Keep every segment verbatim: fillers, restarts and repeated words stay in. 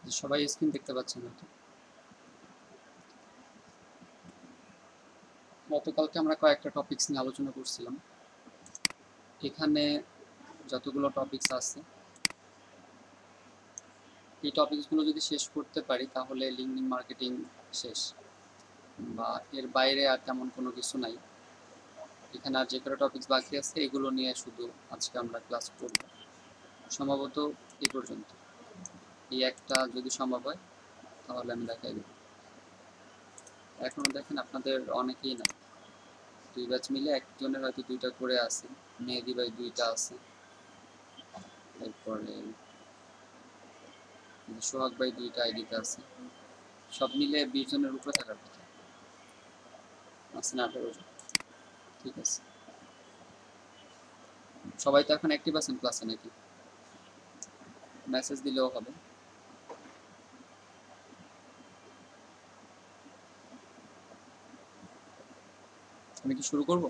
সবাই স্ক্রিন দেখতে পাচ্ছেন হয়তো। গতকালকে আমরা কয়েকটা টপিকস নিয়ে আলোচনা করছিলাম। এখানে যতগুলো টপিকস আছে এই টপিকসগুলো যদি শেষ করতে পারি তাহলে লিঙ্কডইন মার্কেটিং শেষ, বা এর বাইরে আর তেমন কোনো কিছু নাই। এখানে আর যে কটা টপিকস বাকি আছে এগুলো নিয়ে শুধু আজকে আমরা ক্লাস করব। সম্ভবত এই পর্যন্ত, এই একটা যদি সম্ভব হয় তাহলে আমি দেখাই দেব। এখনো দেখেন আপনাদের অনেকেই না, দুই ব্যাচ মিলে একজনের হয়তো দুইটা করে আছে, মেহেদি ভাই দুইটা আছে, এরপরে সোহাগ ভাই দুইটা আইডিতে আছে, সব মিলে বিশ জনের উপরে থাকার কথা আছে না, আঠারো জন। ঠিক আছে, সবাই তো এখন অ্যাক্টিভ আছেন ক্লাসে নাকি? মেসেজ দিলেও হবে। আমি কি শুরু করব?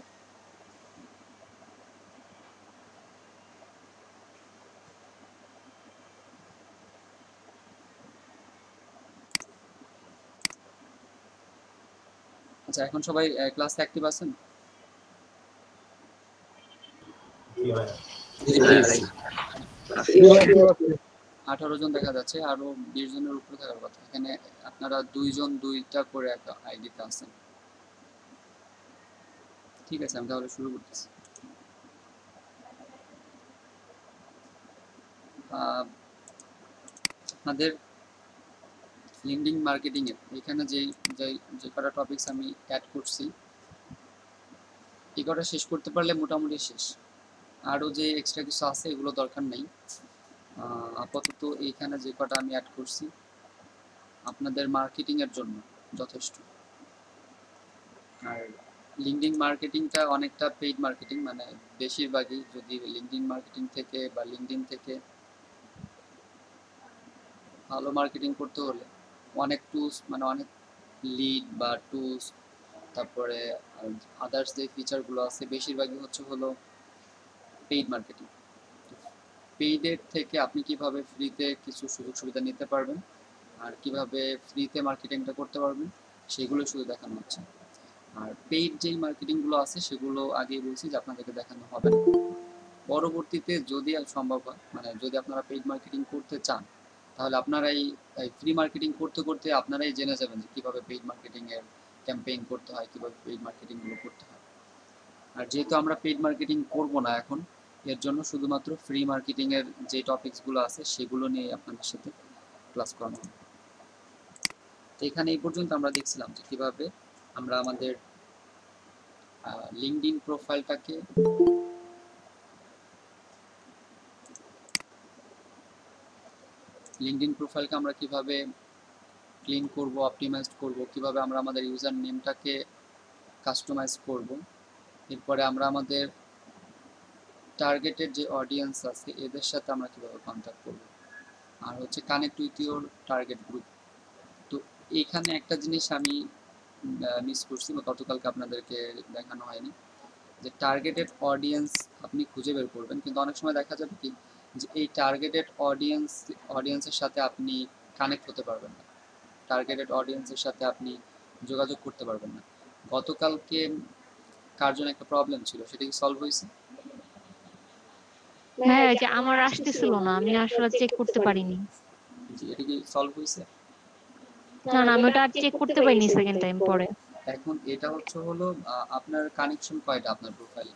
আচ্ছা, এখন সবাই ক্লাসে অ্যাক্টিভ আছেন? আঠারো জন দেখা যাচ্ছে, আরো বিশ জনের উপরে থাকার কথা। এখানে আপনারা দুইজন দুইটা করে একটা আইডিতে আছেন। ঠিক আছে, আমি তাহলে শুরু করতেছি। আপনাদের লিঙ্কডইন মার্কেটিং এর এখানে যে যে কটা টপিকস আমি অ্যাড করছি এই কটা শেষ করতে পারলে মোটামুটি শেষ। আরও যে এক্সট্রা কিছু আছে এগুলো দরকার নেই, আপাতত এইখানে যে কটা আমি অ্যাড করছি আপনাদের মার্কেটিং এর জন্য যথেষ্ট। আর লিঙ্কডইন মার্কেটিংটা অনেকটা পেইড মার্কেটিং, মানে বেশিরভাগই যদি লিঙ্কডইন মার্কেটিং থেকে বা লিঙ্কডইন থেকে ভালো মার্কেটিং করতে হলে অনেক টুলস, মানে অনেক লিড বা টুলস, তারপরে আদার্স যে ফিচারগুলো আছে বেশিরভাগই হচ্ছে হলো পেইড মার্কেটিং। পেইডের থেকে আপনি কিভাবে ফ্রিতে কিছু সুযোগ সুবিধা নিতে পারবেন আর কিভাবে ফ্রিতে মার্কেটিংটা করতে পারবেন সেগুলো শুধু দেখানো হচ্ছে। আর পেইড যেই মার্কেটিংগুলো আছে সেগুলো আগেই বলছি যে আপনাদেরকে দেখানো হবে না। পরবর্তীতে যদি সম্ভব হয়, মানে যদি আপনারা পেইড মার্কেটিং করতে চান তাহলে আপনারাই ফ্রি মার্কেটিং করতে করতে আপনারাই জেনে যাবেন যে কীভাবে পেইড মার্কেটিংয়ের ক্যাম্পেইন করতে হয়, কীভাবে পেইড মার্কেটিংগুলো করতে হয়। আর যেহেতু আমরা পেইড মার্কেটিং করব না এখন, এর জন্য শুধুমাত্র ফ্রি মার্কেটিংয়ের যে টপিকসগুলো আছে সেগুলো নিয়ে আপনাদের সাথে ক্লাস করানো হবে। তো এখানে এই পর্যন্ত আমরা দেখছিলাম যে কীভাবে আমরা আমাদের লিঙ্কডইন প্রোফাইলটাকে লিঙ্কডইন প্রোফাইলকে আমরা কিভাবে ক্লিন করব, অপটিমাইজ করব, কিভাবে আমরা আমাদের ইউজার নেমটাকে কাস্টমাইজ করব, এরপরে আমরা আমাদের টার্গেটেড যে অডিয়েন্স আছে এদের সাথে আমরা কিভাবে কন্ট্যাক্ট করব, আর হচ্ছে connect with your target group. তো এইখানে একটা জিনিস আমি মিস করছি বা গতকালকে আপনাদেরকে দেখানো হয়নি, যে টার্গেটেড অডিয়েন্স আপনি খুঁজে বের করবেন, কিন্তু অনেক সময় দেখা যাবে কি যে এই টার্গেটেড অডিয়েন্স অডিয়েন্সের সাথে আপনি কানেক্ট হতে পারবেন না, টার্গেটেড অডিয়েন্সের সাথে আপনি যোগাযোগ করতে পারবেন না। গতকালকে কার জন্য একটা প্রবলেম ছিল, সেটা কি সলভ হয়েছে? হ্যাঁ, যে আমার আসতেছিল না, আমি আসলে চেক করতে পারিনি। জি, এটা কি সলভ হয়েছে? না না, আমি ওটা আর চেক করতে পারিনি সেকেন্ড টাইম পরে। এখন এটা হচ্ছে হলো আপনার কানেকশন কয়টা আপনার প্রোফাইলে?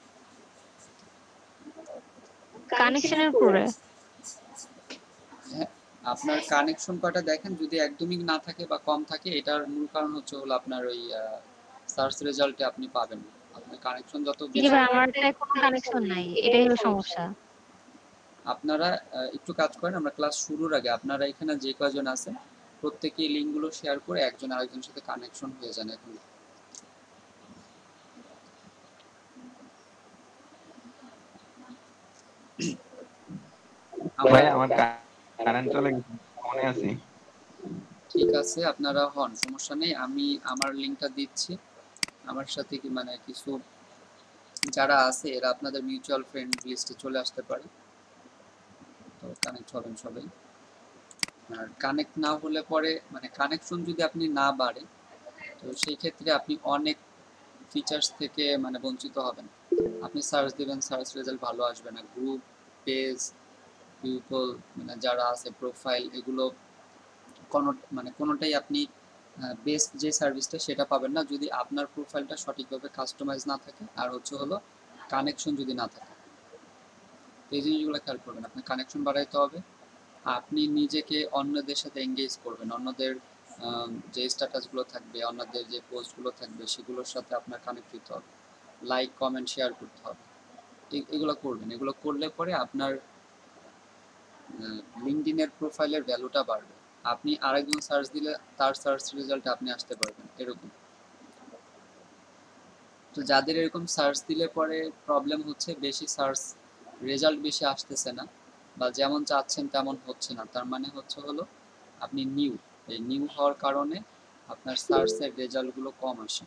কানেকশনের উপরে হ্যাঁ, আপনার কানেকশন কয়টা দেখেন, যদি একদমই না থাকে বা কম থাকে এটার মূল কারণ হচ্ছে হলো আপনার ওই সার্চ রেজাল্টে আপনি পাবেন না। আপনার কানেকশন যত বেশি, আমার কোনো কানেকশন নাই, এটাই হলো সমস্যা। আপনারা একটু কাজ করেন, আমরা ক্লাস শুরুর আগে আপনারা এখানে যে কয়জন আছে প্রত্যেকেই লিঙ্কগুলো শেয়ার করে একজন আরেকজনের সাথে কানেকশন হয়ে যান। এখন ভাই আমার কারেন্ট চলে গেছে, মনে আছে? ঠিক আছে, আপনারা হন, সমস্যা নেই। আমি আমার লিঙ্কটা দিচ্ছি, আমার সাথে কি মানে কিছু যারা আছে এরা আপনাদের মিউচুয়াল ফ্রেন্ড লিস্টে চলে আসতে পারে, তো কানেক্ট হবেন সবাই। আর কানেক্ট না হলে পরে মানে কানেকশন যদি আপনি না বাড়ে তো সেই ক্ষেত্রে আপনি অনেক ফিচার্স থেকে মানে বঞ্চিত হবেন। আপনি সার্চ দিবেন, সার্চ রেজাল্ট ভালো আসবে না। গ্রুপ, পেজ, পিপল মানে যারা আছে প্রোফাইল, এগুলো কোনো মানে কোনোটাই আপনি বেস্ট যে সার্ভিসটা সেটা পাবেন না যদি আপনার প্রোফাইলটা সঠিকভাবে কাস্টমাইজ না থাকে আর হচ্ছে হলো কানেকশন যদি না থাকে। এই জিনিসগুলো খেয়াল করবেন, আপনার কানেকশন বাড়াইতে হবে। আপনি নিজেকে অন্যদের সাথে এঙ্গেজ করবেন, অন্যদের যে স্ট্যাটাসগুলো থাকবে, অন্যদের যে পোস্টগুলো থাকবে সেগুলোর সাথে আপনার কানেক্ট দিতে হবে, লাইক কমেন্ট শেয়ার করতে হবে। এগুলো করবেন, এগুলো করলে পরে আপনার লিঙ্কডইনের প্রোফাইলের ভ্যালুটা বাড়বে। আপনি আরেকজন সার্চ দিলে তার সার্চ রেজাল্টে আপনি আসতে পারবেন এরকম। তো যাদের এরকম সার্চ দিলে পরে প্রবলেম হচ্ছে বেশি সার্চ রেজাল্ট বেশি আসতেছে না বা যেমন চাচ্ছেন তেমন হচ্ছে না, তার মানে হচ্ছে হলো আপনি নিউ, এই নিউ হওয়ার কারণে আপনার সার্চের রেজাল্টগুলো কম আসে।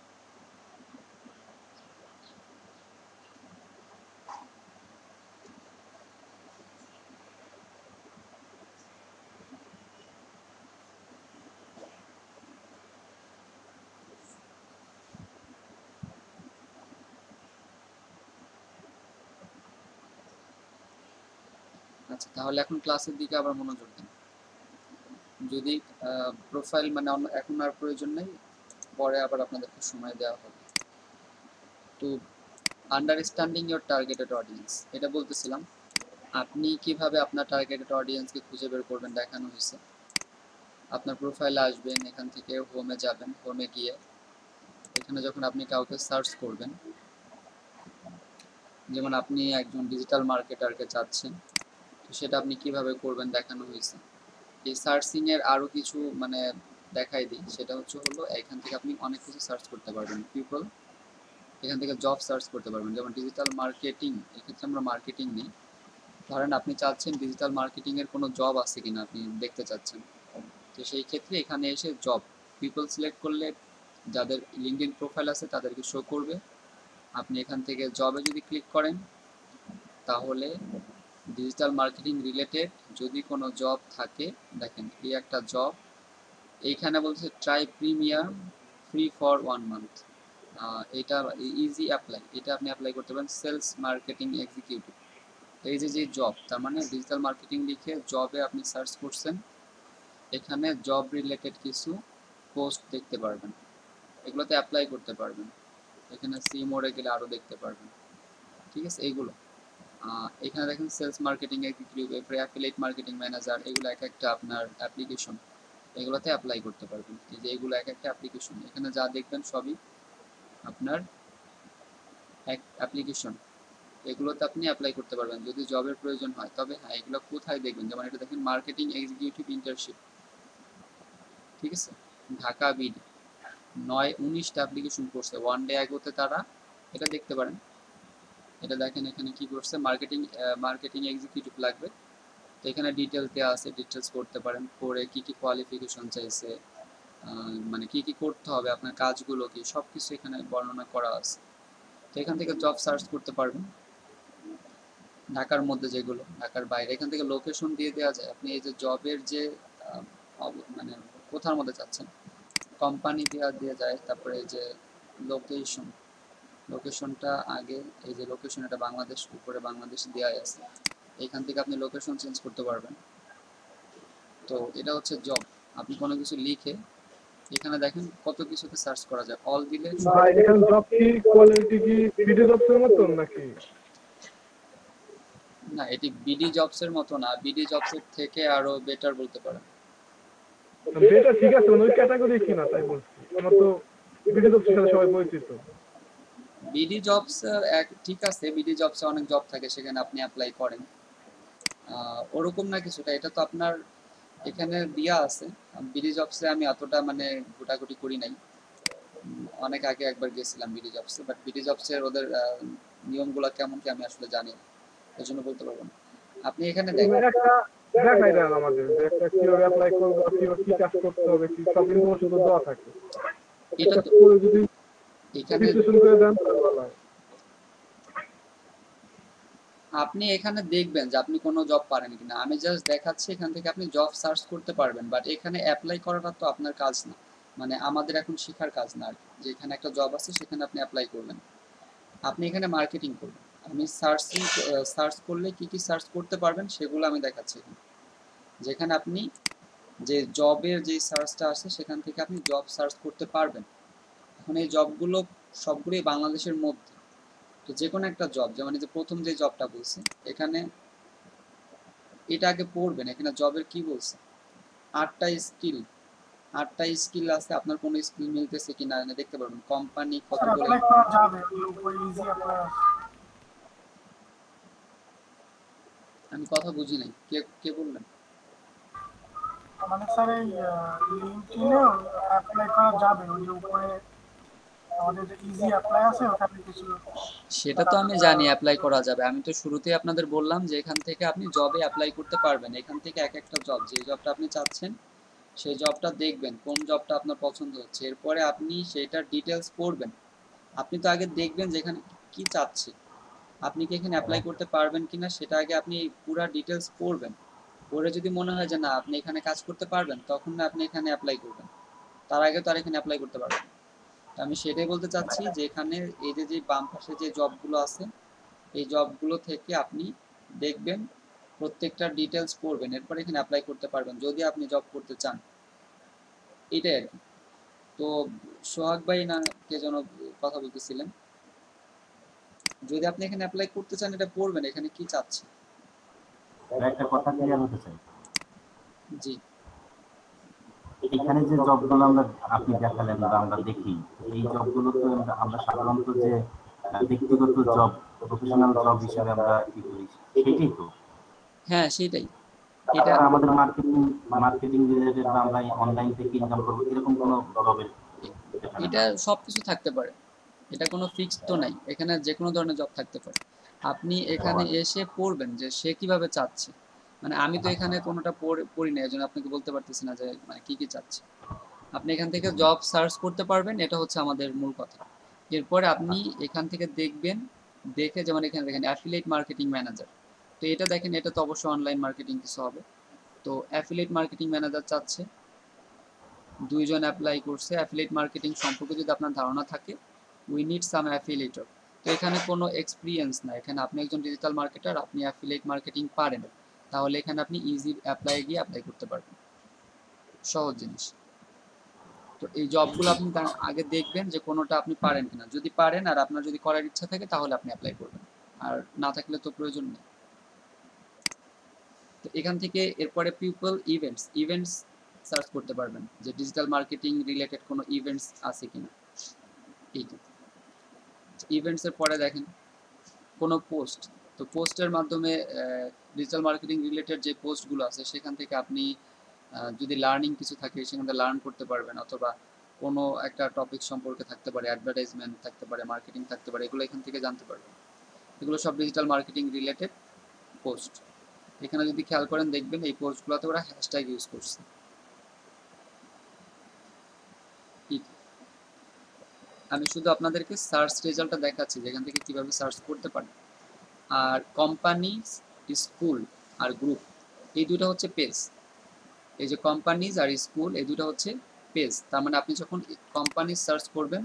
আচ্ছা, তাহলে এখন ক্লাসের দিকে আবার মনোযোগ দিন। যদি প্রোফাইল মানে এখন আর প্রয়োজন নেই, পরে আবার আপনাদেরকে সময় দেওয়া হবে। তো আন্ডারস্ট্যান্ডিং ইয়োর টার্গেটেড অডিয়েন্স, এটা বলতেছিলাম। আপনি কিভাবে আপনার টার্গেটেড অডিয়েন্সকে খুঁজে বের করবেন দেখানো হয়েছে। আপনার প্রোফাইলে আসবেন, এখান থেকে হোমে যাবেন, হোমে গিয়ে এখানে যখন আপনি কাউকে সার্চ করবেন, যেমন আপনি একজন ডিজিটাল মার্কেটারকে চাচ্ছেন, তো সেটা আপনি কিভাবে করবেন দেখানো হয়েছে। এই সার্চিং এর আরো কিছু মানে দেখাই দিই, সেটা হচ্ছে হলো এখান থেকে আপনি অনেক কিছু সার্চ করতে পারবেন। পিপল, এখান থেকে জব সার্চ করতে পারবেন, যেমন ডিজিটাল মার্কেটিং, এক্ষেত্রে আমরা মার্কেটিং নিই। ধরেন আপনি চাচ্ছেন ডিজিটাল মার্কেটিং এর কোনো জব আছে কিনা আপনি দেখতে চাচ্ছেন, তো সেই ক্ষেত্রে এখানে এসে জব পিপল সিলেক্ট করলে যাদের লিঙ্কডইন প্রোফাইল আছে তাদেরকে শো করবে। আপনি এখান থেকে জবে যদি ক্লিক করেন তাহলে ডিজিটাল মার্কেটিং রিলেটেড যদি কোনো জব থাকে, দেখেন এই একটা জব, এইখানে বলছে try premium free for one month. এটা ইজি অ্যাপ্লাই, এটা আপনি অ্যাপ্লাই করতে পারেন। সেলস মার্কেটিং এক্সিকিউটিভ, এই যে যে জব, তার মানে ডিজিটাল মার্কেটিং লিখে জবে আপনি সার্চ করছেন, এখানে জব রিলেটেড কিছু পোস্ট দেখতে পারবেন, এগুলোতে অ্যাপ্লাই করতে পারবেন। এখানে সি মোড়ে গেলে আরও দেখতে পারবেন, ঠিক আছে। এইগুলো এখানে দেখেন সেলস মার্কেটিং এক্সিকিউটিভ, এরপরে অ্যাফিলিয়েট মার্কেটিং ম্যানেজার, এগুলো এক একটা আপনার অ্যাপ্লিকেশন, এগুলোতে অ্যাপ্লাই করতে পারবেন। এই যে এগুলো এক একটা অ্যাপ্লিকেশন, এখানে যা দেখবেন সবই আপনার এক অ্যাপ্লিকেশন, এগুলোতে আপনি অ্যাপ্লাই করতে পারবেন যদি জবের প্রয়োজন হয়। তবে হ্যাঁ, এগুলো কোথায় দেখবেন, যেমন এটা দেখেন মার্কেটিং এক্সিকিউটিভ ইন্টার্নশিপ, ঠিক আছে, ঢাকা বিডি, নয় উনিশটা অ্যাপ্লিকেশন করছে ওয়ান ডে অ্যাগোতে, তারা এটা দেখতে পারেন। এটা দেখেন এখানে কি করছে, মার্কেটিং মার্কেটিং এক্সিকিউটিভ লাগবে, তো এখানে ডিটেলস দেওয়া আছে, ডিটেলস করতে পারেন, করে কি কি কোয়ালিফিকেশন চাইছে, মানে কি কি করতে হবে, আপনার কাজগুলো কি, সব কিছু এখানে বর্ণনা করা আছে। তো এখান থেকে জব সার্চ করতে পারবেন ঢাকার মধ্যে, যেগুলো ঢাকার বাইরে এখান থেকে লোকেশন দিয়ে দেওয়া যায়। আপনি এই যে জবের যে মানে কোথার মধ্যে চাচ্ছেন, কোম্পানি দেওয়া দিয়ে যায়, তারপরে এই যে লোকেশন, লোকেশনটা আগে এই যে লোকেশন, এটা বাংলাদেশ, উপরে বাংলাদেশ দেওয়া আছে, এখান থেকে আপনি লোকেশন চেঞ্জ করতে পারবেন। তো এটা হচ্ছে জব, আপনি কোনো কিছু লিখে এখানে দেখেন কত কিছুতে সার্চ করা যায়, অল দিলে ভাই এখানে জব কি কোয়ালিটি কি বিডি জবস এর মত নাকি? না, এটি বিডি জবস এর মতো না, বিডি জবস এর থেকে আরো বেটার বলতে পারেন। বেটার, ঠিক আছে, ওই ক্যাটাগরি কি না তাই বলছি, আমরা তো বিডি জবস এর সাথে সবাই পরিচিত। বিডি জবস এক ঠিক আছে, বিডি জবসে অনেক জব থাকে, সেখানে আপনি অ্যাপ্লাই করেন, ওরকম না কিছুটা। এটা তো আপনার এখানে দেওয়া আছে। বিডি জবসে আমি অতটা মানে ঘোটাঘুটি করি নাই, অনেক আগে একবার গেছিলাম বিডি জবসে, বাট বিডি জবসের ওদের নিয়মগুলো কেমন কি আমি আসলে জানি না, এই জন্য বলতে পারবো না। আপনি এখানে দেখেন, একটা দেখাই দেন আমাদের যে একটা কিভাবে অ্যাপ্লাই করব, কিভাবে কি কাজ করতে হবে, কি সব ইনফরমেশন তো দেওয়া থাকে। এটা তো যদি এখানে বিশ্লেষণ করে দেন তাহলে ভালো হয়। আপনি এখানে দেখবেন যে আপনি কোনো জব পারেন কিনা। আমি জাস্ট দেখাচ্ছি এখান থেকে আপনি জব সার্চ করতে পারবেন, বাট এখানে অ্যাপ্লাই করাটা তো আপনার কাজ না, মানে আমাদের এখন শেখার কাজ না আর কি, যে এখানে একটা জব আছে সেখানে আপনি অ্যাপ্লাই করবেন। আপনি এখানে মার্কেটিং করবেন। আমি সার্চিং সার্চ করলে কি কি সার্চ করতে পারবেন সেগুলো আমি দেখাচ্ছি এখানে, যেখানে আপনি যে জবের যে সার্চটা আছে সেখান থেকে আপনি জব সার্চ করতে পারবেন। এখন এই জবগুলো সবগুলোই বাংলাদেশের মধ্যে, তো যে কোনো একটা জব, যেমন এই যে প্রথম যে জবটা বলছে এখানে, এটা আগে পড়বেন। এখানে জবের কি বলছে, আটটা স্কিল, আটটা স্কিল আছে, আপনার কোনো স্কিল মিলতেছে কিনা এখানে দেখতে পারবেন। কোম্পানি স্যার কতগুলো, অ্যাপ্লাই করা যাবে ওই উপরে ইজি অ্যাপ্লাই আছে। আমি কথা বুঝি নাই, কে কে বললেন? মানে স্যার এই লিঙ্কডইনে অ্যাপ্লাই করা যাবে ওই যে উপরে আমাদের যে ইজি অ্যাপ্লাই আছে ওখানে কিছু। সেটা তো আমি জানি অ্যাপ্লাই করা যাবে, আমি তো শুরুতেই আপনাদের বললাম যে এখান থেকে আপনি জবে অ্যাপ্লাই করতে পারবেন। এখান থেকে এক একটা জব, যে জবটা আপনি চাচ্ছেন সেই জবটা দেখবেন কোন জবটা আপনার পছন্দ হচ্ছে, এরপরে আপনি সেটার ডিটেলস পড়বেন। আপনি তো আগে দেখবেন যে এখানে কি চাচ্ছে, আপনি কি এখানে অ্যাপ্লাই করতে পারবেন কিনা সেটা আগে আপনি পুরো ডিটেলস পড়বেন। পড়ে যদি মনে হয় যে না আপনি এখানে কাজ করতে পারবেন, তখন না আপনি এখানে অ্যাপ্লাই করবেন, তার আগে তো আর এখানে অ্যাপ্লাই করতে পারবেন না। তো আমি সেটাই বলতে চাচ্ছি যে এখানে এই যে যে বাম পাশে যে জবগুলো আছে এই জবগুলো থেকে আপনি দেখবেন, প্রত্যেকটা ডিটেলস পড়বেন, এরপর এখানে অ্যাপ্লাই করতে পারবেন যদি আপনি জব করতে চান। এটাই আর কি। তো সোহাগ ভাই না কে যেন কথা বলতেছিলেন, যদি আপনি এখানে অ্যাপ্লাই করতে চান এটা পড়বেন এখানে কি চাচ্ছে। একটা কথা ক্লিয়ার হতে চাই, জি এখানে যে জবগুলো আমরা আপনি দেখালেন বা আমরা দেখি, এই জবগুলো তো আমরা সাধারণত যে আহ, ব্যক্তিগত জব, প্রফেশনাল জব হিসেবে আমরা কি করি, সেটাই তো। হ্যাঁ সেটাই। এটা এটা আমাদের মার্কেটিং মার্কেটিং রিলেটেড বা আমরা অনলাইন থেকে ইনকাম করবো এরকম কোনো জবের এটা সবকিছু থাকতে পারে, এটা কোনো ফিক্সড তো নাই, এখানে যে কোনো ধরনের জব থাকতে পারে। আপনি এখানে এসে পড়বেন যে সে কিভাবে চাচ্ছে, মানে আমি তো এখানে কোনোটা পড়ে- পড়ি না, এই জন্য আপনাকে বলতে পারতেছি না যে মানে কি কি চাচ্ছে। আপনি এখান থেকে জব সার্চ করতে পারবেন, এটা হচ্ছে আমাদের মূল কথা। এরপরে আপনি এখান থেকে দেখবেন, দেখে যেমন এখানে দেখেন অ্যাফিলিয়েট মার্কেটিং ম্যানেজার, তো এটা দেখেন এটা তো অবশ্যই অনলাইন মার্কেটিং কিছু হবে। তো অ্যাফিলিয়েট মার্কেটিং ম্যানেজার চাচ্ছে, দুইজন অ্যাপ্লাই করছে। অ্যাফিলিয়েট মার্কেটিং সম্পর্কে যদি আপনার ধারণা থাকে, উই নিড সাম অ্যাফিলিয়েটর। তো এখানে কোনো এক্সপিরিয়েন্স না, এখানে আপনি একজন ডিজিটাল মার্কেটার, আপনি অ্যাফিলিয়েট মার্কেটিং পারেন, তাহলে এখানে আপনি ইজি অ্যাপ্লাই গিয়ে অ্যাপ্লাই করতে পারবেন, সহজ জিনিস। তো এই জবগুলো আপনি তার- আগে দেখবেন যে কোনোটা আপনি পারেন কিনা, যদি পারেন আর আপনার যদি করার ইচ্ছা থাকে তাহলে আপনি অ্যাপ্লাই করবেন, আর না থাকলে তো প্রয়োজন নেই। তো এখান থেকে এরপরে পিপল ইভেন্টস, ইভেন্টস সার্চ করতে পারবেন যে ডিজিটাল মার্কেটিং রিলেটেড কোনো ইভেন্টস আছে কিনা। এইটা ইভেন্টসের পরে দেখেন কোনো পোস্ট, তো পোস্টের মাধ্যমে ডিজিটাল মার্কেটিং রিলেটেড যে পোস্টগুলো আছে সেখান থেকে আপনি আহ, যদি লার্নিং কিছু থাকে সেখান থেকে লার্ন করতে পারবেন, অথবা কোনো একটা টপিক সম্পর্কে থাকতে পারে, অ্যাডভার্টাইজমেন্ট থাকতে পারে, মার্কেটিং থাকতে পারে, এগুলো এখান থেকে জানতে পারবেন। এগুলো সব ডিজিটাল মার্কেটিং রিলেটেড পোস্ট। এখানে যদি খেয়াল করেন দেখবেন এই পোস্টগুলোতে ওরা হ্যাশট্যাগ ইউজ করছে। আমি শুধু আপনাদেরকে সার্চ রেজাল্টটা দেখাচ্ছি যেখান থেকে কিভাবে সার্চ করতে পারেন। আর কোম্পানিজ, স্কুল আর গ্রুপ, এই দুটো হচ্ছে পেজ। এই যে কোম্পানিজ আর স্কুল এই দুটো হচ্ছে পেজ, তার মানে আপনি যখন কোম্পানিজ সার্চ করবেন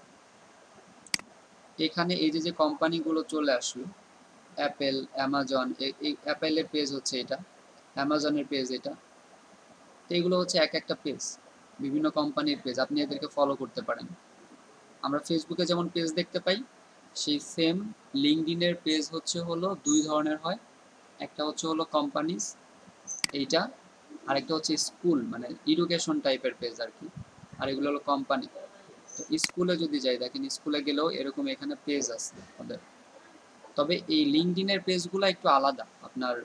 এখানে এই যে যে কোম্পানিগুলো চলে আসলো, অ্যাপেল, অ্যামাজন, এই অ্যাপেলের পেজ হচ্ছে এটা, অ্যামাজনের পেজ এটা, তো এগুলো হচ্ছে এক একটা পেজ, বিভিন্ন কোম্পানির পেজ, আপনি এদেরকে ফলো করতে পারেন। আমরা ফেসবুকে যেমন পেজ দেখতে পাই, সেই সেম লিঙ্কডইনের পেজ হচ্ছে হলো দুই ধরনের হয়, একটা হচ্ছে হলো কোম্পানিজ এইটা, আরেকটা হচ্ছে স্কুল মানে এডুকেশন টাইপের পেজ আর কি, আর এগুলো হলো কোম্পানি। তো স্কুলে যদি যাই দেখেন স্কুলে গেলেও এরকম এখানে পেজ আছে ওদের, তবে এই লিঙ্কডইনের পেজগুলো একটু আলাদা আপনার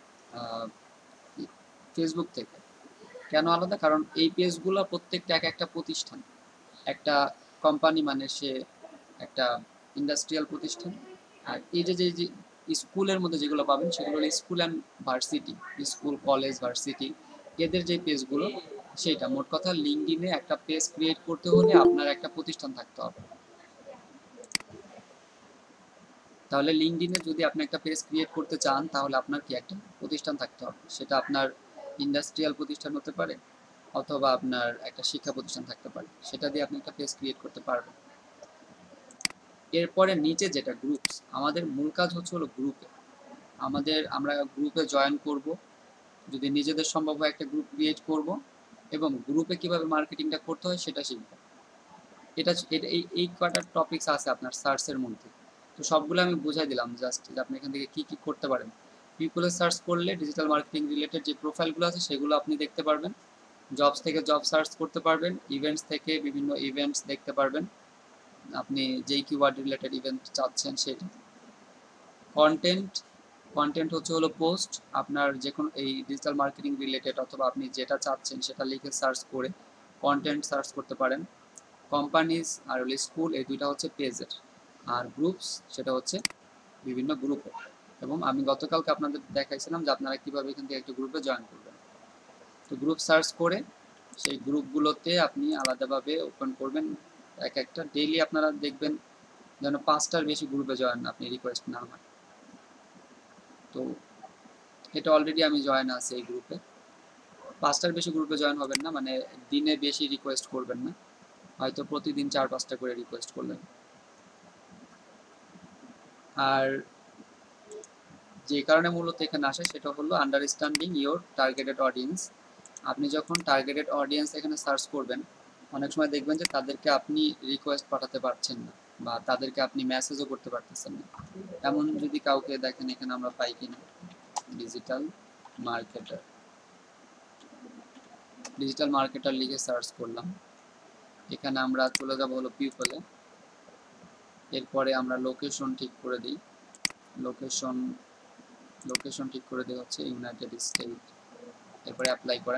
ফেসবুক থেকে। কেন আলাদা? কারণ এই পেজগুলো প্রত্যেকটা এক একটা প্রতিষ্ঠান, একটা কোম্পানি মানে সে একটা ইন্ডাস্ট্রিয়াল প্রতিষ্ঠান। আর এই যে যে যে স্কুলের মধ্যে যেগুলো পাবেন সেগুলো হলো school and varsity, school college varsity এদের যে পেজগুলো, সেইটা মোট কথা লিঙ্কডইনে একটা পেজ ক্রিয়েট করতে হলে আপনার একটা প্রতিষ্ঠান থাকতে হবে। তাহলে লিঙ্কডইনে যদি আপনি একটা পেজ ক্রিয়েট করতে চান তাহলে আপনার কি একটা প্রতিষ্ঠান থাকতে হবে, সেটা আপনার ইন্ডাস্ট্রিয়াল প্রতিষ্ঠান হতে পারে অথবা আপনার একটা শিক্ষা প্রতিষ্ঠান থাকতে পারে, সেটা দিয়ে আপনি একটা পেজ ক্রিয়েট করতে পারবেন। এরপরে নিচে যেটা গ্রুপস, আমাদের মূল কাজ হচ্ছে হলো গ্রুপে আমাদের আমরা গ্রুপে জয়েন করব, যদি নিজেদের সম্ভব হয় একটা গ্রুপ ক্রিয়েট করব এবং গ্রুপে কিভাবে মার্কেটিংটা করতে হয় সেটা শিখব। এটা এটা এই এই কটা টপিকস আছে আপনার সার্চের মধ্যে, তো সবগুলো আমি বুঝাই দিলাম জাস্ট যে আপনি এখান থেকে কী কী করতে পারেন। পিপলে সার্চ করলে ডিজিটাল মার্কেটিং রিলেটেড যে প্রোফাইলগুলো আছে সেগুলো আপনি দেখতে পারবেন, জবস থেকে জব সার্চ করতে পারবেন, ইভেন্টস থেকে বিভিন্ন ইভেন্টস দেখতে পারবেন, আপনি যেই কিওয়ার্ড রিলেটেড ইভেন্ট চাচ্ছেন সেটা। কন্টেন্ট কন্টেন্ট হচ্ছে হলো পোস্ট, আপনার যে কোনো এই ডিজিটাল মার্কেটিং রিলেটেড অথবা আপনি যেটা চাচ্ছেন সেটা লিখে সার্চ করে কন্টেন্ট সার্চ করতে পারেন। কোম্পানিজ আর হলো স্কুল, এই দুইটা হচ্ছে পেজের, আর গ্রুপস সেটা হচ্ছে বিভিন্ন গ্রুপে। এবং আমি গতকালকে আপনাদের দেখাইছিলাম যে আপনারা কীভাবে এখান থেকে একটা গ্রুপে জয়েন করবেন। তো গ্রুপ সার্চ করে সেই গ্রুপগুলোতে আপনি আলাদাভাবে ওপেন করবেন এক একটা। ডেইলি আপনারা দেখবেন যেন পাঁচটার বেশি গ্রুপে জয়েন আপনি রিকোয়েস্ট না হয়। তো এটা অলরেডি আমি জয়েন আছি এই গ্রুপে। পাঁচটার বেশি গ্রুপে জয়েন হবেন না, মানে দিনে বেশি রিকোয়েস্ট করবেন না, হয়তো প্রতিদিন চার পাঁচটা করে রিকোয়েস্ট করলেন। আর যে কারণে মূলত এখানে আসে সেটা হলো আন্ডারস্ট্যান্ডিং ইওর টার্গেটেড অডিয়েন্স। আপনি যখন টার্গেটেড অডিয়েন্স এখানে সার্চ করবেন অনেক সময় দেখবেন যে তাদেরকে আপনি রিকোয়েস্ট পাঠাতে পারছেন না বা তাদেরকে আপনি মেসেজও করতে পারতেছেন না। এমন যদি কাউকে দেখেন এখানে আমরা পাই কিনা, ডিজিটাল মার্কেটার ডিজিটাল মার্কেটার লিখে সার্চ করলাম, এখানে আমরা চলে যাব হলো পিপলে। এরপরে আমরা লোকেশন ঠিক করে দিই, লোকেশন লোকেশন ঠিক করে দেওয়া হচ্ছে ইউনাইটেড স্টেট। এরপরে অ্যাপ্লাই করেন।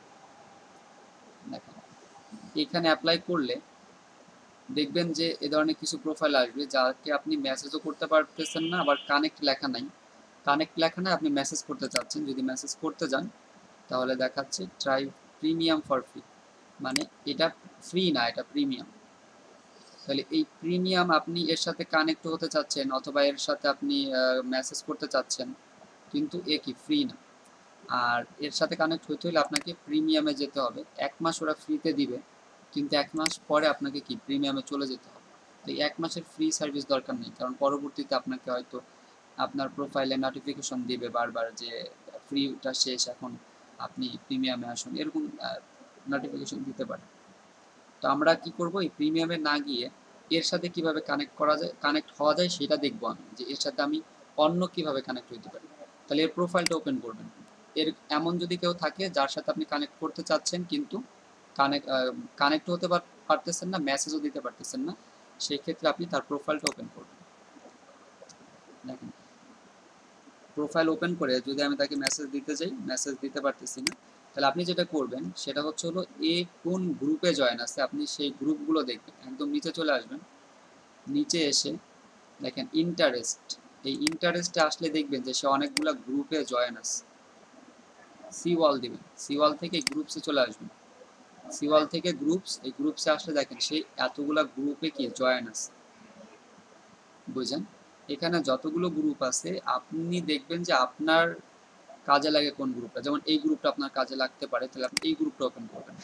দেখেন এখানে অ্যাপ্লাই করলে দেখবেন যে এ ধরনের কিছু প্রোফাইল আসবে যাকে আপনি মেসেজও করতে পারতেছেন না, আবার কানেক্ট লেখা নাই। কানেক্ট লেখা নাই, আপনি মেসেজ করতে চাচ্ছেন, যদি মেসেজ করতে যান তাহলে দেখাচ্ছে ট্রাই প্রিমিয়াম ফর ফ্রি, মানে এটা ফ্রি না, এটা প্রিমিয়াম। তাহলে এই প্রিমিয়াম আপনি এর সাথে কানেক্ট হতে চাচ্ছেন অথবা এর সাথে আপনি মেসেজ করতে চাচ্ছেন, কিন্তু এ কি ফ্রি না। আর এর সাথে কানেক্ট হইতে হলে আপনাকে প্রিমিয়ামে যেতে হবে। এক মাস ওরা ফ্রিতে দিবে, কিন্তু এক মাস পরে আপনাকে কি প্রিমিয়ামে চলে যেতে হবে। তো এই এক মাসের ফ্রি সার্ভিস দরকার নেই, কারণ পরবর্তীতে আপনাকে হয়তো আপনার প্রোফাইলে নোটিফিকেশন দিবে বারবার যে ফ্রিটা শেষ, এখন আপনি প্রিমিয়ামে আসুন, এরকম নোটিফিকেশন দিতে পারে। তো আমরা কি করব, এই প্রিমিয়ামে না গিয়ে এর সাথে কিভাবে কানেক্ট করা যায়, কানেক্ট হওয়া যায় সেটা দেখবো আমি, যে এর সাথে আমি অন্য কিভাবে কানেক্ট হইতে পারি। তাহলে এর প্রোফাইলটা ওপেন করবেন। এর এমন যদি কেউ থাকে যার সাথে আপনি কানেক্ট করতে চাচ্ছেন কিন্তু কানেক্ট কানেক্ট হতে পারতেছেন না, মেসেজও দিতে পারতেছেন না, সেই ক্ষেত্রে আপনি তার প্রোফাইলটা ওপেন করবেন। দেখেন প্রোফাইল ওপেন করে যদি আমি তাকে মেসেজ দিতে যাই, মেসেজ দিতে পারতেছি না, তাহলে আপনি যেটা করবেন সেটা হচ্ছে হলো এ কোন গ্রুপে জয়েন আছে আপনি সেই গ্রুপগুলো দেখবেন। একদম নিচে চলে আসবেন, নিচে এসে দেখেন ইন্টারেস্ট, এই ইন্টারেস্টে আসলে দেখবেন যে সে অনেকগুলো গ্রুপে জয়েন আছে। সি ওয়াল দিবেন, সি ওয়াল থেকে গ্রুপসে চলে আসবেন, সি ওয়াল থেকে গ্রুপস, এই গ্রুপসে আসলে দেখেন সে এতগুলা গ্রুপে কি জয়েন আছে, বুঝছেন। এখানে যতগুলো গ্রুপ আছে আপনি দেখবেন যে আপনার কাজে লাগে কোন গ্রুপটা, যেমন এই গ্রুপটা আপনার কাজে লাগতে পারে, তাহলে আপনি এই গ্রুপটা ওপেন করবেন।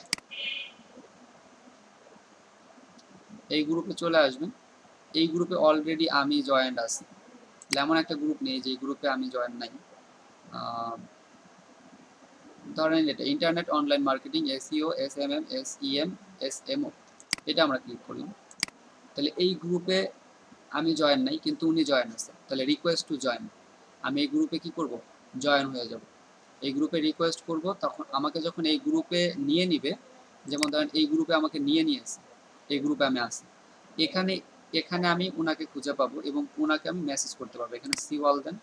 এই গ্রুপে চলে আসবেন, এই গ্রুপে অলরেডি আমি জয়েন্ট আছি, এমন একটা গ্রুপ নেই যে গ্রুপে আমি জয়েন নাই। ধরেন এটা internet online marketing SEO SMM SEM SMO, এটা আমরা ক্লিক করলাম। তাহলে এই গ্রুপে আমি জয়েন নাই কিন্তু উনি জয়েন আছে, তাহলে রিকোয়েস্ট টু জয়েন, আমি এই গ্রুপে কি করব, জয়েন হয়ে যাব। এই গ্রুপে রিকোয়েস্ট করব, তখন আমাকে যখন এই গ্রুপে নিয়ে নিবে, যেমন ধরেন এই গ্রুপে আমাকে নিয়ে নিয়েছে, এই গ্রুপে আমি আছি, এখানে এখানে আমি ওনাকে খুঁজে পাবো এবং ওনাকে আমি মেসেজ করতে পারবো। এখানে সিওয়াল দেন,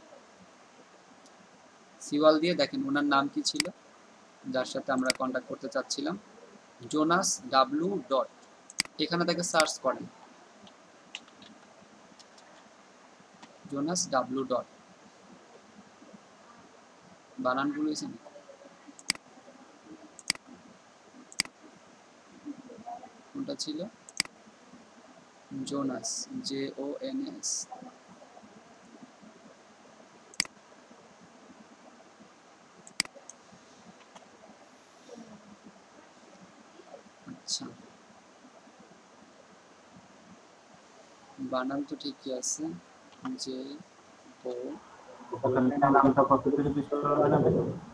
সিওয়াল দিয়ে দেখেন ওনার নাম কি ছিল যার সাথে আমরা কন্ট্যাক্ট করতে চাচ্ছিলাম, জোনাস ডাব্লু ডট, এখানে তাকে সার্চ করেন জোনাস ডাব্লু ডট, বানানগুলো এসে কোনটা ছিল, Jonas J O N S, আচ্ছা, বানান তো ঠিকই আছে, যে ও ওখানে নামটা কত করে পেস্ট করা যাবে?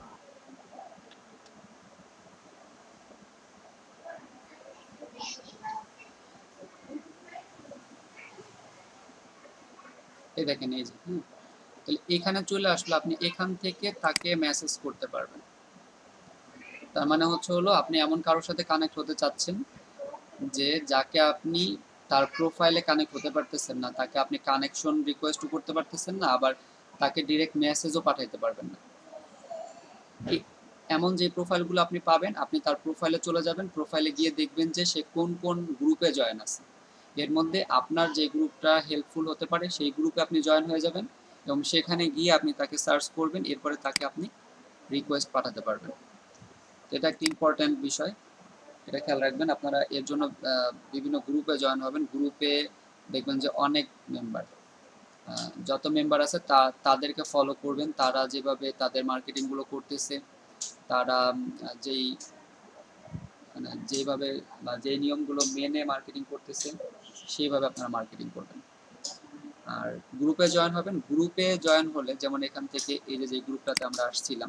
এই দেখেন এই যে, হুম, তাহলে এখানে চলে আসলো, আপনি এখান থেকে তাকে মেসেজ করতে পারবেন। তার মানে হচ্ছে হলো আপনি এমন কারোর সাথে কানেক্ট হতে চাচ্ছেন যে যাকে আপনি তার প্রোফাইলে কানেক্ট হতে পারতেছেন না, তাকে আপনি কানেকশন রিকোয়েস্টও করতে পারতেছেন না, আবার তাকে ডিরেক্ট মেসেজও পাঠাইতে পারবেন না। এ- এমন যে প্রোফাইলগুলো আপনি পাবেন, আপনি তার প্রোফাইলে চলে যাবেন, প্রোফাইলে গিয়ে দেখবেন যে সে কোন কোন গ্রুপে জয়েন আছে। এর মধ্যে আপনার যে গ্রুপটা হেল্পফুল হতে পারে সেই গ্রুপে আপনি জয়েন হয়ে যাবেন এবং সেখানে গিয়ে আপনি তাকে সার্চ করবেন, এরপরে তাকে আপনি রিকোয়েস্ট পাঠাতে পারবেন। তো এটা একটা ইম্পর্ট্যান্ট বিষয়, এটা খেয়াল রাখবেন। আপনারা এর জন্য আহ, বিভিন্ন গ্রুপে জয়েন হবেন, গ্রুপে দেখবেন যে অনেক মেম্বার, যত মেম্বার আছে তা তাদেরকে ফলো করবেন, তারা যেভাবে তাদের মার্কেটিংগুলো করতেছে, তারা উম, যেই মানে যেভাবে বা যে নিয়মগুলো মেনে মার্কেটিং করতেছে সেইভাবে আপনারা মার্কেটিং করবেন। আর গ্রুপে জয়েন হবেন, গ্রুপে জয়েন হলে যেমন এখান থেকে এই যে যে গ্রুপটাতে আমরা আসছিলাম,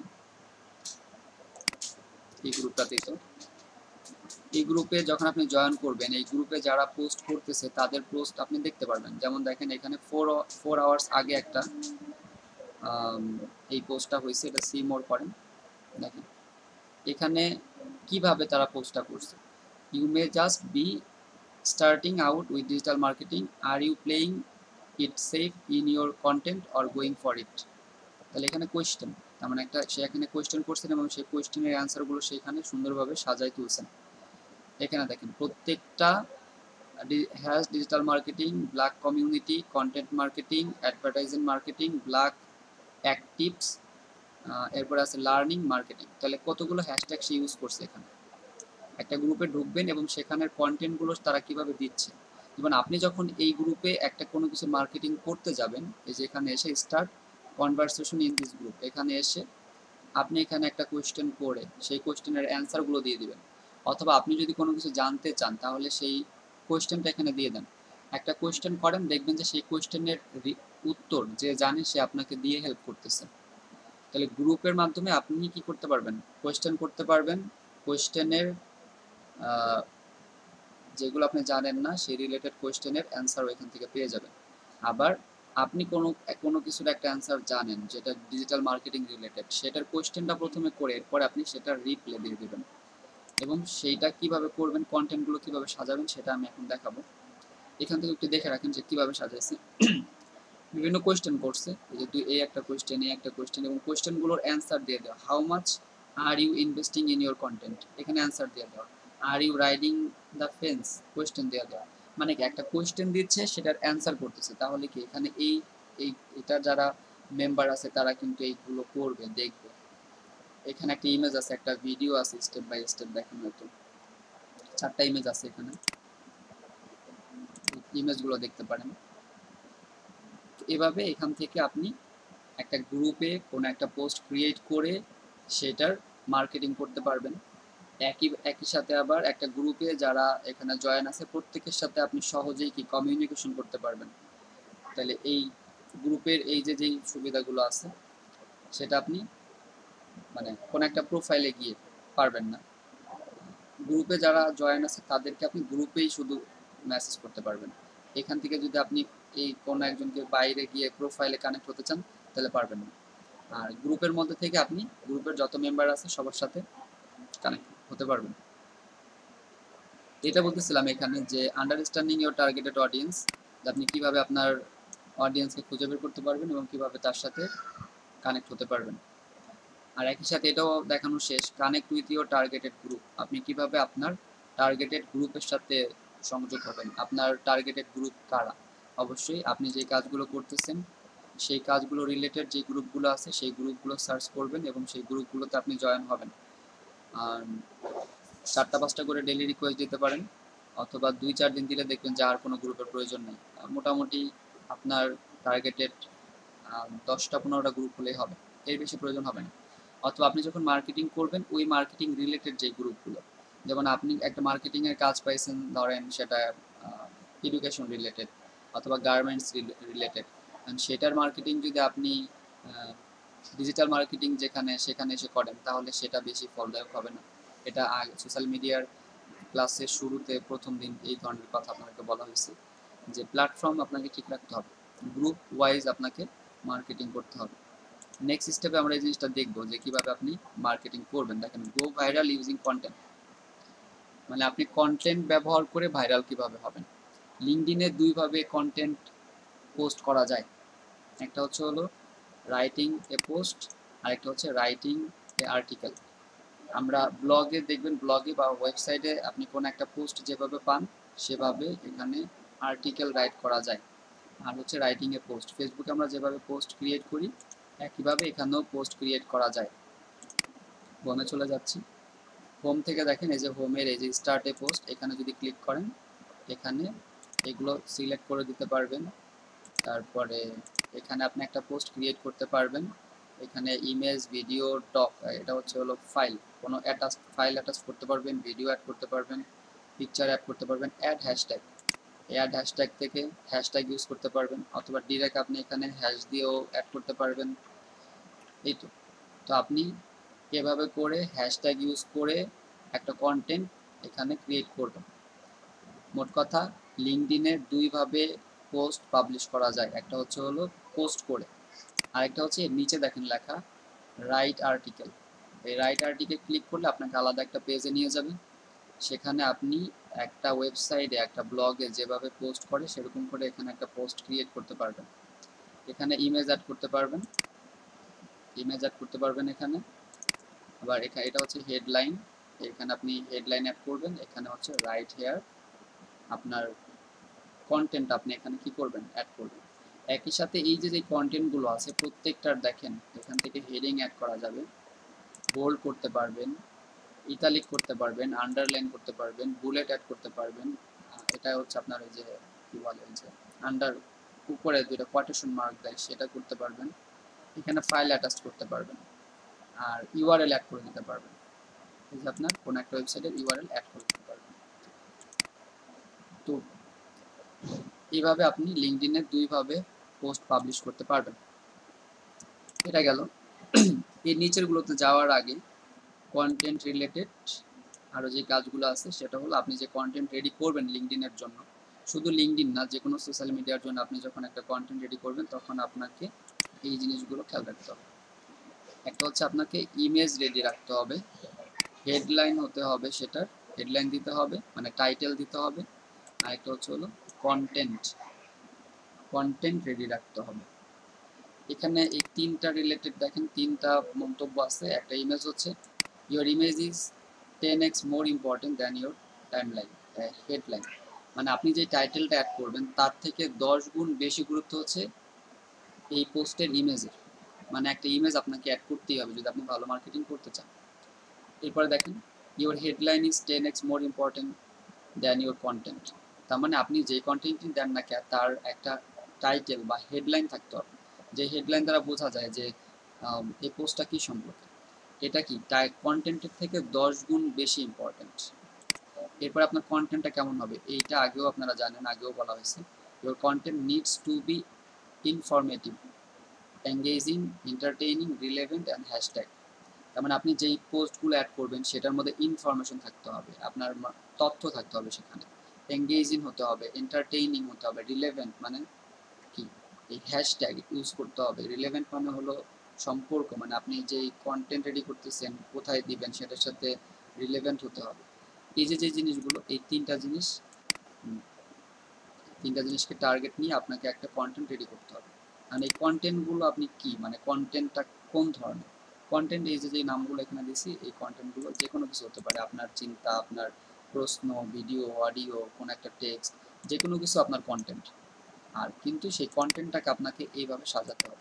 এই গ্রুপটাতে, তো এই গ্রুপে যখন আপনি জয়েন করবেন, এই গ্রুপে যারা পোস্ট করতেছে তাদের পোস্ট আপনি দেখতে পারবেন। যেমন দেখেন এখানে ফোর ফোর আওয়ার্স আগে একটা আম, এই পোস্টটা হয়েছে, এটা সি মোর করেন, দেখেন এখানে কিভাবে তারা পোস্টটা করছে। You may just be starting out with digital marketing, are you playing it safe in your content or going for it. তাহলে এখানে কোয়েশ্চেন, তার মানে একটা সে এখানে কোয়েশ্চেন করছেন এবং সেই কোয়েশ্চেনের অ্যান্সারগুলো সেখানে সুন্দরভাবে সাজাই তুলছেন। এখানে দেখেন প্রত্যেকটা has digital marketing, black community, content marketing, advertising marketing, black actives, এরপরে আছে লার্নিং মার্কেটিং। তাহলে কতগুলো হ্যাশট্যাগ সে ইউজ করছে এখানে। একটা গ্রুপে ঢুকবেন এবং সেখানের কন্টেন্টগুলো তারা কিভাবে দিচ্ছে। যেমন আপনি যখন এই গ্রুপে একটা কোনো কিছু মার্কেটিং করতে যাবেন, এই যে এখানে এসে start conversation in this group, এখানে এসে আপনি এখানে একটা কোয়েশ্চেন করে সেই কোয়েশ্চেনের অ্যান্সারগুলো দিয়ে দিবেন। অথবা আপনি যদি কোনো কিছু জানতে চান তাহলে সেই কোয়েশ্চেনটা এখানে দিয়ে দেন। একটা কোয়েশ্চেন করেন, দেখবেন যে সেই কোয়েশ্চেনের উত্তর যে জানে সে আপনাকে দিয়ে হেল্প করতেছে। তাহলে গ্রুপের মাধ্যমে আপনি কি করতে পারবেন, কোয়েশ্চেন করতে পারবেন, কোয়েশ্চেনের যেগুলো আপনি জানেন না সেই রিলেটেড কোয়েশ্চেনের অ্যান্সারও এখান থেকে পেয়ে যাবেন। আবার আপনি কোনো কোনো কিছুর একটা অ্যান্সার জানেন যেটা ডিজিটাল মার্কেটিং রিলেটেড, সেটার কোয়েশ্চেনটা প্রথমে করে এরপরে আপনি সেটার রিপ্লে দিয়ে দেবেন এবং সেইটা কিভাবে করবেন, কন্টেন্টগুলো কিভাবে সাজাবেন সেটা আমি এখন দেখাবো। এখান থেকে একটু দেখে রাখেন যে কিভাবে সাজাইছে। বিভিন্ন কোয়েশ্চেন করছে, এই যে দুই এই একটা কোয়েশ্চেন, এই একটা কোয়েশ্চেন, এবং কোয়েশ্চেনগুলোর অ্যান্সার দিয়ে দেওয়া। How much are you investing in your content, এখানে অ্যান্সার দিয়ে দেওয়া। Are you riding the fence, question দিয়ে দেওয়া। মানে কি একটা কোয়েশ্চেন দিচ্ছে সেটার অ্যান্সার করতেছে, তাহলে কি এখানে এই এই এটা যারা মেম্বার আছে তারা কিন্তু এইগুলো করবে, দেখবে। এখানে একটা ইমেজ আছে, একটা ভিডিও আছে, স্টেপ বাই স্টেপ দেখেন, হয়তো চারটা ইমেজ আছে এখানে, ইমেজগুলো দেখতে পারেন। এভাবে এখান থেকে আপনি একটা গ্রুপে কোনো একটা পোস্ট ক্রিয়েট করে সেটার মার্কেটিং করতে পারবেন। একই একই সাথে আবার একটা গ্রুপে যারা এখানে জয়েন আছে প্রত্যেকের সাথে আপনি সহজেই কি কমিউনিকেশন করতে পারবেন। তাহলে এই গ্রুপের এই যে যেই সুবিধাগুলো আছে সেটা আপনি মানে কোন একটা প্রোফাইলে গিয়ে পারবেন না, গ্রুপে যারা জয়েন আছে তাদেরকে আপনি গ্রুপেই শুধু মেসেজ করতে পারবেন। এখান থেকে যদি আপনি এই কোনো একজনকে বাইরে গিয়ে প্রোফাইলে কানেক্ট হতে চান তাহলে পারবেন না। আর গ্রুপের মধ্যে থেকে আপনি গ্রুপের যত মেম্বার আছে সবার সাথে কানেক্ট হতে পারবেন। এটা বলতেছিলাম এখানে যে আন্ডারস্ট্যান্ডিং ইউর টার্গেটেড অডিয়েন্স, আপনি কিভাবে আপনার অডিয়েন্সকে খুঁজে বের করতে পারবেন এবং কিভাবে তার সাথে কানেক্ট হতে পারবেন। আর একই সাথে এটাও দেখানো শেষ, connect with your targeted group, আপনি কিভাবে আপনার টার্গেটেড গ্রুপের সাথে সংযোগ হবেন। আপনার টার্গেটেড গ্রুপ কারা, অবশ্যই আপনি যে কাজগুলো করতেছেন সেই কাজগুলো রিলেটেড যে গ্রুপগুলো আছে সেই গ্রুপগুলো সার্চ করবেন এবং সেই গ্রুপগুলোতে আপনি জয়েন হবেন। আর চারটা পাঁচটা করে ডেলি রিকোয়েস্ট দিতে পারেন, অথবা দুই চার দিন দিলে দেখবেন যে আর কোনো গ্রুপের প্রয়োজন নেই। মোটামুটি আপনার টার্গেটেড দশটা পনেরোটা গ্রুপ হলেই হবে, এর বেশি প্রয়োজন হবে না। অথবা আপনি যখন মার্কেটিং করবেন ওই মার্কেটিং রিলেটেড যে গ্রুপগুলো, যেমন আপনি একটা মার্কেটিং এর কাজ পাইছেন, ধরেন সেটা এডুকেশন রিলেটেড অথবা গার্মেন্টস রিলেটেড, সেটার মার্কেটিং যদি আপনি ডিজিটাল মার্কেটিং যেখানে সেখানে এসে করেন তাহলে সেটা বেশি ফলদায়ক হবে না। এটা সোশ্যাল মিডিয়ার ক্লাসের শুরুতে প্রথম দিন এই ধরনের কথা আপনাকে বলা হয়েছে যে প্ল্যাটফর্ম আপনাকে ঠিক রাখতে হবে, গ্রুপ ওয়াইজ আপনাকে মার্কেটিং করতে হবে। নেক্সট স্টেপে আমরা এই জিনিসটা দেখবো যে কিভাবে আপনি মার্কেটিং করবেন। দেখেন, গো ভাইরাল ইউজিং কন্টেন্ট, মানে আপনি কন্টেন্ট ব্যবহার করে ভাইরাল কিভাবে হবেন। লিঙ্কডইনে দুইভাবে কন্টেন্ট পোস্ট করা যায়, একটা হচ্ছে হলো রাইটিং এ পোস্ট, আরেকটা হচ্ছে রাইটিং এ আর্টিকেল। আমরা ব্লগে দেখবেন, ব্লগে বা ওয়েবসাইটে আপনি কোন একটা পোস্ট যেভাবে পান সেভাবে এখানে আর্টিকেল রাইট করা যায়। আর হচ্ছে রাইটিং এ পোস্ট, ফেসবুকে আমরা যেভাবে পোস্ট ক্রিয়েট করি একইভাবে এখানেও পোস্ট ক্রিয়েট করা যায়। হোমে চলে যাচ্ছি, হোম থেকে দেখেন এই যে হোমের এই যে স্টার্ট এ পোস্ট, এখানে যদি ক্লিক করেন এখানে এগুলো সিলেক্ট করে দিতে পারবেন। তারপরে এখানে আপনি একটা পোস্ট ক্রিয়েট করতে পারবেন। এখানে ইমেজ, ভিডিও, ডক, এটা হচ্ছে হলো ফাইল, কোনো অ্যাটাচ ফাইল অ্যাটাচ করতে পারবেন, ভিডিও অ্যাড করতে পারবেন, পিকচার অ্যাড করতে পারবেন, অ্যাড হ্যাশট্যাগ, অ্যাড হ্যাশট্যাগ থেকে হ্যাশট্যাগ ইউজ করতে পারবেন, অথবা ডিরেক্ট আপনি এখানে হ্যাশ দিয়েও অ্যাড করতে পারবেন। এই তো তো আপনি এভাবে করে হ্যাশট্যাগ ইউজ করে একটা কন্টেন্ট এখানে ক্রিয়েট করবেন। মোট কথা লিঙ্কডইনে দুইভাবে পোস্ট পাবলিশ করা যায়, একটা হচ্ছে হলো পোস্ট করে, আরেকটা হচ্ছে নিচে দেখেন লেখা রাইট আর্টিকেল। এই রাইট আর্টিকেল ক্লিক করলে আপনাকে আলাদা একটা পেজে নিয়ে যাবে, সেখানে আপনি একটা ওয়েবসাইটে একটা ব্লগে যেভাবে পোস্ট করে সেরকম করে এখানে একটা পোস্ট ক্রিয়েট করতে পারবেন। এখানে ইমেজ অ্যাড করতে পারবেন, ইমেজ অ্যাড করতে পারবেন এখানে। আবার এখানে এটা হচ্ছে হেডলাইন, এখানে আপনি হেডলাইন অ্যাড করবেন। এখানে হচ্ছে রাইট হেয়ার আপনার কন্টেন্ট আপনি এখানে কি করবেন, অ্যাড করবেন। একই সাথে এই যে যে কন্টেন্টগুলো আছে প্রত্যেকটার দেখেন এখান থেকে হেডিং অ্যাড করা যাবে, বোল্ড করতে পারবেন, ইটালিক করতে পারবেন, আন্ডারলাইন করতে পারবেন, বুলেট অ্যাড করতে পারবেন। এটা হচ্ছে আপনার এই যে কি বলে যে আন্ডার উপরে দুইটা কোটেশন মার্ক দেয় সেটা করতে পারবেন। এখানে ফাইল অ্যাটাচ করতে পারবেন আর ইউআরএল অ্যাড করে দিতে পারবেন। এই যে আপনার কোন একটা ওয়েবসাইটের ইউআরএল অ্যাড করে দিতে পারবেন। তো এইভাবে আপনি লিঙ্কডইনে দুইভাবে পোস্ট পাবলিশ করতে পারবেন। এটা গেল। এর নিচের গুলোতে যাওয়ার আগে কন্টেন্ট রিলেটেড আরো যে কাজগুলো আছে সেটা হলো আপনি যে কন্টেন্ট রেডি করবেন লিঙ্কডইনের জন্য, শুধু লিঙ্কডইন না যে কোনো সোশ্যাল মিডিয়ার জন্য আপনি যখন একটা কন্টেন্ট রেডি করবেন তখন আপনাকে এই জিনিসগুলো খেয়াল রাখতে হবে। একটা হচ্ছে আপনাকে ইমেজ রেডি রাখতে হবে, হেডলাইন হতে হবে, সেটার হেডলাইন দিতে হবে মানে টাইটেল দিতে হবে। আরেকটা হচ্ছে হলো কন্টেন্ট, কন্টেন্ট রেডি রাখতে হবে। এখানে এই তিনটা রিলেটেড দেখেন তিনটা মন্তব্য আছে। একটা ইমেজ হচ্ছে your image is ten x more important than your timeline headline, মানে আপনি যে টাইটেলটা অ্যাড করবেন তার থেকে দশ গুণ বেশি গুরুত্ব হচ্ছে এই পোস্টের ইমেজের, মানে একটা ইমেজ আপনাকে অ্যাড করতেই হবে যদি আপনি ভালো মার্কেটিং করতে চান। এরপরে দেখেন your headline is ten x more important than your content, তার মানে আপনি যে কন্টেন্টই দেন না কেন তার একটা টাইটেল বা হেডলাইন থাকতে হবে, যে হেডলাইন দ্বারা বোঝা যায় যে এই পোস্টটা কী সম্পর্কে, এটা কি কন্টেন্টের থেকে দশ গুণ বেশি ইম্পর্টেন্ট। এরপর আপনার কন্টেন্টটা কেমন হবে এইটা আগেও আপনারা জানেন, আগেও বলা হয়েছে your content needs to be informative, engaging, entertaining, relevant and hashtag. তার মানে আপনি যেই পোস্টগুলো অ্যাড করবেন সেটার মধ্যে ইনফরমেশন থাকতে হবে, আপনার তথ্য থাকতে হবে সেখানে, এঙ্গেজিং হতে হবে, এন্টারটেইনিং হতে হবে, রিলেভেন্ট মানে কি এই হ্যাশট্যাগ ইউজ করতে হবে। রিলেভেন্ট মানে হলো সম্পর্ক, মানে আপনি যেই কন্টেন্ট রেডি করতেছেন কোথায় দিবেন সেটার সাথে রিলেভেন্ট হতে হবে। এই যে যে জিনিসগুলো এই তিনটা জিনিস তিনটা জিনিসকে টার্গেট নিয়ে আপনাকে একটা কন্টেন্ট রেডি করতে হবে। আর এই কন্টেন্টগুলো আপনি কি মানে কন্টেন্টটা কোন ধরনের কন্টেন্ট, এই যে যে নামগুলো এখানে দিছি এই কন্টেন্টগুলো যে কোনো কিছু হতে পারে, আপনার চিন্তা, আপনার প্রশ্ন, ভিডিও, অডিও, কোন একটা টেক্সট, যে কোনো কিছু আপনার কন্টেন্ট। আর কিন্তু সেই কন্টেন্টটাকে আপনাকে এইভাবে সাজাতে হবে।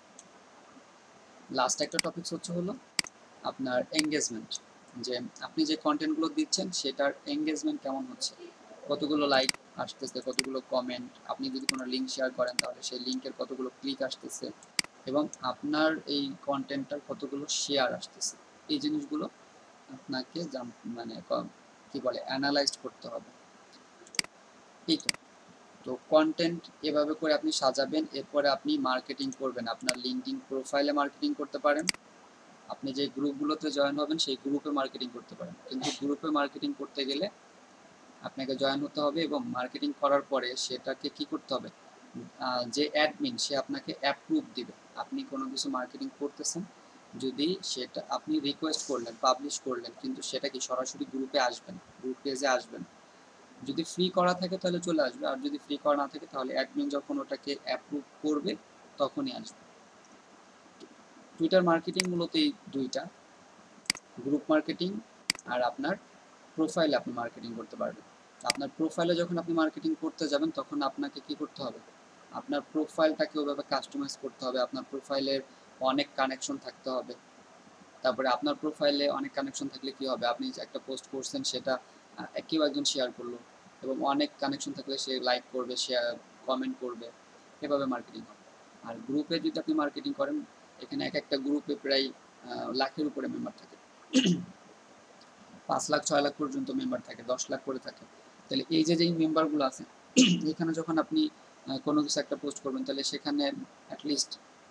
লাস্ট একটা টপিকস হচ্ছে হলো আপনার এঙ্গেজমেন্ট, যে আপনি যে কন্টেন্টগুলো দিচ্ছেন সেটার এঙ্গেজমেন্ট কেমন হচ্ছে, কতগুলো লাইক আসতেছে, কতগুলো কমেন্ট, আপনি যদি কোনো লিঙ্ক শেয়ার করেন তাহলে সেই লিঙ্কের কতগুলো ক্লিক আসতেছে এবং আপনার এই কন্টেন্টটার কতগুলো শেয়ার আসতেছে, এই জিনিসগুলো আপনাকে মানে কি বলে অ্যানালাইজ করতে হবে। এই তো তো কন্টেন্ট এভাবে করে আপনি সাজাবেন, এরপরে আপনি মার্কেটিং করবেন। আপনার লিঙ্কডইন প্রোফাইলে মার্কেটিং করতে পারেন, আপনি যে গ্রুপগুলোতে জয়েন হবেন সেই গ্রুপে মার্কেটিং করতে পারেন। কিন্তু গ্রুপে মার্কেটিং করতে গেলে আপনাকে জয়েন হতে হবে এবং মার্কেটিং করার পরে সেটাকে কি করতে হবে, যে অ্যাডমিন সে আপনাকে অ্যাপ্রুভ দিবে। আপনি কোনো কিছু মার্কেটিং করতেছেন, যদি সেটা আপনি রিকোয়েস্ট করলেন, পাবলিশ করলেন, কিন্তু সেটা কি সরাসরি গ্রুপে আসবেন, গ্রুপ পেজে আসবেন। যদি ফ্রি করা থাকে তাহলে চলে আসবে, আর যদি ফ্রি করা না থাকে তাহলে অ্যাডমিন যখন ওটাকে অ্যাপ্রুভ করবে তখনই আসবে। টুইটার মার্কেটিং মূলত এই দুইটা, গ্রুপ মার্কেটিং আর আপনার প্রোফাইলে আপনি মার্কেটিং করতে পারবেন। আপনার প্রোফাইলে যখন আপনি মার্কেটিং করতে যাবেন তখন আপনাকে কি করতে হবে, আপনার প্রোফাইলটাকে ওইভাবে কাস্টমাইজ করতে হবে। আপনার প্রোফাইলের অনেক কানেকশন থাকতে হবে। তারপরে আপনার প্রোফাইলে অনেক কানেকশন থাকলে কি হবে, আপনি একটা পোস্ট করছেন সেটা কেউ একজন শেয়ার করলো, এবং অনেক কানেকশন থাকলে সে লাইক করবে, শেয়ার কমেন্ট করবে, এভাবে মার্কেটিং হবে। আর গ্রুপে যদি আপনি মার্কেটিং করেন, এখানে এক একটা গ্রুপে প্রায় লাখের উপরে মেম্বার থাকে, পাঁচ লাখ ছয় লাখ পর্যন্ত মেম্বার থাকে, দশ লাখ করে থাকে। তাহলে এই যে যেই মেম্বারগুলো আছে এখানে যখন আপনি কোনো কিছু একটা পোস্ট করবেন তাহলে সেখানে অ্যাটলিস্ট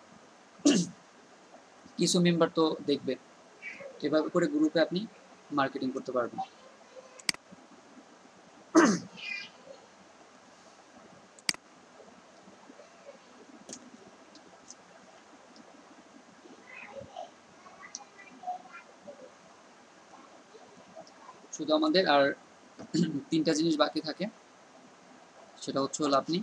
কিছু মেম্বার তো দেখবে। এভাবে করে গ্রুপে আপনি মার্কেটিং করতে পারবেন। শুধু আমাদের আর তিনটা জিনিস বাকি থাকে, সেটা হচ্ছে হলো আপনি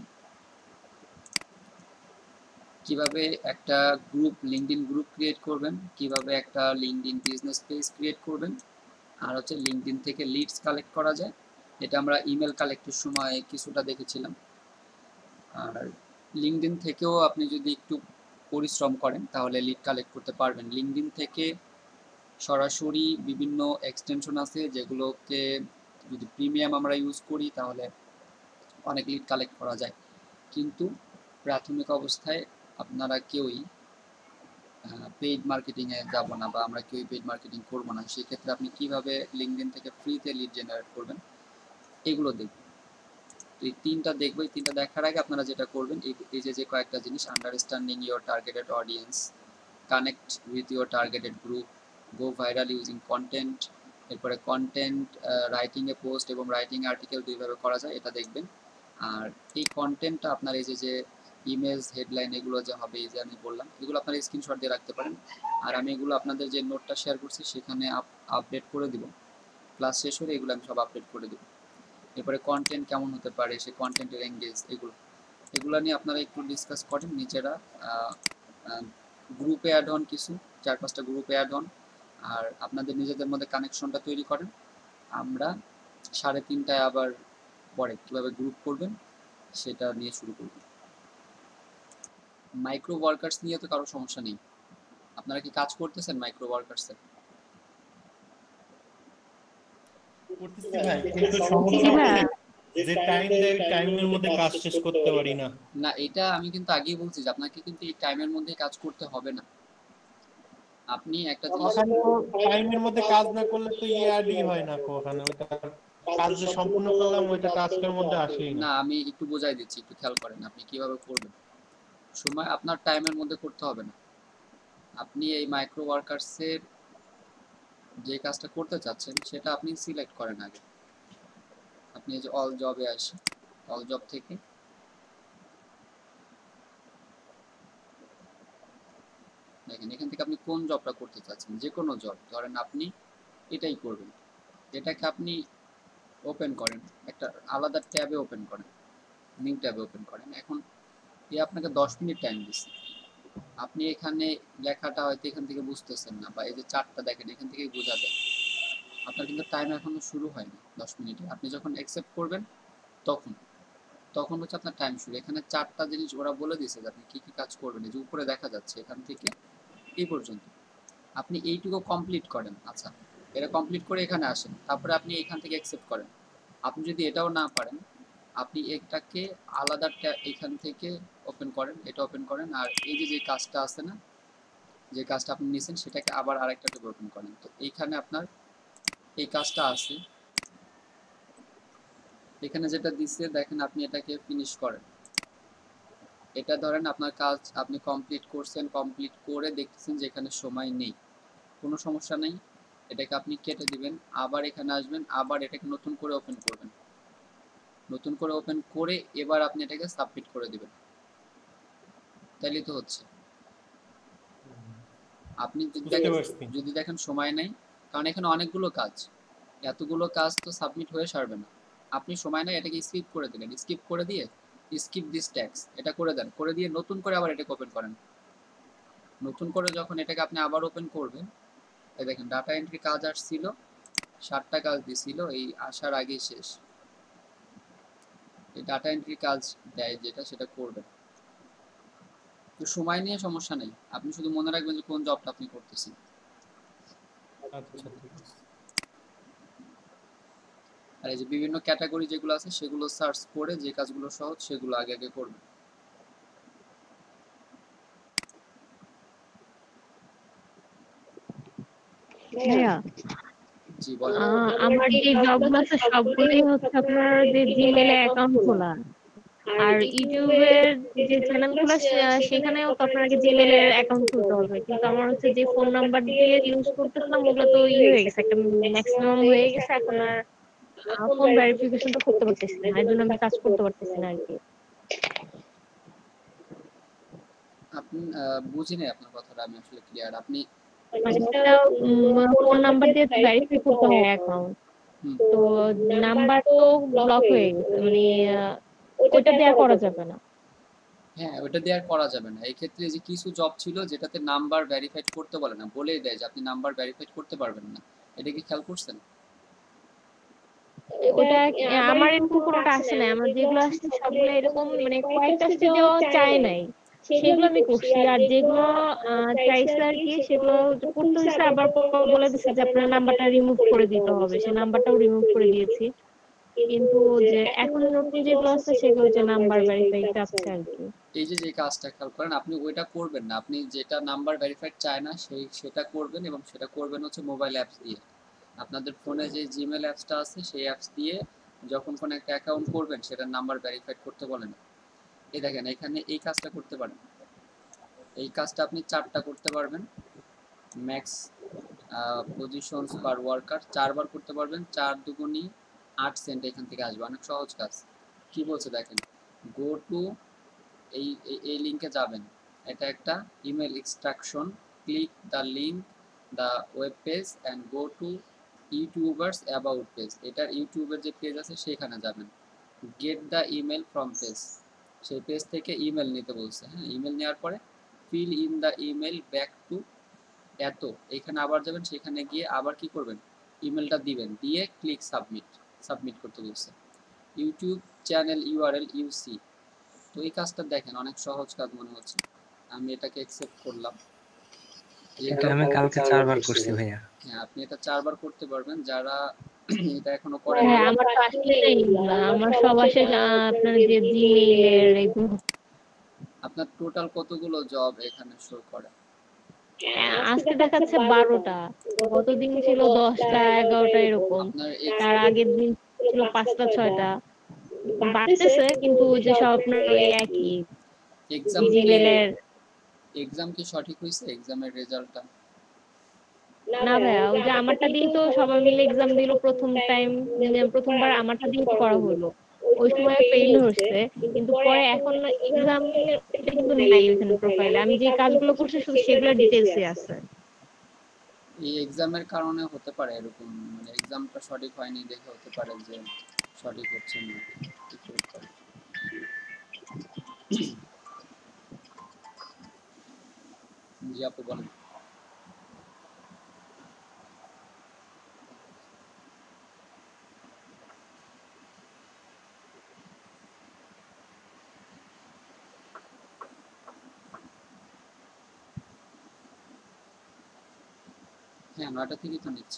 কিভাবে একটা গ্রুপ লিঙ্কডইন গ্রুপ ক্রিয়েট করবেন, কিভাবে একটা লিঙ্কডইন বিজনেস পেজ ক্রিয়েট করবেন, আর হচ্ছে লিঙ্কডইন থেকে লিডস কালেক্ট করা যায়। এটা আমরা ইমেল কালেক্টের সময় কিছুটা দেখেছিলাম। আর লিঙ্কডইন থেকেও আপনি যদি একটু পরিশ্রম করেন তাহলে লিড কালেক্ট করতে পারবেন। লিঙ্কডইন থেকে সরাসরি বিভিন্ন এক্সটেনশন আছে যেগুলোকে যদি প্রিমিয়াম আমরা ইউজ করি তাহলে অনেক লিড কালেক্ট করা যায়। কিন্তু প্রাথমিক অবস্থায় আপনারা কেউই পেইড মার্কেটিংয়ে যাব না, বা আমরা কেউই পেইড মার্কেটিং করব না। সেক্ষেত্রে আপনি কিভাবে লিঙ্কডইন থেকে ফ্রিতে লিড জেনারেট করবেন এগুলো দেখবেন। তো এই তিনটা দেখবো, এই তিনটা দেখার আগে আপনারা যেটা করবেন, এই যে যে কয়েকটা জিনিস, understanding your targeted audience, connect with your targeted group, go viral using content, এরপরে কন্টেন্ট রাইটিং এ পোস্ট এবং রাইটিং আর্টিকেল দুইভাবে করা যায় এটা দেখবেন। আর এই কন্টেন্টটা আপনার এই যে যে ইমেজ হেডলাইন এগুলো যে হবে, এই যে আমি বললাম, এগুলো আপনারা স্ক্রিনশট দিয়ে রাখতে পারেন। আর আমি এগুলো আপনাদের যে নোটটা শেয়ার করছি সেখানে আপডেট করে দিব, ক্লাস শেষ হলে এগুলো আমি সব আপডেট করে দেবো। এরপরে কন্টেন্ট কেমন হতে পারে, সেই কন্টেন্টের এঙ্গেজ, এগুলো এগুলো নিয়ে আপনারা একটু ডিসকাস করেন নিজেরা, গ্রুপে অ্যাড হন, কিছু চার পাঁচটা গ্রুপে অ্যাড হন, আর আপনাদের নিজেদের মধ্যে কানেকশনটা তৈরি করেন। আমরা সাড়ে তিনটায় আবার পরে কীভাবে গ্রুপ করবেন সেটা নিয়ে শুরু করব। মাইক্রো ওয়ার্কার্স নিয়ে তো কারো সমস্যা নেই, আপনারা কি কাজ করতেছেন মাইক্রো ওয়ার্কার্সে? করতেছি ভাই, কিন্তু সমস্যা হচ্ছে যে টাইম দেয় টাইমের মধ্যে কাজ শেষ করতে পারি না। না, এটা আমি কিন্তু আগেই বলছি যে আপনাকে কিন্তু এই টাইমের মধ্যে কাজ করতে হবে না। আপনি একটা জিনিস টাইমের মধ্যে কাজ না করলে তো ইআরডি হয় না, ওখানে ওটা কাজ যে সম্পূর্ণ করলাম ওইটা টাস্কের মধ্যে আসেই না। আমি একটু বোঝাই দিচ্ছি, একটু খেয়াল করেন আপনি কিভাবে করবেন। সময় আপনার টাইমের মধ্যে করতে হবে না। আপনি এই মাইক্রো ওয়ার্কার্সের যে কাজটা করতে চাচ্ছেন সেটা আপনি সিলেক্ট করেন আগে। আপনি এই যে অল জবে আসেন, অল জব থেকে দেখেন এখান থেকে আপনি কোন জবটা করতে চাচ্ছেন, যে কোনো জব ধরেন আপনি এটাই করবেন। এটাকে আপনি ওপেন করেন, একটা আলাদা ট্যাবে ওপেন করেন, নিউ ট্যাবে ওপেন করেন। এখন এ আপনাকে দশ মিনিট টাইম দিচ্ছে, আপনি এখানে লেখাটা হয়তো এখান থেকে বুঝতেছেন না, বা এই যে চারটা দেখেন এখান থেকেই বোঝা যায় আপনার কিন্তু টাইম এখনো শুরু হয়নি দশ মিনিটে। আপনি যখন অ্যাকসেপ্ট করবেন তখন তখন হচ্ছে আপনার টাইম শুরু। এখানে চারটা জিনিস ওরা বলে দিয়েছে যে আপনি কী কী কাজ করবেন, এই যে উপরে দেখা যাচ্ছে এখান থেকে এই পর্যন্ত আপনি এইটুকু কমপ্লিট করেন। আচ্ছা, এটা কমপ্লিট করে এখানে আসেন, তারপরে আপনি এখান থেকে অ্যাকসেপ্ট করেন। আপনি যদি এটাও না পারেন আপনি এটাকে আলাদা এখান থেকে ওপেন করেন, এটা ওপেন করেন, আর এই যে যে কাজটা আছে না, যে কাজটা আপনি নিয়েছেন সেটাকে আবার আরেকটা ট্যাবে ওপেন করেন। তো এইখানে আপনার এই কাজটা আছে, এখানে যেটা দিচ্ছে দেখেন, আপনি এটাকে ফিনিশ করেন। এটা ধরেন আপনার কাজ আপনি কমপ্লিট করছেন, কমপ্লিট করে দেখতেছেন যে এখানে সময় নেই, কোনো সমস্যা নেই, এটাকে আপনি কেটে দিবেন, আবার এখানে আসবেন, আবার এটাকে নতুন করে ওপেন করবেন, নতুন করে ওপেন করে এবার আপনি এটাকে সাবমিট করে দিবেন, তাইলেই তো হচ্ছে। আপনি যদি বুঝতে দেখেন পারছি। যদি দেখেন সময় নেই, কারণ এখানে অনেকগুলো কাজ, এতগুলো কাজ তো সাবমিট হয়ে সারবে না। আপনি সময় নেই, এটাকে স্কিপ করে দিলেন, স্কিপ করে দিয়ে স্কিপ দিস ট্যাক্স এটা করে দেন, করে দিয়ে নতুন করে আবার এটাকে ওপেন করেন। নতুন করে যখন এটাকে আপনি আবার ওপেন করবেন, এই দেখেন ডাটা এন্ট্রি কাজ আসছিল, ষাটটা কাজ দিছিল, এই আসার আগেই শেষ। এই ডাটা এন্ট্রি কাজ দেয় যেটা, সেটা করবেন। তো সময় নিয়ে সমস্যা নেই, আপনি শুধু মনে রাখবেন যে কোন জবটা আপনি করতেছেন। আচ্ছা ঠিক আছে। আর এই যে বিভিন্ন ক্যাটাগরি যেগুলো আছে সেগুলো সার্চ করে যে কাজগুলো সহজ সেগুলো আগে আগে করবেন। ভাইয়া জি বলেন। আহ, আমার যে জবগুলো আছে সবগুলোই হচ্ছে আপনার যে জিমেলে অ্যাকাউন্ট খোলা, আর ইউটিউবের যে চ্যানেলগুলো সেখানেও তো আপনার আগে জিমেলের অ্যাকাউন্ট খুলতে হবে, কিন্তু আমার হচ্ছে যে ফোন নাম্বার দিয়ে ইউজ করতেছিলাম ওগুলো তো ই হয়ে গেছে, একটা ম্যাক্সিমাম হয়ে গেছে, এখন আর ফোন ভেরিফিকেশনটা করতে পারতেছি না, এর জন্য আমি কাজ করতে পারতেছি না আর কি। আপনি আহ, বুঝি নাই আপনার কথাটা, আমি আসলে ক্লিয়ার। আপনি মানে একটা ফোন নাম্বার দিয়ে ভেরিফাই করতে হয় অ্যাকাউন্ট, হুম, তো নাম্বার তো ব্লক হয়ে গেছে, মানে আহ, ওইটা দেয়া করা যাবে না। হ্যাঁ ওটা দিয়ে আর করা যাবে না। এই ক্ষেত্রে যে কিছু জব ছিল যেটাতে নাম্বার ভেরিফাইড করতে বলে না, বলেই দেয় যে আপনি নাম্বার ভেরিফাইড করতে পারবেন না। এটা কি খেয়াল করছেন? ওটা আহ, আমার এরকম কোনোটা আসে নাই, আমার যেগুলো আসছে সবগুলো এরকম, মানে কয়েকটা আসছে যে ও চায় নাই, সেগুলো আমি করছি, আর যেগুলো আহ, চাইছে আর কি সেগুলো করতে হয়েছে, আবার প- বলে দিচ্ছে যে আপনার নাম্বারটা রিমুভ করে দিতে হবে, সে নাম্বারটাও রিমুভ করে দিয়েছি। কিন্তু যে এখন নতুন যেগুলো আছে সেগুলো যে নাম্বার ভেরিফাই চাচ্ছে আর কি। এই যে যে কাজটা খেয়াল করেন, আপনি ওইটা করবেন না, আপনি যেটা নাম্বার ভেরিফাইড চায় না সেই সেটা করবেন, এবং সেটা করবেন হচ্ছে মোবাইল অ্যাপস দিয়ে। আপনাদের ফোনে যে জিমেল অ্যাপসটা আছে সেই অ্যাপস দিয়ে যখন কোনো একটা অ্যাকাউন্ট করবেন সেটার নাম্বার ভেরিফাইড করতে বলে না। এই দেখেন এখানে এই কাজটা করতে পারেন, এই কাজটা আপনি চারটা করতে পারবেন, ম্যাক্স পজিশনস পার ওয়ার্কার চারবার করতে পারবেন, চার দুগুণি আট সেন্ট এখান থেকে আসবে, অনেক সহজ কাজ। কি বলছে দেখেন, গো টু এই এই- এই লিঙ্কে যাবেন, এটা একটা email extraction, click the link the web page and go to YouTubers about page, এটার ইউটিউবের যে পেজ আছে সেখানে যাবেন, get the email from page, সেই পেজ থেকে ইমেল নিতে বলছে। হ্যাঁ, ইমেল নেওয়ার পরে fill in the email back to এত, এখানে আবার যাবেন, সেখানে গিয়ে আবার কি করবেন, ইমেলটা দিবেন, দিয়ে ক্লিক সাবমিট, সাবমিট করতে বলছে। ইউটিউব চ্যানেল ইউআরএল ইউসি, তো এই কাজটা দেখেন অনেক সহজ কাজ মনে হচ্ছে, আমি এটাকে অ্যাকসেপ্ট করলাম। এটা আমি কালকে চারবার করছি ভাইয়া। হ্যাঁ আপনি এটা চারবার করতে পারবেন, যারা এটা এখনো করেন হ্যাঁ নাই। আমার তো আসলে এইগুলা, আমার সব আসে আহ, আপনার যে জিমেইলের এগুলো। আপনার টোটাল কতগুলো জব এখানে শো করে? আহ, আজকে দেখাচ্ছে বারোটা, গতদিন ছিল দশটা এগারোটা এরকম, আপনার তার আগের দিন ছিল পাঁচটা ছয়টা, বাড়তেছে কিন্তু ওই যে সব আপনার ওই একই এক্সাম কি জিমেলের। এক্সাম কি সঠিক হয়েছে, এক্সামের রেজাল্টটা? না ভাইয়া, ওই যে আমারটা দিয়ে তো সবাই মিলে এক্সাম দিল প্রথম টাইম, প্রথমবার আমারটা দিয়ে তো করা হলো, ওই সময় ফেইল হচ্ছে, কিন্তু পরে এখন এক্সাম এটা কিন্তু নাই ওইখানে প্রোফাইলে, আমি যে কাজগুলো করছি শুধু সেগুলো ডিটেইলসে আছে। এই এক্সামের কারণে হতে পারে এরকম, মানে এক্সামটা সঠিক হয়নি দেখে হতে পারে যে সঠিক হচ্ছে না, কিছু হতে পারে। জি আপু বলেন। হ্যাঁ নয়টা থেকেই তো নিচ্ছে।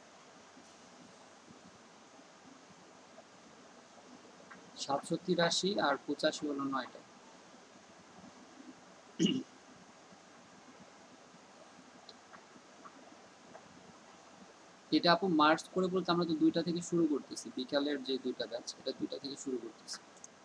সাতশো তিরাশি আর পঁচাশি হলো নয়টা। এটা আপু মার্চ করে বলতে আমরা তো দুইটা থেকে শুরু করতেছি, বিকালের যে দুইটা ব্যাচ এটা দুইটা থেকে শুরু করতেছি।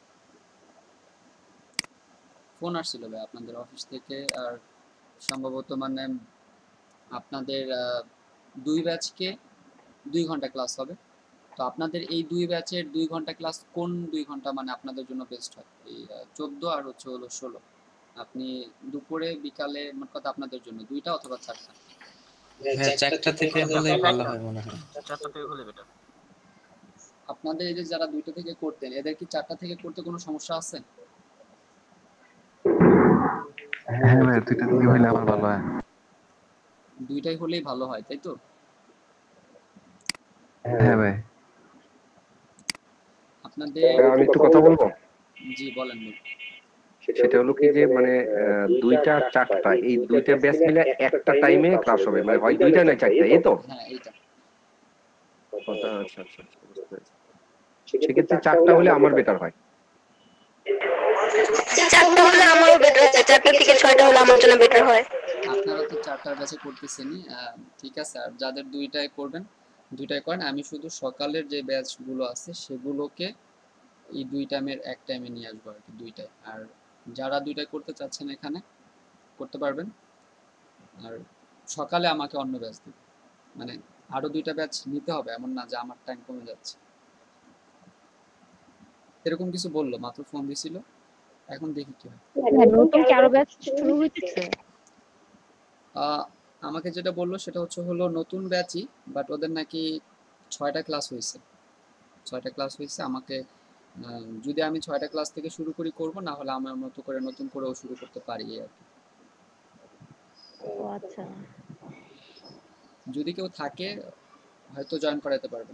ফোন আসছিল ভাই আপনাদের অফিস থেকে, আর সম্ভবত মানে আপনাদের আহ, দুই ব্যাচকে দুই ঘন্টা ক্লাস হবে। তো আপনাদের এই দুই ব্যাচের দুই ঘন্টা ক্লাস কোন দুই ঘন্টা মানে আপনাদের জন্য বেস্ট হয়? এই চোদ্দ আর হচ্ছে হলো ষোলো। আপনি দুপুরে বিকালে মোট কথা আপনাদের জন্য দুইটা অথবা চারটা। ভাইয়া চারটা থেকে হলে ভালো হয় মনে হয়। আপনাদের এই যে যারা দুইটা থেকে করতেন এদের কি চারটা থেকে করতে কোনো সমস্যা আছে? হ্যাঁ ভাই, দুইটা থেকে হইলে আমার ভালো হয়। দুইটাই হলেই ভালো হয়, তাই তো? হ্যাঁ ভাই। আপনাদের আমি একটু কথা বলবো। জি বলেন বলুন। সেটা হলো কি যে মানে আহ, দুইটা আর চারটা এই দুইটা ব্যাচ মিলে একটা টাইমে ক্লাস হবে, মানে হয় দুইটা না চারটা, এই তো? হ্যাঁ এইটা। আচ্ছা আচ্ছা আচ্ছা, বুঝতে পেরেছি। সেক্ষেত্রে চারটা হলে আমার বেটার হয়। চারটা হলে আমারও বেটার হয়, চারটা থেকে ছয়টা হলে আমার জন্য বেটার হয়। আপনারা তো চারটার ব্যাচে করতেছেনই, আহ, ঠিক আছে। আর যাদের দুইটায় করবেন দুইটায় করেন, আমি শুধু সকালের যে ব্যাচগুলো আছে সেগুলোকে এই দুই টাইমের এক টাইমে নিয়ে আসবো আর কি, দুইটায়। আর যারা দুইটায় করতে চাচ্ছেন এখানে করতে পারবেন। আর সকালে আমাকে অন্য ব্যাচ দিন, মানে আরো দুইটা ব্যাচ নিতে হবে এমন না যে আমার টাইম কমে যাচ্ছে। এরকম কিছু বললো, মাত্র ফোন দিছিল, এখন দেখি কি হয়। নতুন কি আরো ব্যাচ শুরু হইতেছে? আহ, আমাকে যেটা বললো সেটা হচ্ছে হলো নতুন ব্যাচই, বাট ওদের নাকি ছয়টা ক্লাস হয়েছে, ছয়টা ক্লাস হয়েছে। আমাকে আহ, যদি আমি ছয়টা ক্লাস থেকে শুরু করি করব, না হলে আমার মতো করে নতুন করেও শুরু করতে পারি এই আর কি। ও আচ্ছা। যদি কেউ থাকে হয়তো জয়েন করাতে পারবেন।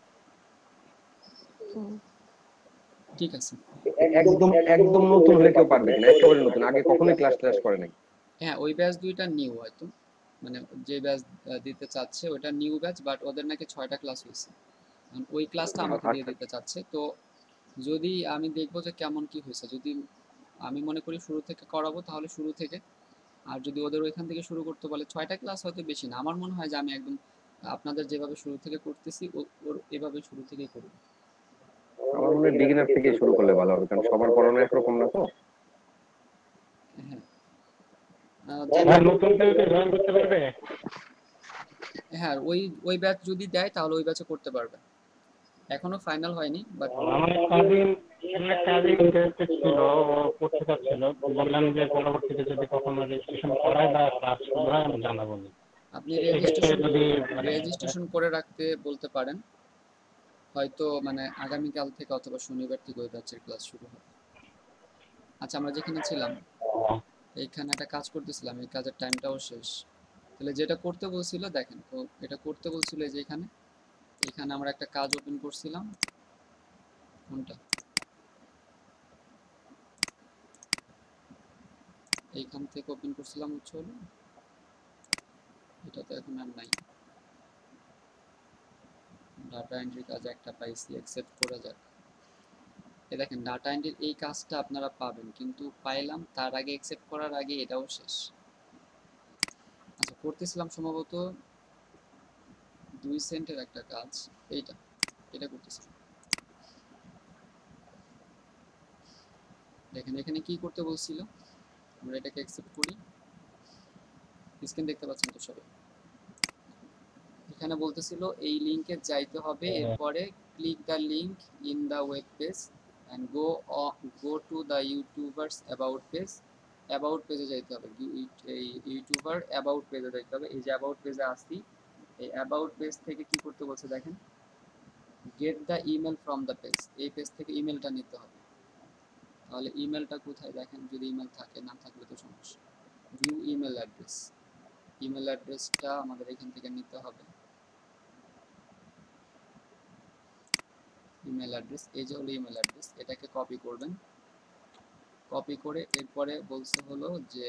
হুম। ঠিক আছে। একদম একদম নতুন হলে কেউ পারবে না, একেবারে নতুন, আগে কখনোই ক্লাস ক্লাস করে নাই। হ্যাঁ ওই ব্যাচ দুইটা নিউ হয়তো, মানে যে ব্যাচ দিতে চাচ্ছে ওটা নিউ ব্যাচ, বাট ওদের নাকি ছয়টা ক্লাস হয়েছে, এখন ওই ক্লাসটা আমাকে দিয়ে দিতে চাচ্ছে। তো যদি আমি দেখবো যে কেমন কি হয়েছে, যদি আমি মনে করি শুরু থেকে করাবো তাহলে শুরু থেকে, আর যদি ওদের ওইখান থেকে শুরু করতে বলে ছয়টা ক্লাস হয়তো বেশি না, আমার মনে হয় যে আমি একদম আপনাদের যেভাবে শুরু থেকে করতেছি ও- ওর এভাবে শুরু থেকেই করব। আমার মনে হয় বিগিনার থেকে শুরু করলে ভালো হবে, কারণ সবার পড়ানো একরকম না তো। হ্যাঁ আহ, ভাই যেটা- নতুন কেউ কি জয়েন করতে পারবে? হ্যাঁ ওই ওই ব্যাচ যদি দেয় তাহলে ওই ব্যাচে করতে পারবে, এখনো ফাইনাল হয়নি বাট আমার কাজিন আমার কাজিন ইন্টারেস্টেড ছিল, ও করতে চাচ্ছিল। বললাম যে পরবর্তীতে যদি কখনো রেজিস্ট্রেশন করায় বা ক্লাস শুরু হয় আমি জানাবো। আপনি সেক্ষেত্রে রেজিস্ট্রেশন যদি মানে রেজিস্ট্রেশন করে রাখতে বলতে পারেন, হয়তো মানে আগামীকাল থেকে অথবা শনিবার থেকে ওই ব্যাচের ক্লাস শুরু হবে। আচ্ছা আমরা যেখানে ছিলাম এইখানে একটা কাজ করতেছিলাম, এই কাজের টাইমটাও শেষ। তাহলে যেটা করতে বলছিল দেখেন তো, এটা করতে বলছিল যে এখানে এখানে আমরা একটা কাজ ওপেন করছিলাম, কোনটা এইখান থেকে ওপেন করছিলাম হচ্ছে হলো এটা, তো এখন আর নাই। ডাটা এন্ট্রি কাজ একটা পাইছি, অ্যাকসেপ্ট করে যাক। এই দেখেন ডাটা এন্ট্রির এই কাজটা আপনারা পাবেন, কিন্তু পাইলাম তার আগে অ্যাকসেপ্ট করার আগে এটাও শেষ। আচ্ছা করতেছিলাম সম্ভবত দুই সেন্টের একটা কাজ, এইটা এটা করতেছিলাম। দেখেন এখানে কি করতে বলছিল, আমরা এটাকে অ্যাকসেপ্ট করি, স্ক্রিন দেখতে পাচ্ছেন তো সবাই। এখানে বলতেছিল এই লিংকে যাইতে হবে, এরপরে click the link in the web page and go go to the YouTubers about page. About পেজে যাইতে হবে, এই ইউটিউবার অ্যাবাউট পেজে যাইতে হবে। এই যে অ্যাবাউট পেজে আসছি, এই অ্যাবাউট পেজ থেকে কি করতে বলছে দেখেন, get the email from the page, এই পেজ থেকে ইমেলটা নিতে হবে। তাহলে ইমেলটা কোথায় দেখেন, যদি ইমেল থাকে, না থাকলে তো সমস্যা। ভিউ ইমেল অ্যাড্রেস, ইমেল অ্যাড্রেসটা আমাদের এখান থেকে নিতে হবে। ইমেল অ্যাড্রেস, এই যে হলো ইমেল অ্যাড্রেস, এটাকে কপি করবেন। কপি করে এরপরে বলছে হলো যে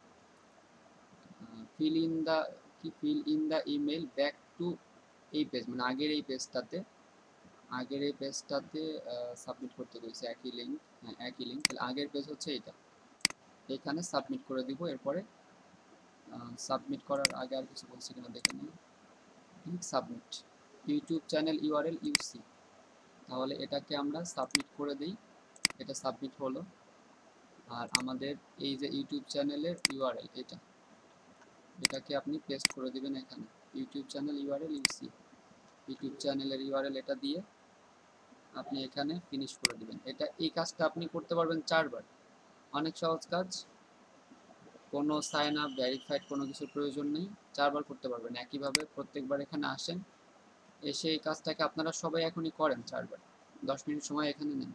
ফিল ইন দা কি fill in the email back to এই পেজ, মানে আগের এই পেজটাতে আগের এই পেজটাতে সাবমিট করতে বলছে একই লিঙ্ক। হ্যাঁ একই লিঙ্ক, তাহলে আগের পেজ হচ্ছে এটা, এখানে সাবমিট করে দিব। এরপরে সাবমিট করার আগে আর কিছু বলছে কিনা দেখে নিই। Click submit, YouTube channel URL UC. তাহলে এটাকে আমরা সাবমিট করে দিই, এটা সাবমিট হলো। আর আমাদের এই যে ইউটিউব চ্যানেলের ইউআরএল এটা, এটাকে আপনি পেস্ট করে দিবেন এখানে, YouTube channel URL UC, YouTube চ্যানেলের ইউআরএল এটা দিয়ে আপনি এখানে ফিনিশ করে দিবেন। এটা এই কাজটা আপনি করতে পারবেন চারবার, অনেক সহজ কাজ, কোনো সাইন আপ ভেরিফাইড কোনো কিছুর প্রয়োজন নেই, চারবার করতে পারবেন একইভাবে। প্রত্যেকবার এখানে আসেন, এসে এই কাজটাকে আপনারা সবাই এখনই করেন চারবার, দশ মিনিট সময় এখানে নেন।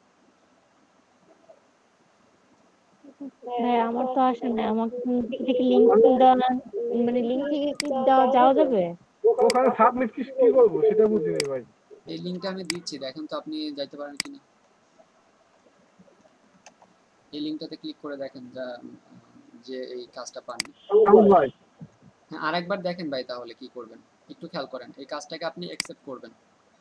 ভাই আমার তো আসে না, আমাকে থেকে লিংক দেওয়া না, মানে লিংক থেকে কি দেওয়া যাওয়া যাবে? ওখানে সাবমিট কি কি করব সেটা বুঝিনি ভাই। এই লিংকটা আমি দিচ্ছি, দেখেন তো আপনি যাইতে পারেন কিনা। এই লিংকটাতে ক্লিক করে দেখেন যা যে এই কাজটা পাননি। ভাই হ্যাঁ আরেকবার দেখেন ভাই, তাহলে কি করবেন একটু খেয়াল করেন। এই কাজটাকে আপনি অ্যাকসেপ্ট করবেন,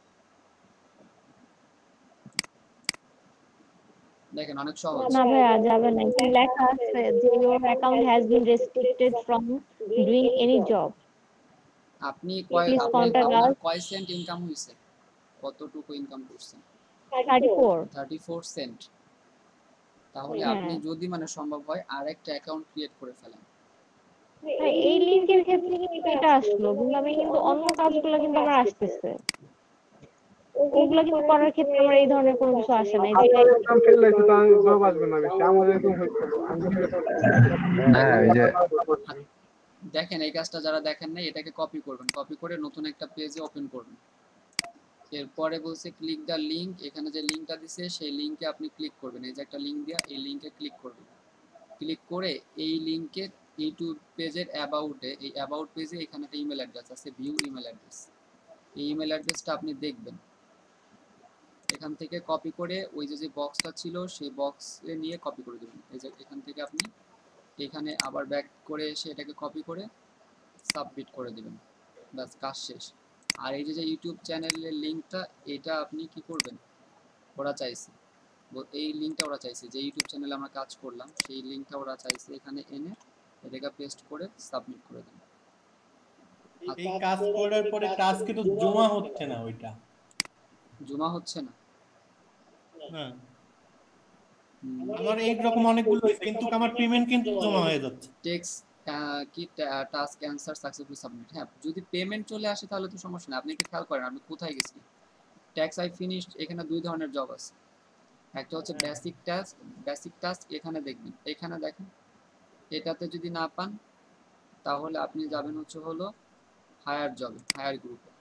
দেখেন অনেক সহজ। না ভাইয়া যাবে না, এখানে লেখা আছে যে your account has been restricted from doing any job. আপনি কয় Please আপনি contact আপনার us. কয় সেন্ট ইনকাম হইছে, কতটুকু ইনকাম করছেন? thirty-four. thirty-four Saint. তাহলে হ্যাঁ। আপনি যদি মানে সম্ভব হয় আরেকটা অ্যাকাউন্ট ক্রিয়েট করে ফেলেন। ভাই এই লিংকের ক্ষেত্রে কিন্তু এটা আসলো, কিন্তু আমি কিন্তু অন্য কাজগুলো কিন্তু আমার আসতেছে, ওগুলো কিন্তু করার ক্ষেত্রে আমার এই ধরনের কোনো কিছু আসে না। এই যে আপনার এক্সাম ফেল হইছে তো আমি জব আসবে না বেশি, আমাদের এরকম হইছে আমি হ্যাঁ এই যে দেখেন এই কাজটা যারা দেখেন নাই, এটাকে কপি করবেন, কপি করে নতুন একটা পেজে ওপেন করবেন। এরপরে বলছে ক্লিক দ্য লিংক, এখানে যে লিংকটা দিছে সেই লিংকে আপনি ক্লিক করবেন, এই যে একটা লিংক দেয়া, এই লিংকে ক্লিক করবেন। ক্লিক করে এই লিংকে ইউটিউব পেজের অ্যাবাউটে, এই অ্যাবাউট পেজে এখানে একটা ইমেল অ্যাড্রেস আছে, ভিউ ইমেল অ্যাড্রেস, এই ইমেল অ্যাড্রেসটা আপনি দেখবেন। এখান থেকে কপি করে ওই যে যে বক্সটা ছিল সেই বক্সে নিয়ে কপি করে দেবেন। এই যে এখান থেকে আপনি এখানে আবার ব্যাক করে এসে এটাকে কপি করে সাবমিট করে দিবেন, ব্যাস কাজ শেষ। আর এই যে যে ইউটিউব চ্যানেলের লিংকটা, এটা আপনি কি করবেন, ওরা চাইছে এই লিংকটা ওরা চাইছে যে ইউটিউব চ্যানেলে আমরা কাজ করলাম সেই লিংকটা ওরা চাইছে, এখানে এনে এটাকে পেস্ট করে সাবমিট করে দেন। এই কাজ করার পরে টাস্ক কিন্তু জমা হচ্ছে না, ওইটা জমা হচ্ছে না। না আমার এই রকম অনেকগুলো হয়েছে, কিন্তু আমার পেমেন্ট কিন্তু জমা হয়ে যাচ্ছে। টেক্সট কি টাস্ক অ্যানসার সাকসেসফুলি সাবমিট, হ্যাঁ যদি পেমেন্ট চলে আসে তাহলে তো সমস্যা নেই। আপনি একটু খেয়াল করেন আপনি কোথায় গেছেন। ট্যাক্স আই ফিনিশড, এখানে দুই ধরনের জব আছে, একটা হচ্ছে বেসিক টাস্ক, বেসিক টাস্ক এখানে দেখবেন, এখানে দেখেন, এটাতে যদি না পান তাহলে আপনি যাবেন হচ্ছে হলো হায়ার জবে, হায়ার গ্রুপে।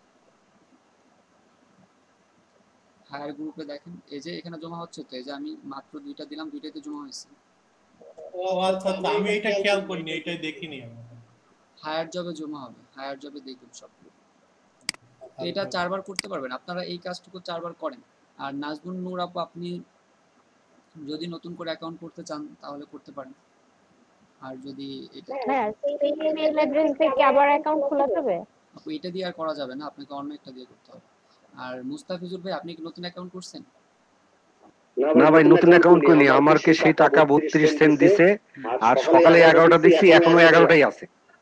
হায়ার গ্রুপে দেখেন এই যে এখানে জমা হচ্ছে, তো এই যে আমি মাত্র দুইটা দিলাম, দুইটাতে জমা হয়েছে। ও আচ্ছা আচ্ছা, আমি এটা খেয়াল করিনি, এটাই দেখিনি আমি। হায়ার জবে জমা হবে, হায়ার জবে দেখবেন সবগুলো। এটা চারবার করতে পারবেন আপনারা, এই কাজটুকু চারবার করেন। আর নাজবুন নূর আপু আপনি যদি নতুন করে অ্যাকাউন্ট করতে চান তাহলে করতে পারেন, আর যদি এটা হ্যাঁ সেই ইমেল অ্যাড্রেস থেকে আবার অ্যাকাউন্ট খোলা যাবে? আপু এটা দিয়ে আর করা যাবে না, আপনাকে অন্য একটা দিয়ে করতে হবে। আর মুস্তাফিজুর ভাই আপনি কি নতুন অ্যাকাউন্ট করছেন? না ভাই নতুন অ্যাকাউন্ট করিনি, আমারকে সেই টাকা বত্রিশ সেন্ট দিছে, আর সকালে এগারোটা দিচ্ছি, এখনো এগারোটাই আছে।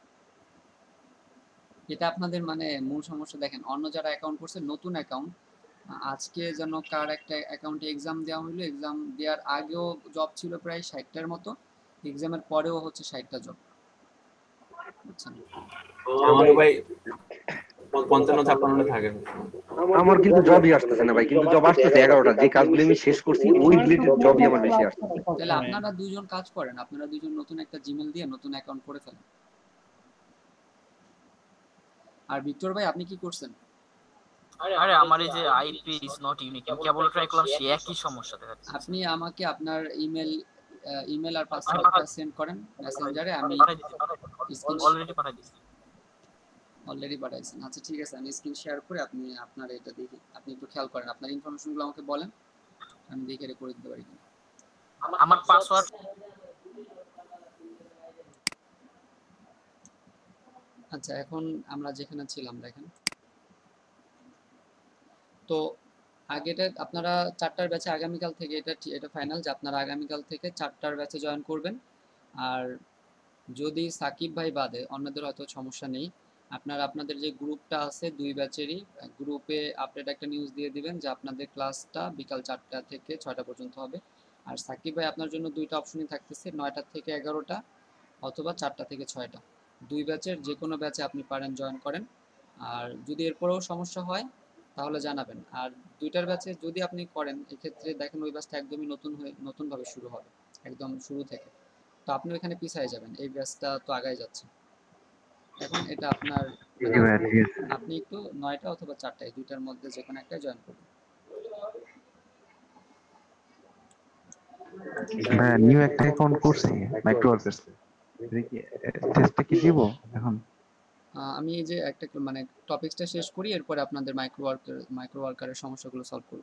এটা আপনাদের মানে মূল সমস্যা। দেখেন অন্য যারা অ্যাকাউন্ট করছে নতুন অ্যাকাউন্ট, আজকে যেন কার একটা অ্যাকাউন্টে এক্সাম দেওয়া হলো, এক্সাম দেওয়ার আগেও জব ছিল প্রায় ষাটটার মতো, এক্সামের পরেও হচ্ছে ষাটটা জব, বুঝছেন? আমার ভাই পঞ্চান্ন ছাপ্পান্ন থাকে। আমার কিন্তু জবই আসতেছে না ভাই, কিন্তু জব আসতেছে এগারোটা, যে কাজগুলো আমি শেষ করছি ওই রিলেটেড জবই আমার বেশি আসতেছে। তাহলে আপনারা দুইজন কাজ করেন, আপনারা দুইজন নতুন একটা জিমেল দিয়ে নতুন অ্যাকাউন্ট করে ফেলেন। আর ভিক্টর ভাই আপনি কি করছেন? আরে আমার এই যে আইপি ইজ নট ইউনিক, আমি কেবল ট্রাই করলাম, সে একই সমস্যা দেখাচ্ছে। আপনি আমাকে আপনার ইমেল ইমেল আর পাসওয়ার্ডটা সেন্ড করেন মেসেঞ্জারে, আমি অলরেডি পাঠিয়ে দিয়েছি। অলরেডি পাঠাইছেন? আচ্ছা ঠিক আছে, আমি স্ক্রিন শেয়ার করে আপনি আপনার এটা দেখি, আপনি একটু খেয়াল করেন, আপনার ইনফরমেশনগুলো আমাকে বলেন, আমি দেখে এটা করে দিতে পারি কিনা। আমার পাসওয়ার্ড আচ্ছা এখন আমরা যেখানে ছিলাম দেখেন তো, আগেটা আপনারা চারটার ব্যাচে আগামীকাল থেকে, এটা এটা ফাইনাল যে আপনারা আগামীকাল থেকে চারটার ব্যাচে জয়েন করবেন। আর যদি সাকিব ভাই বাদে অন্যদের হয়তো সমস্যা নেই, আপনারা আপনাদের যে গ্রুপটা আছে দুই ব্যাচেরই গ্রুপে আপডেট একটা নিউজ দিয়ে দিবেন যে আপনাদের ক্লাসটা বিকাল চারটা থেকে ছয়টা পর্যন্ত হবে। আর সাকিব ভাই আপনার জন্য দুইটা অপশনই থাকতেছে, নয়টা থেকে এগারোটা অথবা চারটা থেকে ছয়টা। দুই ব্যাচের যে কোনো ব্যাচে আপনি পারেন জয়েন করেন। আর যদি এরপরেও সমস্যা হয় তাহলে জানাবেন। আর দুইটার ব্যাচে যদি আপনি করেন এক্ষেত্রে দেখেন ওই ব্যাচটা একদমই নতুন হয়ে নতুনভাবে শুরু হবে একদম শুরু থেকে, তো আপনি ওইখানে পিছায় যাবেন, এই ব্যাচটা তো আগায় যাচ্ছে। এখন এটা আপনার জি ভাইয়া ঠিক আছে। আপনি একটু নয়টা অথবা চারটা এই দুইটার মধ্যে যে কোনো একটা জয়েন করবেন। ভাইয়া নিউ একটা অ্যাকাউন্ট করছি মাইক্রোওয়ার্কার্স, টেস্টটা কি দিব এখন? আহ, আমি এই যে একটা মানে টপিকসটা শেষ করি, এরপরে আপনাদের মাইক্রো ওয়ার্কার মাইক্রো ওয়ার্কারের সমস্যাগুলো সলভ করব।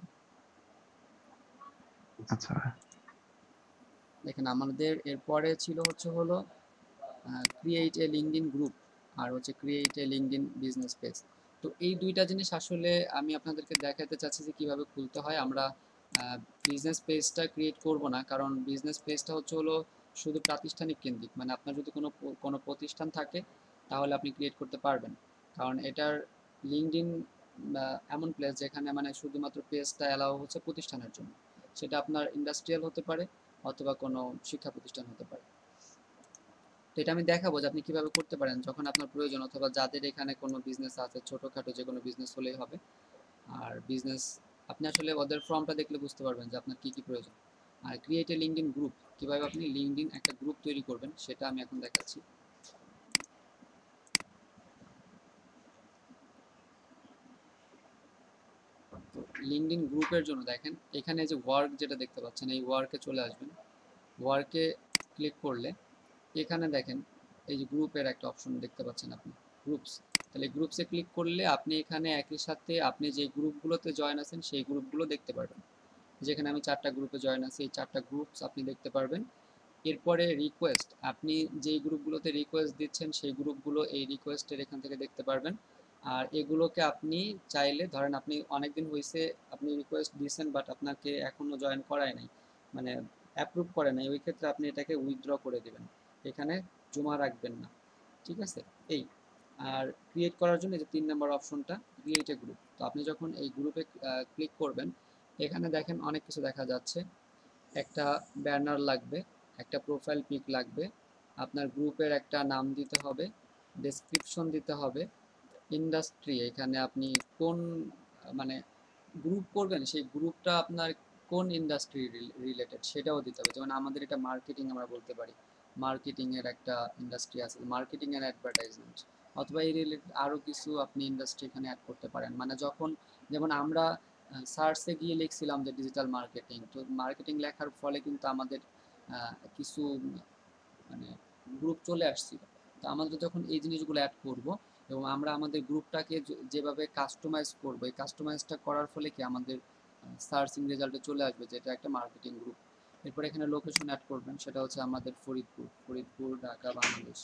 আচ্ছা দেখেন আমাদের এরপরে ছিল হচ্ছে হলো ক্রিয়েট এ লিঙ্কডইন গ্রুপ আর হচ্ছে create a LinkedIn business page. তো এই দুইটা জিনিস আসলে আমি আপনাদেরকে দেখাতে চাচ্ছি যে কিভাবে খুলতে হয়। আমরা বিজনেস পেজটা ক্রিয়েট করব না, কারণ বিজনেস পেজটা হচ্ছে হলো শুধু প্রাতিষ্ঠানিক কেন্দ্রিক, মানে আপনার যদি কোনো কোনো প্রতিষ্ঠান থাকে তাহলে আপনি ক্রিয়েট করতে পারবেন, কারণ এটার লিঙ্কডইন এমন প্লেস যেখানে মানে শুধুমাত্র পেজটা অ্যালাউ হচ্ছে প্রতিষ্ঠানের জন্য, সেটা আপনার ইন্ডাস্ট্রিয়াল হতে পারে অথবা কোনো শিক্ষা প্রতিষ্ঠান হতে পারে। তো এটা আমি দেখাবো যে আপনি কিভাবে করতে পারেন যখন আপনার প্রয়োজন, অথবা যাদের এখানে কোনো বিজনেস আছে ছোটোখাটো যে কোনো বিজনেস হলেই হবে। আর বিজনেস আপনি আসলে ওদের ফর্মটা দেখলে বুঝতে পারবেন যে আপনার কী কী প্রয়োজন। আর ক্রিয়েট এ লিঙ্কডইন গ্রুপ, কীভাবে আপনি লিঙ্কডইন একটা গ্রুপ তৈরি করবেন সেটা আমি এখন দেখাচ্ছি। তো লিঙ্কডইন গ্রুপের জন্য দেখেন এখানে যে ওয়ার্ক যেটা দেখতে পাচ্ছেন এই ওয়ার্কে চলে আসবেন। ওয়ার্কে ক্লিক করলে এখানে দেখেন এই যে গ্রুপের একটা অপশন দেখতে পাচ্ছেন আপনি, গ্রুপস। তাহলে গ্রুপসে ক্লিক করলে আপনি এখানে একই সাথে আপনি যে গ্রুপগুলোতে জয়েন আছেন সেই গ্রুপগুলো দেখতে পারবেন। যেখানে আমি চারটা গ্রুপে জয়েন আছি, এই চারটা গ্রুপস আপনি দেখতে পারবেন। এরপরে রিকোয়েস্ট, আপনি যেই গ্রুপগুলোতে রিকোয়েস্ট দিচ্ছেন সেই গ্রুপগুলো এই রিকোয়েস্টের এখান থেকে দেখতে পারবেন। আর এগুলোকে আপনি চাইলে ধরেন আপনি অনেকদিন হয়েছে আপনি রিকোয়েস্ট দিয়েছেন বাট আপনাকে এখনও জয়েন করায় নাই, মানে অ্যাপ্রুভ করে নাই, ওই ক্ষেত্রে আপনি এটাকে উইথড্র করে দেবেন, এখানে জমা রাখবেন না, ঠিক আছে। এই আর ক্রিয়েট করার জন্য যে তিন নম্বর অপশনটা ক্রিয়েট এ গ্রুপ, তো আপনি যখন এই গ্রুপে ক্লিক করবেন এখানে দেখেন অনেক কিছু দেখা যাচ্ছে। একটা ব্যানার লাগবে, একটা প্রোফাইল পিক লাগবে, আপনার গ্রুপের একটা নাম দিতে হবে, ডেসক্রিপশন দিতে হবে, ইন্ডাস্ট্রি এখানে আপনি কোন মানে গ্রুপ করবেন সেই গ্রুপটা আপনার কোন ইন্ডাস্ট্রি রিলেটেড সেটাও দিতে হবে। যেমন আমাদের এটা মার্কেটিং, আমরা বলতে পারি মার্কেটিংয়ের একটা ইন্ডাস্ট্রি আছে, মার্কেটিং অ্যান্ড অ্যাডভার্টাইজমেন্ট, অথবা এই রিলেটেড আরও কিছু আপনি ইন্ডাস্ট্রি এখানে অ্যাড করতে পারেন। মানে যখন যেমন আমরা সার্চে গিয়ে লিখছিলাম যে ডিজিটাল মার্কেটিং, তো মার্কেটিং লেখার ফলে কিন্তু আমাদের কিছু মানে গ্রুপ চলে আসছিল। তো আমাদের যখন এই জিনিসগুলো অ্যাড করব এবং আমরা আমাদের গ্রুপটাকে যেভাবে কাস্টমাইজ করব, এই কাস্টমাইজটা করার ফলে কি আমাদের সার্চিং রেজাল্টে চলে আসবে যে এটা একটা মার্কেটিং গ্রুপ। এরপর এখানে লোকেশন অ্যাড করবেন, সেটা হচ্ছে আমাদের ফরিদপুর, ফরিদপুর ঢাকা বাংলাদেশ,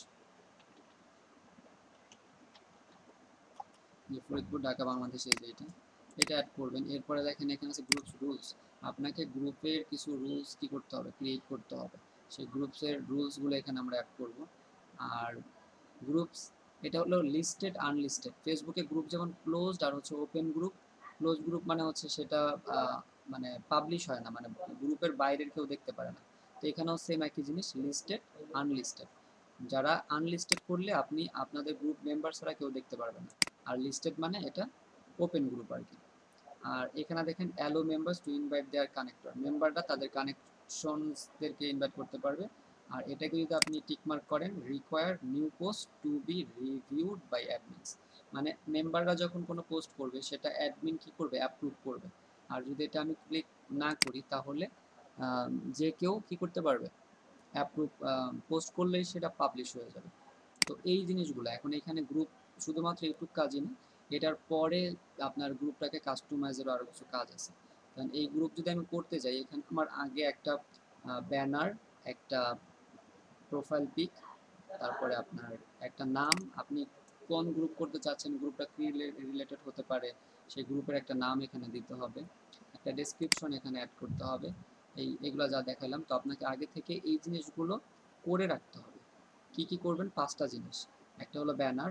যে ফরিদপুর ঢাকা বাংলাদেশ এই যে এটা এটা অ্যাড করবেন। এরপরে দেখেন এখানে আছে গ্রুপস রুলস, আপনাকে গ্রুপের কিছু রুলস কি করতে হবে, ক্রিয়েট করতে হবে, সেই গ্রুপসের রুলসগুলো এখানে আমরা অ্যাড করব। আর গ্রুপস এটা হলো লিস্টেড আনলিস্টেড, ফেসবুকে গ্রুপ যেমন ক্লোজড আর হচ্ছে ওপেন গ্রুপ। ক্লোজ গ্রুপ মানে হচ্ছে সেটা মানে পাবলিশ হয় না, মানে গ্রুপের বাইরের কেউ দেখতে পারে না। তো এখানেও সেম একই জিনিস, লিস্টেড আনলিস্টেড। যারা আনলিস্টেড করলে আপনি আপনাদের গ্রুপ মেম্বার ছাড়া কেউ দেখতে পারবে না, আর লিস্টেড মানে এটা ওপেন গ্রুপ আর কি। আর এখানে দেখেন allow members to invite their connector, মেম্বাররা তাদের কানেকশনসদেরকে ইনভাইট করতে পারবে। আর এটাকে যদি আপনি টিকমার্ক করেন require new post to be reviewed by admins, মানে মেম্বাররা যখন কোনো পোস্ট করবে সেটা অ্যাডমিন কি করবে, অ্যাপ্রুভ করবে। আর যদি এটা আমি ক্লিক না করি তাহলে যে কেউ কি করতে পারবে, অ্যাপ্রুভ পোস্ট করলেই সেটা পাবলিশ হয়ে যাবে। তো এই জিনিসগুলো এখন এখানে গ্রুপ শুধুমাত্র এইটুকু কাজই না, এটার পরে আপনার গ্রুপটাকে কাস্টমাইজেরও আরও কিছু কাজ আছে। কারণ এই গ্রুপ যদি আমি করতে যাই এখানে আমার আগে একটা ব্যানার, একটা প্রোফাইল পিক, তারপরে আপনার একটা নাম, আপনি কোন গ্রুপ করতে চাচ্ছেন, গ্রুপটা কি রিলেটেড হতে পারে সেই গ্রুপের একটা নাম এখানে দিতে হবে, একটা ডেসক্রিপশন এখানে অ্যাড করতে হবে। এই এগুলো যা দেখালাম, তো আপনাকে আগে থেকে এই জিনিসগুলো করে রাখতে হবে। কি কি করবেন, পাঁচটা জিনিস, একটা হলো ব্যানার,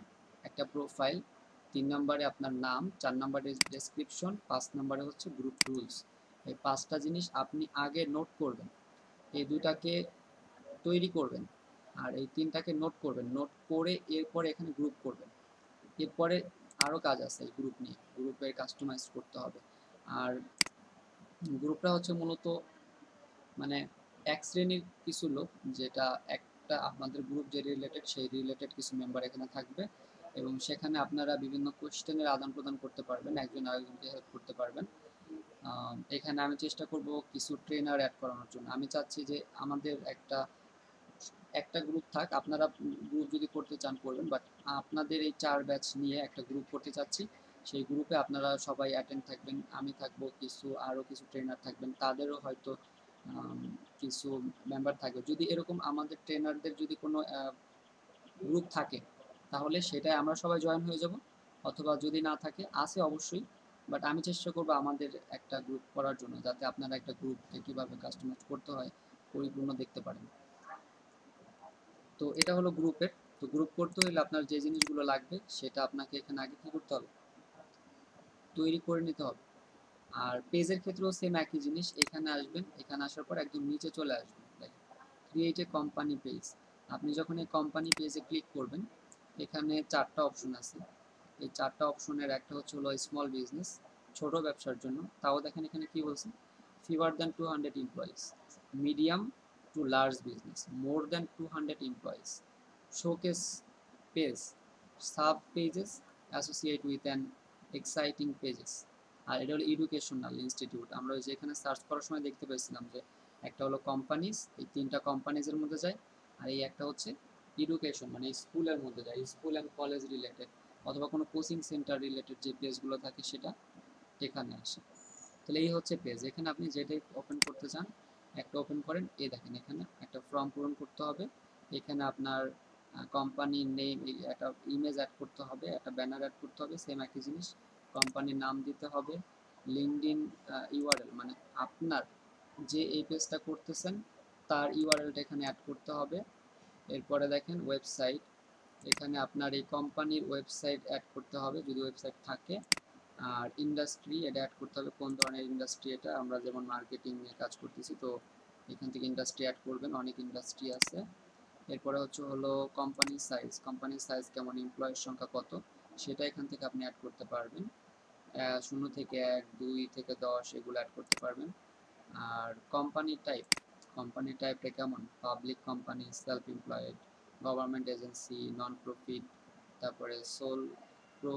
একটা প্রোফাইল, তিন নম্বরে আপনার নাম, চার নম্বরে ডেসক্রিপশন, পাঁচ নম্বরে হচ্ছে গ্রুপ রুলস। এই পাঁচটা জিনিস আপনি আগে নোট করবেন, এই দুটাকে তৈরি করবেন, আর এই তিনটাকে নোট করবেন। নোট করে এরপরে এখানে গ্রুপ করবেন। এরপরে আরও কাজ আছে এই গ্রুপ নিয়ে, গ্রুপের কাস্টমাইজ করতে হবে। আর গ্রুপটা হচ্ছে মূলত মানে এক শ্রেণীর কিছু লোক, যেটা একটা আপনাদের গ্রুপ যে রিলেটেড সেই রিলেটেড কিছু মেম্বার এখানে থাকবে, এবং সেখানে আপনারা বিভিন্ন কোশ্চেনের আদান প্রদান করতে পারবেন, একজন আরেকজনকে হেল্প করতে পারবেন। এখানে আমি চেষ্টা করব কিছু ট্রেনার অ্যাড করানোর জন্য। আমি চাচ্ছি যে আমাদের একটা একটা গ্রুপ থাক, আপনারা গ্রুপ যদি করতে চান করবেন, বাট আপনাদের এই চার ব্যাচ নিয়ে একটা গ্রুপ করতে চাচ্ছি। সেই গ্রুপে আপনারা সবাই অ্যাটেন্ড থাকবেন, আমি থাকবো, কিছু আরও কিছু ট্রেনার থাকবেন, তাদেরও হয়তো কিছু মেম্বার থাকবে। যদি এরকম আমাদের ট্রেনারদের যদি কোনো গ্রুপ থাকে তাহলে সেটাই আমরা সবাই জয়েন হয়ে যাব, অথবা যদি না থাকে, আছে অবশ্যই, বাট আমি চেষ্টা করবো আমাদের একটা গ্রুপ করার জন্য, যাতে আপনারা একটা গ্রুপকে কীভাবে কাস্টমাইজ করতে হয় পরিপূর্ণ দেখতে পারেন। তো এটা হলো গ্রুপের। তো গ্রুপ করতে হলে আপনার যে জিনিসগুলো লাগবে সেটা আপনাকে এখানে আগে কী করতে হবে, তৈরি করে নিতে হবে। আর পেজের ক্ষেত্রেও সেম একই জিনিস, এখানে আসবেন, এখানে আসার পর একদম নিচে চলে আসবেন, ক্রিয়েট এ কোম্পানি পেজ। আপনি যখন এই কোম্পানি পেজে ক্লিক করবেন, এখানে চারটা অপশন আছে। এই চারটা অপশনের একটা হচ্ছে হলো স্মল বিজনেস, ছোট ব্যবসার জন্য। তাও দেখেন এখানে কি বলছে, fewer than two hundred employees, medium to large business, more than two hundred employees, showcase page, sub pages associate with an exciting pages. আর এটা হলো এডুকেশনাল ইনস্টিটিউট। আমরা ওই যে এখানে সার্চ করার সময় দেখতে পেয়েছিলাম যে একটা হলো কোম্পানিজ, এই তিনটা কোম্পানিজের মধ্যে যায়, আর এই একটা হচ্ছে এডুকেশন, মানে স্কুলের মধ্যে যায়, স্কুল অ্যান্ড কলেজ রিলেটেড অথবা কোনো কোচিং সেন্টার রিলেটেড যে পেজগুলো থাকে সেটা এখানে আসে। তাহলে এই হচ্ছে পেজ। এখানে আপনি যেটাই ওপেন করতে চান একটা ওপেন করেন। এই দেখেন এখানে একটা ফর্ম পূরণ করতে হবে, এখানে আপনার কোম্পানির নেম, একটা ইমেজ অ্যাড করতে হবে, একটা ব্যানার অ্যাড করতে হবে, সেম একই জিনিস, কোম্পানির নাম দিতে হবে, লিঙ্কডইন ইউআরএল মানে আপনার যে এই পেজটা করতেছেন তার ইউআরএলটা এখানে অ্যাড করতে হবে। এরপরে দেখেন ওয়েবসাইট, এখানে আপনার এই কোম্পানির ওয়েবসাইট অ্যাড করতে হবে যদি ওয়েবসাইট থাকে। আর ইন্ডাস্ট্রি এটা অ্যাড করতে হবে, কোন ধরনের ইন্ডাস্ট্রি এটা, আমরা যেমন মার্কেটিং নিয়ে কাজ করতেছি তো এখান থেকে ইন্ডাস্ট্রি অ্যাড করবেন, অনেক ইন্ডাস্ট্রি আছে। এরপরে হচ্ছে হলো কোম্পানির সাইজ, কোম্পানির সাইজ কেমন, এমপ্লয়ের সংখ্যা কত, সেটা এখান থেকে আপনি অ্যাড করতে পারবেন। শূন্য থেকে এক, দুই থেকে দশ এগুলো অ্যাড করতে পারবেন। আর কোম্পানির টাইপ, কোম্পানির টাইপটা কেমন, public company, self employed, government agency, non profit, তারপরে সোল প্রো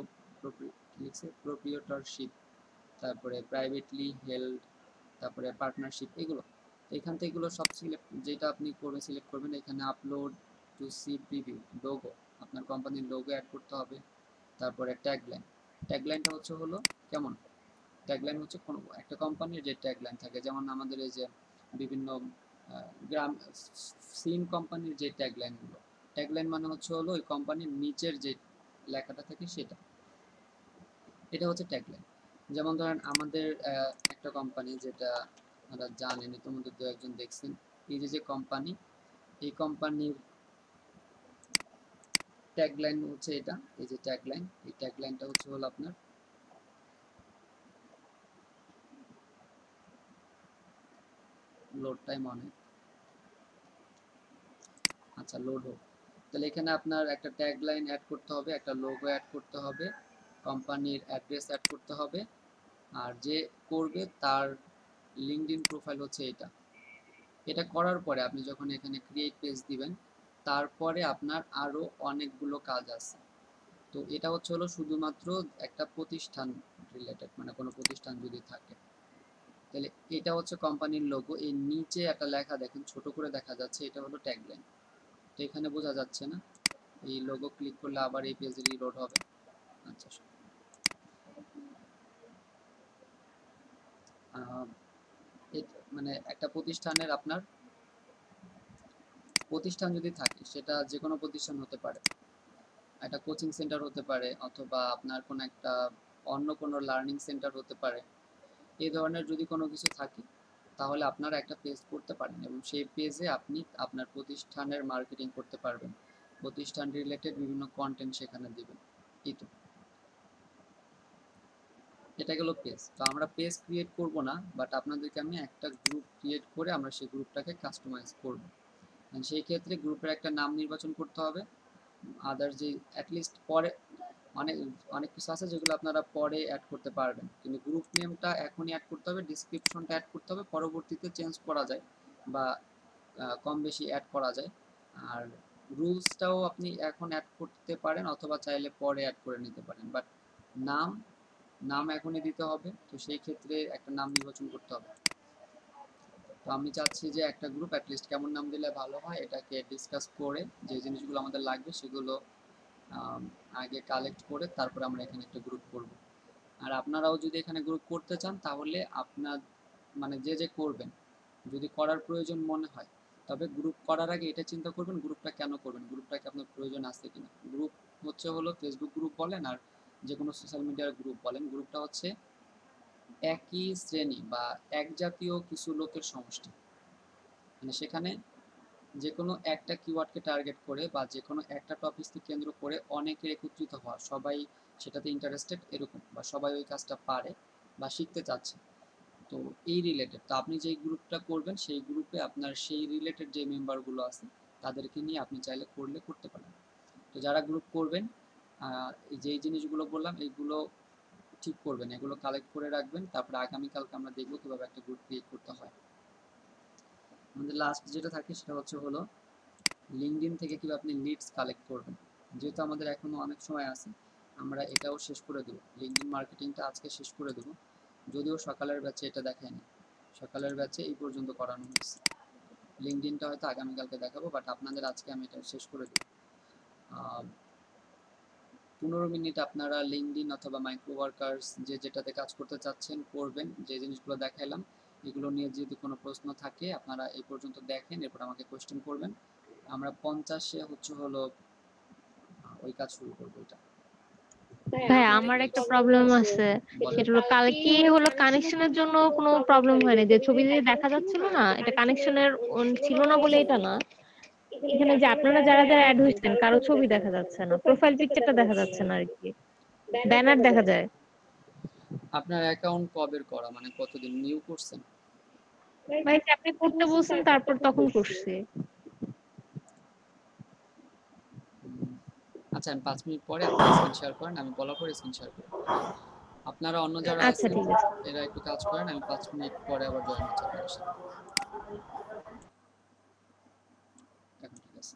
প্রোপ্রিয়েটরশিপ, তারপরে প্রাইভেটলি হেল্ড, তারপরে পার্টনারশিপ, এগুলো এখান থেকে এগুলো সব সিলেক্ট, যেটা আপনি করবেন সিলেক্ট করবেন। এখানে upload to see preview, logo, আপনার কোম্পানির লোগো অ্যাড করতে হবে। তারপরে ট্যাগলাইন, ট্যাগলাইনটা হচ্ছে হলো কেমন, ট্যাগলাইন হচ্ছে কোনো একটা কোম্পানির যে ট্যাগলাইন থাকে, যেমন আমাদের এই যে বিভিন্ন গ্রাম সিম কোম্পানির যে ট্যাগলাইনগুলো, ট্যাগলাইন মানে হচ্ছে হলো ওই কোম্পানির নিচের যে লেখাটা থাকে সেটা, এটা হচ্ছে ট্যাগলাইন। যেমন ধরেন আমাদের একটা কোম্পানি, যেটা আপনারা জানেন, ইতিমধ্যে দু একজন দেখছেন, এই যে যে কোম্পানি, এই কোম্পানির ট্যাগলাইন হচ্ছে এটা, এই যে ট্যাগলাইন, এই ট্যাগলাইনটা হচ্ছে হলো আপনার লোড টাইম অনেক, আচ্ছা লোড হোক। তাহলে এখানে আপনার একটা ট্যাগলাইন অ্যাড করতে হবে, একটা লোগো অ্যাড করতে হবে, কোম্পানির অ্যাড্রেস অ্যাড করতে হবে, আর যে করবে তার লিঙ্কডইন প্রোফাইল হচ্ছে এটা। এটা করার পরে আপনি যখন এখানে ক্রিয়েট পেজ দিবেন, তারপরে আপনার আরও অনেকগুলো কাজ আছে। তো এটা হচ্ছে হলো শুধুমাত্র একটা প্রতিষ্ঠান রিলেটেড, মানে কোনো প্রতিষ্ঠান যদি থাকে, তাহলে এটা হচ্ছে কোম্পানির লোগো। এই নিচে একটা লেখা দেখেন ছোট করে দেখা যাচ্ছে, এটা হলো ট্যাগলাইন। তো এখানে বোঝা যাচ্ছে না, এই লোগো ক্লিক করলে আবার এই পেজ রিলোড হবে। আচ্ছা, মানে একটা প্রতিষ্ঠানের আপনার প্রতিষ্ঠান যদি থাকে, সেটা যে কোনো প্রতিষ্ঠান হতে পারে, একটা কোচিং সেন্টার হতে পারে, অথবা আপনার কোনো একটা অন্য কোনো লার্নিং সেন্টার হতে পারে। এই ধরনের যদি কোনো কিছু থাকে তাহলে আপনারা একটা পেজ করতে পারেন, এবং সেই পেজে আপনি আপনার প্রতিষ্ঠানের মার্কেটিং করতে পারবেন, প্রতিষ্ঠান রিলেটেড বিভিন্ন কন্টেন্ট সেখানে দিবেন। এই তো এটা গেল পেজ। তো আমরা পেজ ক্রিয়েট করব না, বাট আপনাদেরকে আমি একটা গ্রুপ ক্রিয়েট করে আমরা সেই গ্রুপটাকে কাস্টমাইজ করব। সেই ক্ষেত্রে গ্রুপের একটা নাম নির্বাচন করতে হবে। আদার্স যে অ্যাটলিস্ট পরে অনেক অনেক কিছু আছে যেগুলো আপনারা পরে অ্যাড করতে পারবেন, কিন্তু গ্রুপ নেমটা এখনই অ্যাড করতে হবে, ডিসক্রিপশনটা অ্যাড করতে হবে, পরবর্তীতে চেঞ্জ করা যায় বা কম বেশি অ্যাড করা যায়। আর রুলসটাও আপনি এখন অ্যাড করতে পারেন অথবা চাইলে পরে অ্যাড করে নিতে পারেন, বাট নাম নাম এখনই দিতে হবে। তো সেই ক্ষেত্রে একটা নাম নির্বাচন করতে হবে। তো আমি চাচ্ছি যে একটা গ্রুপ অ্যাটলিস্ট কেমন নাম দিলে ভালো হয় এটাকে ডিসকাস করে যে জিনিসগুলো আমাদের লাগবে সেগুলো আগে কালেক্ট করে তারপরে আমরা এখানে একটা গ্রুপ করব। আর আপনারাও যদি এখানে গ্রুপ করতে চান তাহলে আপনার মানে যে যে করবেন যদি করার প্রয়োজন মনে হয়, তবে গ্রুপ করার আগে এটা চিন্তা করবেন গ্রুপটা কেন করবেন, গ্রুপটাকে আপনার প্রয়োজন আছে কিনা। গ্রুপ হচ্ছে হলো ফেসবুক গ্রুপ বলেন আর যে কোনো সোশ্যাল মিডিয়ার গ্রুপ বলেন, গ্রুপটা হচ্ছে একই শ্রেণী বা এক জাতীয় কিছু লোকের সমষ্টি। মানে সেখানে যে কোনো একটা কিওয়ার্ডকে টার্গেট করে বা যে কোনো একটা টপিককে কেন্দ্র করে অনেকে একত্রিত হওয়া, সবাই সেটাতে ইন্টারেস্টেড এরকম, বা সবাই ওই কাজটা পারে বা শিখতে চাচ্ছে, তো এই রিলেটেড। তো আপনি যেই গ্রুপটা করবেন সেই গ্রুপে আপনার সেই রিলেটেড যে মেম্বারগুলো আছে তাদেরকে নিয়ে আপনি চাইলে করলে করতে পারেন। তো যারা গ্রুপ করবেন যেই জিনিসগুলো বললাম এইগুলো ঠিক করবেন, এগুলো কালেক্ট করে রাখবেন, তারপরে আগামীকালকে আমরা দেখবো কীভাবে একটা গ্রুপ ক্রিয়েট করতে হয়। আমাদের লাস্ট যেটা থাকে সেটা হচ্ছে হলো লিঙ্কডইন থেকে কীভাবে আপনি লিডস কালেক্ট করবেন। যেহেতু আমাদের এখনও অনেক সময় আছে, আমরা এটাও শেষ করে দেবো, লিঙ্কডইন মার্কেটিংটা আজকে শেষ করে দেবো। যদিও সকালের ব্যাচে এটা দেখায়নি, সকালের ব্যাচে এই পর্যন্ত করানো হয়েছে, লিঙ্কডইনটা হয়তো আগামীকালকে দেখাবো, বাট আপনাদের আজকে আমি এটা শেষ করে দেবো। পনেরো মিনিট আপনারা লিঙ্কডইন অথবা মাইক্রো ওয়ার্কার্স যে যেটাতে কাজ করতে চাচ্ছেন করবেন, যে জিনিসগুলো দেখাইলাম এগুলো নিয়ে যদি কোনো প্রশ্ন থাকে আপনারা এই পর্যন্ত দেখেন, এরপর আমাকে কোয়েশ্চেন করবেন। আমরা পঞ্চাশে হচ্ছে হলো ওই কাজ শুরু করবো। এটা ভাই আমার একটা প্রবলেম আছে, সেটা হলো কালকে হলো কানেকশনের জন্য কোনো প্রবলেম হয়নি, যে ছবি যে দেখা যাচ্ছিল না এটা কানেকশনের ছিল না বলে এটা না, এখানে যে আপনারা যারা যারা অ্যাড হয়েছেন কারো ছবি দেখা যাচ্ছে না, প্রোফাইল পিকচারটা দেখা যাচ্ছে না আর কি, ব্যানার দেখা যায়। আপনার অ্যাকাউন্ট কবের করা, মানে কতদিন নিউ করছেন? ভাই আপনি করতে বলছেন তারপর তখন করছি। আচ্ছা আমি পাঁচ মিনিট পরে আপনি স্ক্রিন শেয়ার করেন, আমি বলার পরে স্ক্রিন শেয়ার করেন। আপনারা অন্য যারা আচ্ছা আছেন ঠিক আছে, এরা একটু কাজ করেন, আমি পাঁচ মিনিট পরে আবার জয়েন হচ্ছি আপনাদের সাথে। এখন ঠিক আছে।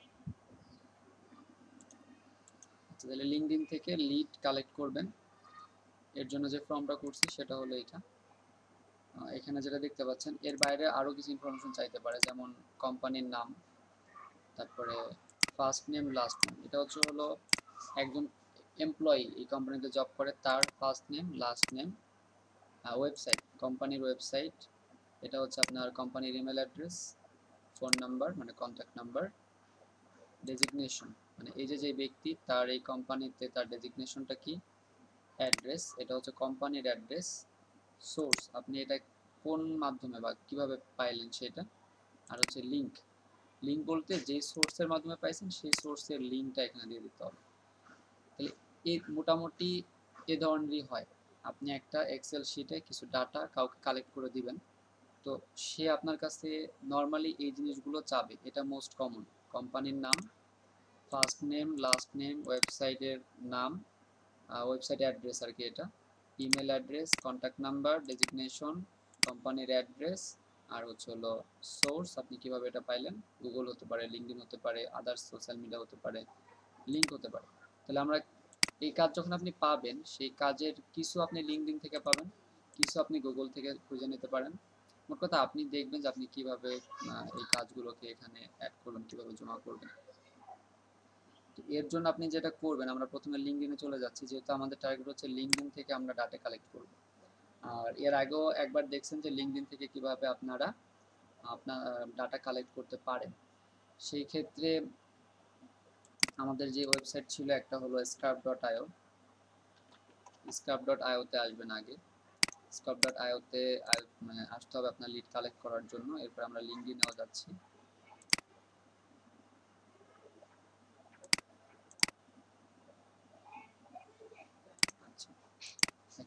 আচ্ছা তাহলে লিঙ্কডইন থেকে লিড কালেক্ট করবেন, এর জন্য যে ফর্মটা করছি সেটা হলো এটা। এখানে যেটা দেখতে পাচ্ছেন এর বাইরে আরও কিছু ইনফরমেশন চাইতে পারে, যেমন কোম্পানির নাম, তারপরে ফার্স্ট নেম লাস্ট নেম। এটা হচ্ছে হলো একজন এমপ্লয়ি এই কোম্পানিতে জব করে তার first name last name. Website, কোম্পানির ওয়েবসাইট, এটা হচ্ছে আপনার কোম্পানির ইমেল অ্যাড্রেস, ফোন নাম্বার মানে কন্ট্যাক্ট নাম্বার, ডেজিগনেশন মানে এই যে যে ব্যক্তি তার এই কোম্পানিতে তার ডেজিগনেশনটা কি, অ্যাড্রেস এটা হচ্ছে কোম্পানির অ্যাড্রেস, সোর্স আপনি এটা কোন মাধ্যমে বা কিভাবে পাইলেন সেটা, আর হচ্ছে লিঙ্ক, লিঙ্ক বলতে যেই সোর্সের মাধ্যমে পাইছেন সেই সোর্সের লিঙ্কটা এখানে দিয়ে দিতে হবে। তাহলে এই মোটামুটি এ ধরনেরই হয়। আপনি একটা এক্সেল শিটে কিছু ডাটা কাউকে কালেক্ট করে দিবেন, তো সে আপনার কাছে নর্মালি এই জিনিসগুলো চাবে, এটা মোস্ট কমন, কোম্পানির নাম, ফার্স্ট নেম লাস্ট নেম, ওয়েবসাইটের নাম, ওয়েবসাইট অ্যাড্রেস আর কি এটা, email address, contact number, designation, কোম্পানির অ্যাড্রেস, আর হচ্ছে হলো সোর্স আপনি কিভাবে এটা পাইলেন, গুগল হতে পারে, লিঙ্কডইন হতে পারে, আদার্স সোশ্যাল মিডিয়া হতে পারে, লিঙ্ক হতে পারে। তাহলে আমরা এই কাজ যখন আপনি পাবেন সেই কাজের কিছু আপনি লিঙ্কডইন থেকে পাবেন, কিছু আপনি গুগল থেকে খুঁজে নিতে পারেন। মোট কথা আপনি দেখবেন যে আপনি কিভাবে এই কাজগুলোকে এখানে অ্যাড করবেন, কিভাবে জমা করবেন। এর জন্য আপনি যেটা করবেন, আমরা প্রথমে লিঙ্কডইনে চলে যাচ্ছি, যেহেতু আমাদের টার্গেট হচ্ছে লিঙ্কডইন থেকে আমরা ডাটা কালেক্ট করব। আর এর আগেও একবার দেখছেন যে লিঙ্কডইন থেকে কিভাবে আপনারা আপনার ডাটা কালেক্ট করতে পারেন। সেই ক্ষেত্রে আমাদের যে ওয়েবসাইট ছিল একটা হলো স্কার্প ডট আইও, স্কার্প ডট আইওতে আসবেন আগে, স্কার্প ডট আইওতে মানে আসতে হবে আপনার লিড কালেক্ট করার জন্য। এরপর আমরা লিঙ্কডইনেও যাচ্ছি,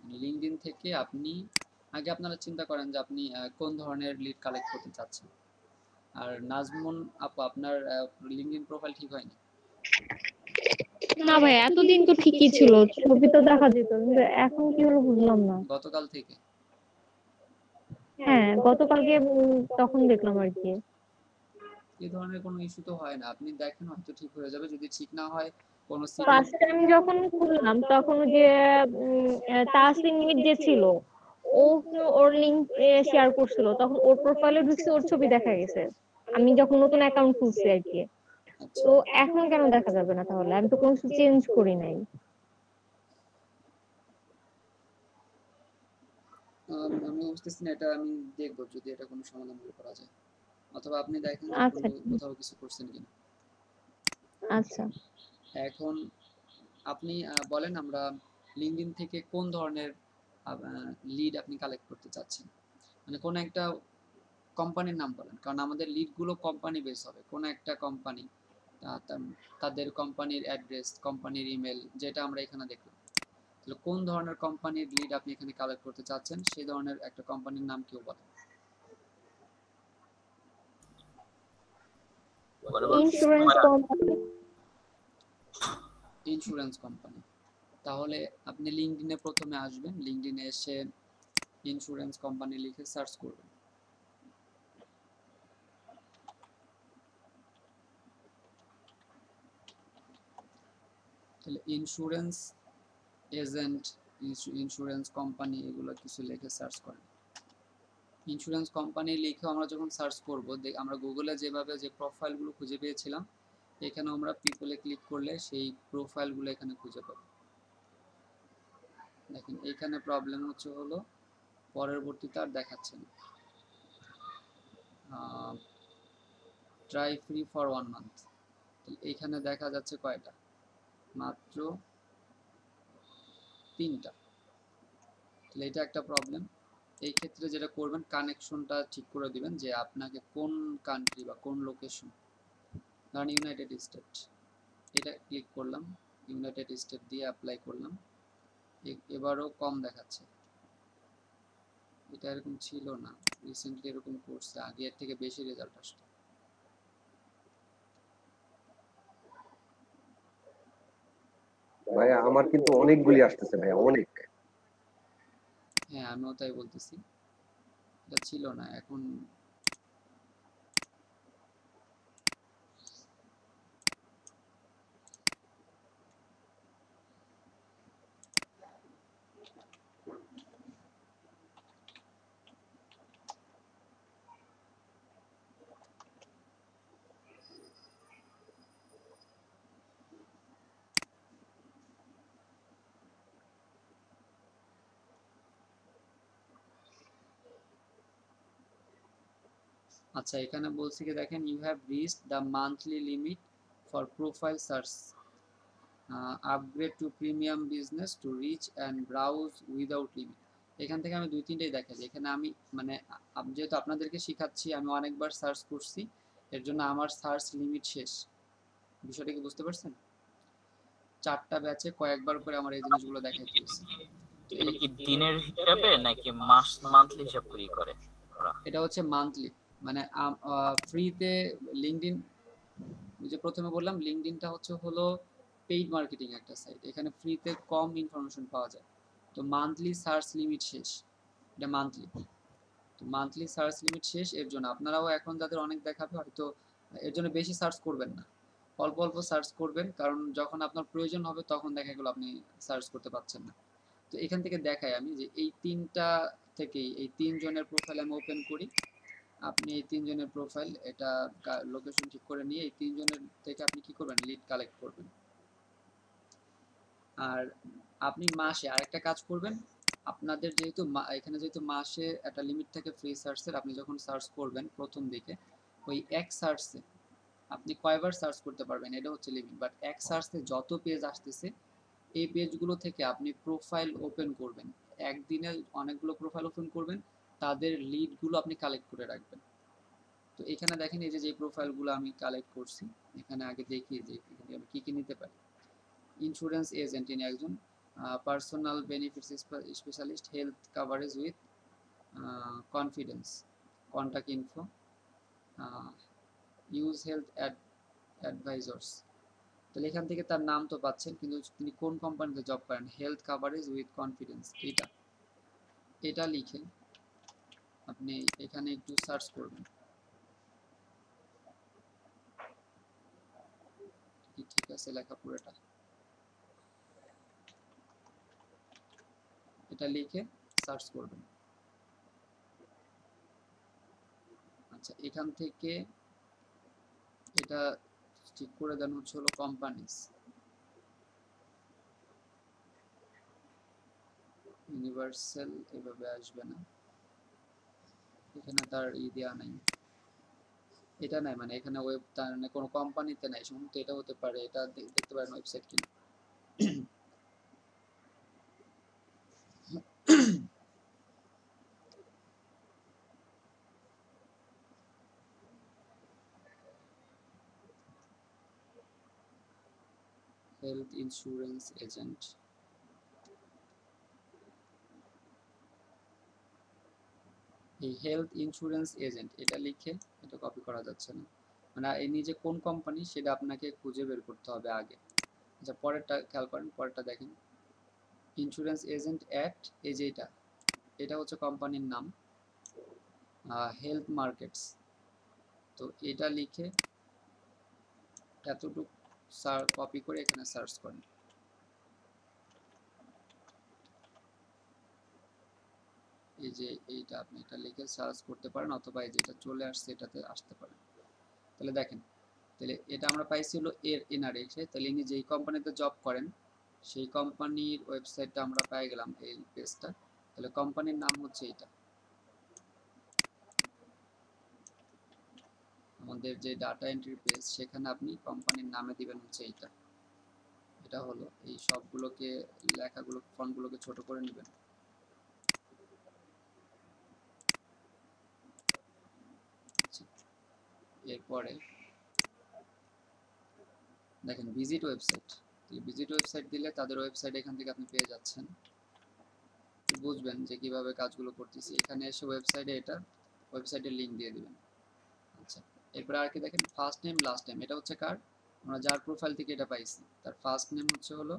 লিঙ্কডইন থেকে আপনি আগে আপনারা চিন্তা করেন যে আপনি আহ, কোন ধরনের লিড কালেক্ট করতে চাচ্ছেন। আর নাজমুন আপু, আপনার লিঙ্কডইন প্রোফাইল ঠিক হয়নি? না ভাই, এতদিন তো ঠিকই ছিল, ছবি তো দেখা যেত, কিন্তু এখন কি হলো বুঝলাম না। গতকাল থেকে? হ্যাঁ, গতকালকে উম, তখন দেখলাম আর কি। এই ধরনের কোনো ইস্যু তো হয় না, আপনি দেখেন হয়তো ঠিক হয়ে যাবে। যদি ঠিক না হয় কোনো ফার্স্ট টাইম যখন খুললাম তখন ওই যে উম, আহ, তাসলিম মিট যে ছিল, ও তো- ওর লিংক শেয়ার করছিল, তখন ওর প্রোফাইলে ঢুকছে, ওর ছবি দেখা গেছে আমি যখন নতুন অ্যাকাউন্ট খুলছি আর কি। তো এখন কেন দেখা যাবে না তাহলে? আমি তো কোনো কিছু চেঞ্জ করি নাই। আম, আমি বুঝতেছি না, এটা আমি দেখবো যদি এটা কোনো সমাধান বের করা যায়, অথবা আপনি দেখেন যে আচ্ছা কোনো কোথাও কিছু করছেন কিনা। আচ্ছা এখন আপনি আহ, বলেন আমরা লিঙ্কডইন থেকে কোন ধরনের লিড আপনি কালেক্ট করতে চাচ্ছেন, মানে কোন একটা কোম্পানির নাম বলেন, কারণ আমাদের লিডগুলো কোম্পানি বেস হবে। কোন একটা কোম্পানি, তাদের কোম্পানির অ্যাড্রেস, কোম্পানির ইমেল, যেটা আমরা এখানে দেখলাম। তাহলে কোন ধরনের কোম্পানির লিড আপনি এখানে কালেক্ট করতে চাচ্ছেন, সেই ধরনের একটা কোম্পানির নাম কেউ বলেন। Insurance company. Insurance company. তাহলে আপনি লিঙ্কডইনে প্রথমে আসবেন, লিঙ্কডইনে এসে ইন্স্যুরেন্স কোম্পানি লিখে সার্চ করবেন। তাহলে ইন্স্যুরেন্স এজেন্ট, ইন্স্যুরেন্স কোম্পানি, এগুলো কিছু লিখে সার্চ করেন। ইন্স্যুরেন্স কোম্পানি লিখে আমরা যখন সার্চ করব, আমরা গুগলে যেভাবে যে প্রোফাইলগুলো খুঁজে পেয়েছিলাম, এখানে আমরা পিপলে ক্লিক করলে সেই প্রোফাইলগুলো এখানে খুঁজে পাবো। দেখেন এখানে প্রবলেম হচ্ছে হলো পরবর্তীতে আর দেখাচ্ছে না। Try free for one month, এইখানে দেখা যাচ্ছে কয়টা, মাত্র তিনটা। তাহলে এটা একটা প্রবলেম। এই ক্ষেত্রে যেটা করবেন, কানেকশনটা ঠিক করে দিবেন যে আপনাকে কোন কান্ট্রি বা কোন লোকেশন, ধরেন ইউনাইটেড স্টেট, এটা ক্লিক করলাম, ইউনাইটেড স্টেট দিয়ে অ্যাপ্লাই করলাম। এবারও কম দেখাচ্ছে, এটা এরকম ছিল না, রিসেন্টলি এরকম করছে, আগে এর থেকে বেশি রেজাল্ট আসতো। ভাইয়া আমার কিন্তু অনেকগুলি আসতেছে ভাইয়া, অনেক। হ্যাঁ আমিও তাই বলতেছি, এটা ছিল না, এখন আচ্ছা এখানে বলছি কি দেখেন, you have reached the monthly limit for profile search, upgrade to premium business to reach and browse without limit. এখান থেকে আমি দুই তিনটাই দেখাচ্ছি। এখানে আমি মানে যেহেতু আপনাদেরকে শিখাচ্ছি, আমি অনেকবার সার্চ করছি, এর জন্য আমার সার্চ লিমিট শেষ। বিষয়টা কি বুঝতে পারছেন? চারটা ব্যাচে কয়েকবার করে আমার এই জিনিসগুলো দেখাইতে হয়েছে। এটা কি দিনের হিসাবে নাকি মাস মান্থলি হিসাব করে করে? এটা হচ্ছে মান্থলি, মানে ফ্রিতে লিঙ্কডইন, যে প্রথমে বললাম লিঙ্কডইনটা হচ্ছে হলো পেইড মার্কেটিং একটা সাইট, এখানে ফ্রিতে কম ইনফরমেশন পাওয়া যায়। তো মান্থলি সার্চ লিমিট শেষ, এটা মান্থলি। তো মান্থলি সার্চ লিমিট শেষ, এর জন্য আপনারাও এখন যাদের অনেক দেখাবে হয়তো এর জন্য বেশি সার্চ করবেন না, অল্প অল্প সার্চ করবেন, কারণ যখন আপনার প্রয়োজন হবে তখন দেখা গেলো আপনি সার্চ করতে পারছেন না। তো এখান থেকে দেখাই আমি যে এই তিনটা থেকেই, এই তিনজনের প্রোফাইল আমি ওপেন করি। আপনি এই তিনজনের প্রোফাইল, এটা লোকেশন ঠিক করে নিয়ে এই তিনজনের থেকে আপনি কি করবেন, লিড কালেক্ট করবেন। আর আপনি মাসে আরেকটা কাজ করবেন, আপনাদের যেহেতু এখানে যেহেতু মাসে একটা লিমিট থাকে ফ্রি সার্চের, আপনি যখন সার্চ করবেন প্রথম দিকে, ওই এক সার্চে আপনি কয়বার সার্চ করতে পারবেন এটা হচ্ছে লিমিট, বাট এক সার্চে যত পেজ আসতেছে এই পেজগুলো থেকে আপনি প্রোফাইল ওপেন করবেন, একদিনে অনেকগুলো প্রোফাইল ওপেন করবেন, তাদের লিডগুলো আপনি কালেক্ট করে রাখবেন। তো এখানে দেখেন এই যে যে প্রোফাইলগুলো আমি কালেক্ট করছি, এখানে আগে দেখি যে আমি কী কী নিতে পারি। ইন্স্যুরেন্স এজেন্ট, ইনি একজন personal benefits specialist, health coverage with confidence, contact info, use health advisors. তাহলে এখান থেকে তার নাম তো পাচ্ছেন, কিন্তু তিনি কোন কোম্পানিতে জব করেন, হেলথ কাভারেজ উইথ কনফিডেন্স, এটা এটা লিখে আপনি এখানে একটু সার্চ করবেন। ঠিক আছে, লেখা পুরোটা এটা লিখে সার্চ করবেন। আচ্ছা, এখান থেকে এটা ঠিক করে দেন হচ্ছে হলো কোম্পানিজ, ইউনিভার্সাল এভাবে আসবে না, এখানে তার ই দেওয়া নাই, এটা নাই মানে এখানে ওয়েব তার মানে কোনো কোম্পানিতে নাই, সম্ভবত এটা হতে পারে, এটা দেখতে পারেন ওয়েবসাইট কিনা। হেলথ ইন্স্যুরেন্স এজেন্ট, এই হেলথ ইন্স্যুরেন্স এজেন্ট এটা লিখে, এটা কপি করা যাচ্ছে না, মানে এই নিজে কোন কোম্পানি সেটা আপনাকে খুঁজে বের করতে হবে আগে। আচ্ছা, পরেরটা খেয়াল করেন, পরেরটা দেখেন, ইন্স্যুরেন্স এজেন্ট অ্যাট, এই যে এটা এটা হচ্ছে কোম্পানির নাম, হেলথ মার্কেটস। তো এটা লিখে এতটুকু সার কপি করে এখানে সার্চ করেন। এই যে এইটা আপনি এটা লিখে সার্চ করতে পারেন, অথবা এই যেটা চলে আসছে এটাতে আসতে পারেন। তাহলে দেখেন, তাহলে এটা আমরা পাইছি হলো এর এনআরএ, তাহলে ইনি যেই কোম্পানিতে জব করেন সেই কোম্পানির ওয়েবসাইটটা আমরা পেয়ে গেলাম, এই পেজটা। তাহলে কোম্পানির নাম হচ্ছে এটা, আমাদের যে ডাটা এন্ট্রি পেজ সেখানে আপনি কোম্পানির নামে দিবেন হচ্ছে এইটা। এটা হলো এই সবগুলোকে লেখাগুলো ফন্টগুলোকে ছোট করে নেবেন। এরপরে দেখেন ভিজিট ওয়েবসাইট, ভিজিট ওয়েবসাইট দিলে তাদের ওয়েবসাইট এখান থেকে আপনি পেয়ে যাচ্ছেন, বুঝবেন যে কিভাবে কাজগুলো করতেছি। এখানে এসে ওয়েবসাইটে এটা ওয়েবসাইটের লিংক দিয়ে দিবেন। আচ্ছা, এরপরে আর কি দেখেন, ফার্স্ট নেম লাস্ট নেম, এটা হচ্ছে কার, আমরা যার প্রোফাইল থেকে এটা পাইছি তার ফার্স্ট নেম হচ্ছে হলো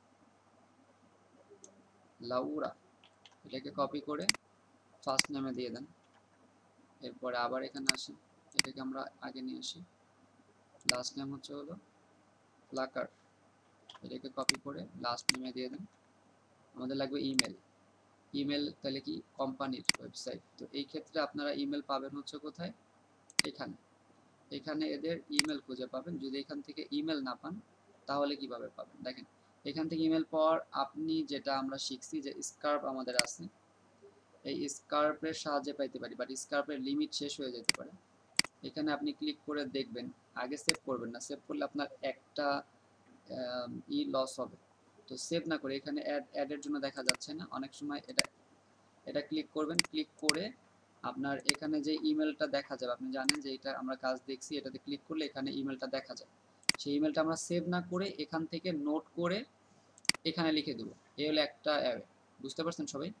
লাউরা, এটাকে কপি করে ফার্স্ট নেমে দিয়ে দেন। এরপরে আবার এখানে আসি, এটাকে আমরা আগে নিয়ে আসি, লাস্ট নেম হচ্ছে হলো ফ্লাকার, এটাকে কপি করে লাস্ট নেমে দিয়ে দেন। আমাদের লাগবে ইমেল, ইমেল তাহলে কি কোম্পানির ওয়েবসাইট, তো এই ক্ষেত্রে আপনারা ইমেল পাবেন হচ্ছে কোথায়, এখানে, এখানে এদের ইমেল খুঁজে পাবেন। যদি এখান থেকে ইমেল না পান তাহলে কিভাবে পাবেন, দেখেন এখান থেকে ইমেল পাওয়ার আপনি যেটা আমরা শিখছি যে স্কার্প আমাদের আছে, এই স্কার্পের সাহায্যে পাইতে পারি, বাট স্কার্পের লিমিট শেষ হয়ে যেতে পারে। এখানে আপনি ক্লিক করে দেখবেন, আগে সেভ করবেন না, সেভ করলে আপনার একটা ই লস হবে। তো সেভ না করে এখানে অ্যাড অ্যাডের জন্য দেখা যাচ্ছে না, অনেক সময় এটা এটা ক্লিক করবেন, ক্লিক করে আপনার এখানে যে ইমেলটা দেখা যাবে, আপনি জানেন যে এটা আমরা কাজ দেখছি, এটাতে ক্লিক করলে এখানে ইমেলটা দেখা যায়, সেই ইমেলটা আমরা সেভ না করে এখান থেকে নোট করে এখানে লিখে দেবো। এই হলো একটা অ্যাওয়ে, বুঝতে পারছেন সবাই?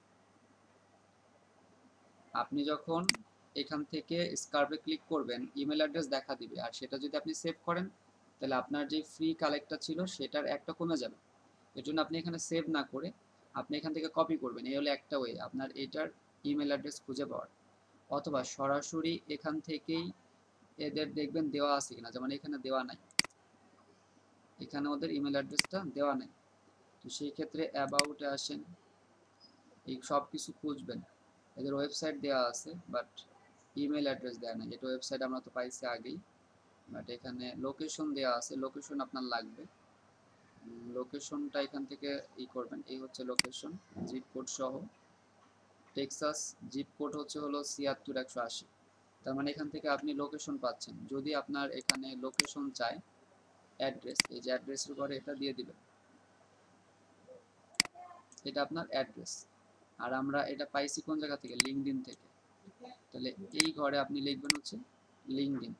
আপনি যখন এখান থেকে স্কার্পে ক্লিক করবেন ইমেল অ্যাড্রেস দেখা দিবে, আর সেটা যদি আপনি সেভ করেন তাহলে আপনার যে ফ্রি কালেক্টটা ছিল সেটার একটা কমে যাবে। এর জন্য আপনি এখানে সেভ না করে আপনি এখান থেকে কপি করবেন, এই হলো একটা ওয়ে আপনার এটার ইমেল অ্যাড্রেস খুঁজে পাওয়ার। অথবা সরাসরি এখান থেকেই এদের দেখবেন দেওয়া আছে কিনা, যেমন এখানে দেওয়া নাই, এখানে ওদের ইমেল অ্যাড্রেসটা দেওয়া নাই, তো সেই ক্ষেত্রে অ্যাবাউটে আসেন, এই সব কিছু খুঁজবেন, এদের ওয়েবসাইট দেওয়া আছে বাট ইমেল অ্যাড্রেস দেওয়া নাই, এটা ওয়েবসাইট আমরা তো পাইছি আগেই, বাট এখানে লোকেশন দেওয়া আছে, লোকেশন আপনার লাগবে, লোকেশনটা এখান থেকে ই করবেন, এই হচ্ছে লোকেশন, জিপ কোড সহ, টেক্সাস জিপ কোড হচ্ছে হলো ছিয়াত্তর একশো আশি, তার মানে এখান থেকে আপনি লোকেশন পাচ্ছেন। যদি আপনার এখানে লোকেশন চাই, অ্যাড্রেস, এই যে অ্যাড্রেসের ঘরে এটা দিয়ে দিবেন, এটা আপনার অ্যাড্রেস, আর আমরা এটা পাইছি কোন জায়গা থেকে, লিঙ্কডইন থেকে, তাহলে এই ঘরে আপনি লিখবেন হচ্ছে লিঙ্কডইন,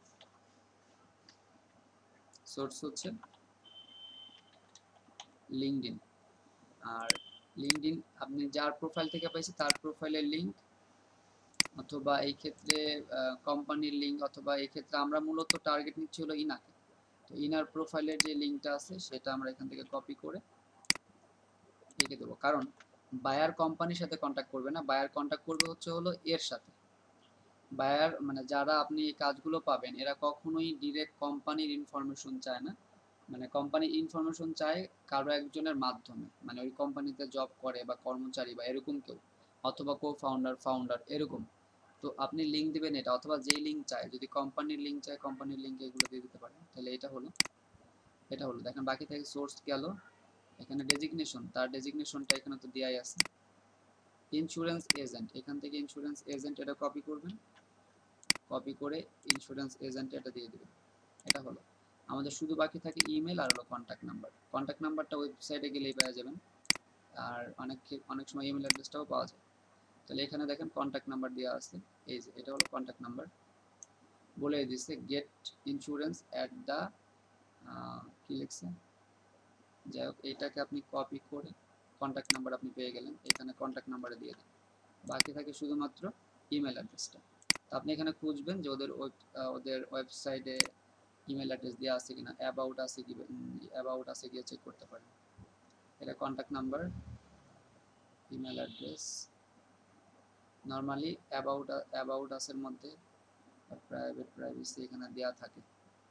সোর্স হচ্ছে লিঙ্কডইন, আর লিঙ্কডইন আপনি যার প্রোফাইল থেকে পাইছে তার প্রোফাইলের লিঙ্ক, অথবা এই ক্ষেত্রে কোম্পানির লিঙ্ক, অথবা এই ক্ষেত্রে আমরা মূলত টার্গেট নিচ্ছি হলো ইনাকে। তো ইনার প্রোফাইলের যে লিঙ্কটা আছে সেটা আমরা এখান থেকে কপি করে লিখে দেবো, কারণ বায়ার কোম্পানির সাথে কন্ট্যাক্ট করবে না, বায়ার কন্ট্যাক্ট করবে হচ্ছে হলো এর সাথে। বায়ার মানে যারা আপনি এই কাজগুলো পাবেন এরা কখনোই ডিরেক্ট কোম্পানির ইনফরমেশন চায় না, মানে কোম্পানির ইনফরমেশন চায় কারো একজনের মাধ্যমে, মানে ওই কোম্পানিতে জব করে বা কর্মচারী বা এরকম কেউ, অথবা কো ফাউন্ডার ফাউন্ডার এরকম। তো আপনি লিঙ্ক দিবেন এটা, অথবা যেই লিঙ্ক চায়, যদি কোম্পানির লিঙ্ক চায় কোম্পানির লিঙ্ক এগুলো দিয়ে দিতে পারেন। তাহলে এটা হলো এটা হলো দেখেন বাকি থেকে সোর্স গেল, এখানে ডেজিগনেশন, তার ডেজিগনেশনটা এখানে তো দেয়াই আছে। ইন্স্যুরেন্স এজেন্ট, এখান থেকে ইন্স্যুরেন্স এজেন্ট এটা কপি করবেন, কপি করে ইন্স্যুরেন্স এজেন্ট এটা দিয়ে দেবেন। এটা হলো আমাদের শুধু বাকি থাকে ইমেল আর হলো কন্ট্যাক্ট নাম্বার। কন্ট্যাক্ট নাম্বারটা ওয়েবসাইটে গেলেই পেয়ে যাবেন, আর অনেক অনেক সময় ইমেল অ্যাড্রেসটাও পাওয়া যায়। তাহলে এখানে দেখেন কন্ট্যাক্ট নাম্বার দেওয়া আছে, এই যে এটা হলো কন্ট্যাক্ট নাম্বার, বলে দিচ্ছে গেট ইন্স্যুরেন্স অ্যাট দ্য কি লিখছে, যাই হোক এটাকে আপনি কপি করে কন্ট্যাক্ট নাম্বার আপনি পেয়ে গেলেন, এখানে কন্ট্যাক্ট নাম্বারে দিয়ে দেন। বাকি থাকে শুধুমাত্র ইমেল অ্যাড্রেসটা। তো আপনি এখানে খুঁজবেন যে ওদের ওদের ওয়েবসাইটে ইমেল অ্যাড্রেস দেওয়া আছে কিনা, অ্যাবাউট আছে কি, অ্যাবাউট আছে গিয়ে চেক করতে পারেন। এটা contact number, email address, normally about about আসের মধ্যে প্রাইভেট প্রাইভেসি এখানে দেওয়া থাকে।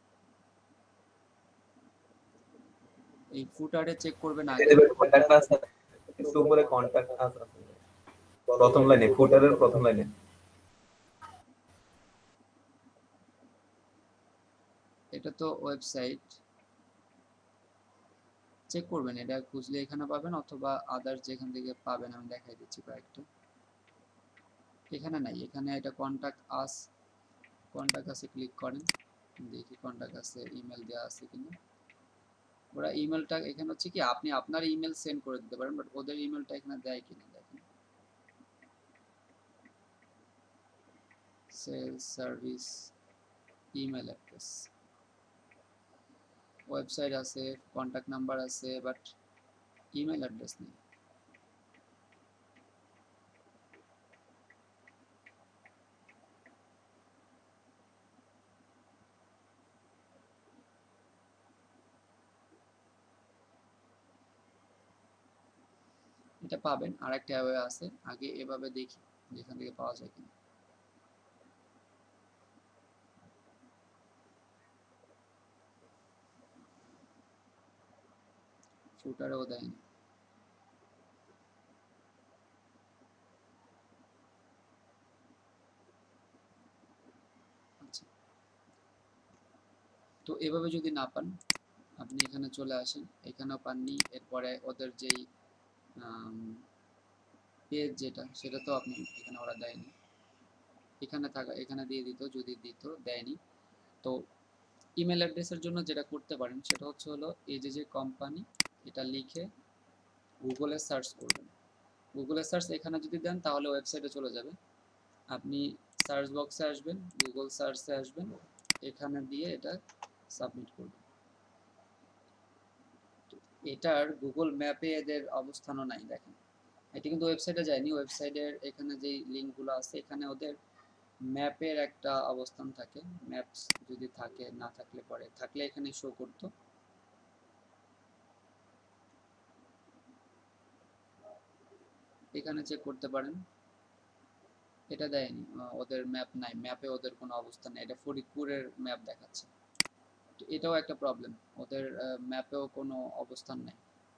এই ফুটারে চেক করবেন আগে, কন্টাক্ট আছে একটু উপরে কন্টাক্ট আছে প্রথম লাইনে, ফুটারের প্রথম লাইনে। এটা তো ওয়েবসাইট, চেক করবেন, এটা খুঁজলে এখানে পাবেন, অথবা আদার্স যেখান থেকে পাবেন আমি দেখাই দিচ্ছি কয়েকটা। এখানে নাই, এখানে এটা কন্টাক্ট আস, কন্টাক্ট আসে ক্লিক করেন, দেখি কন্টাক্ট আসে ইমেল দেওয়া আছে কিনা। ওরা ইমেলটা এখানে হচ্ছে কি আপনি আপনার ইমেল সেন্ড করে দিতে পারেন, বাট ওদের ইমেলটা এখানে দেয় কিনা দেখেন। Sales service email address, website আছে, কন্ট্যাক্ট নাম্বার আছে, বাট ইমেল অ্যাড্রেস নেই। এটা পাবেন, আর একটা ওয়ে আছে, আগে এভাবে দেখি যেখান থেকে পাওয়া যায় কিনা। ফুটারেও দেয়নি। আচ্ছা, তো এভাবে যদি না পান আপনি এখানে চলে আসেন, এখানেও পাননি, এরপরে ওদের যেই পেজ যেটা সেটা তো আপনি এখানে ওরা দেয়নি, এখানে থাকা এখানে দিয়ে দিত, যদি দিত দেয়নি। তো ইমেল অ্যাড্রেসের জন্য যেটা করতে পারেন সেটা হচ্ছে হলো এই যে যে কোম্পানি, এটা লিখে গুগলে সার্চ করবেন। গুগলে সার্চ এখানে যদি দেন তাহলে ওয়েবসাইটে চলে যাবে, আপনি সার্চ বক্সে আসবেন, গুগল সার্চে আসবেন, এখানে দিয়ে এটা সাবমিট করবেন। এটার গুগল ম্যাপে এদের অবস্থানও নাই, দেখেন এটা কিন্তু ওয়েবসাইটে যায়নি, ওয়েবসাইটের এখানে যেই লিঙ্কগুলো আছে এখানে ওদের ম্যাপের একটা অবস্থান থাকে, ম্যাপস যদি থাকে, না থাকলে পরে থাকলে এখানে শো করতো। এখানে চেক করতে পারেন, এটা দেয়নি, ওদের ম্যাপ নাই, ম্যাপে ওদের কোনো অবস্থান নেই, এটা ফরিদপুরের ম্যাপ দেখাচ্ছে। তো এটাও একটা প্রবলেম, ওদের ম্যাপেও কোনো অবস্থান নেই।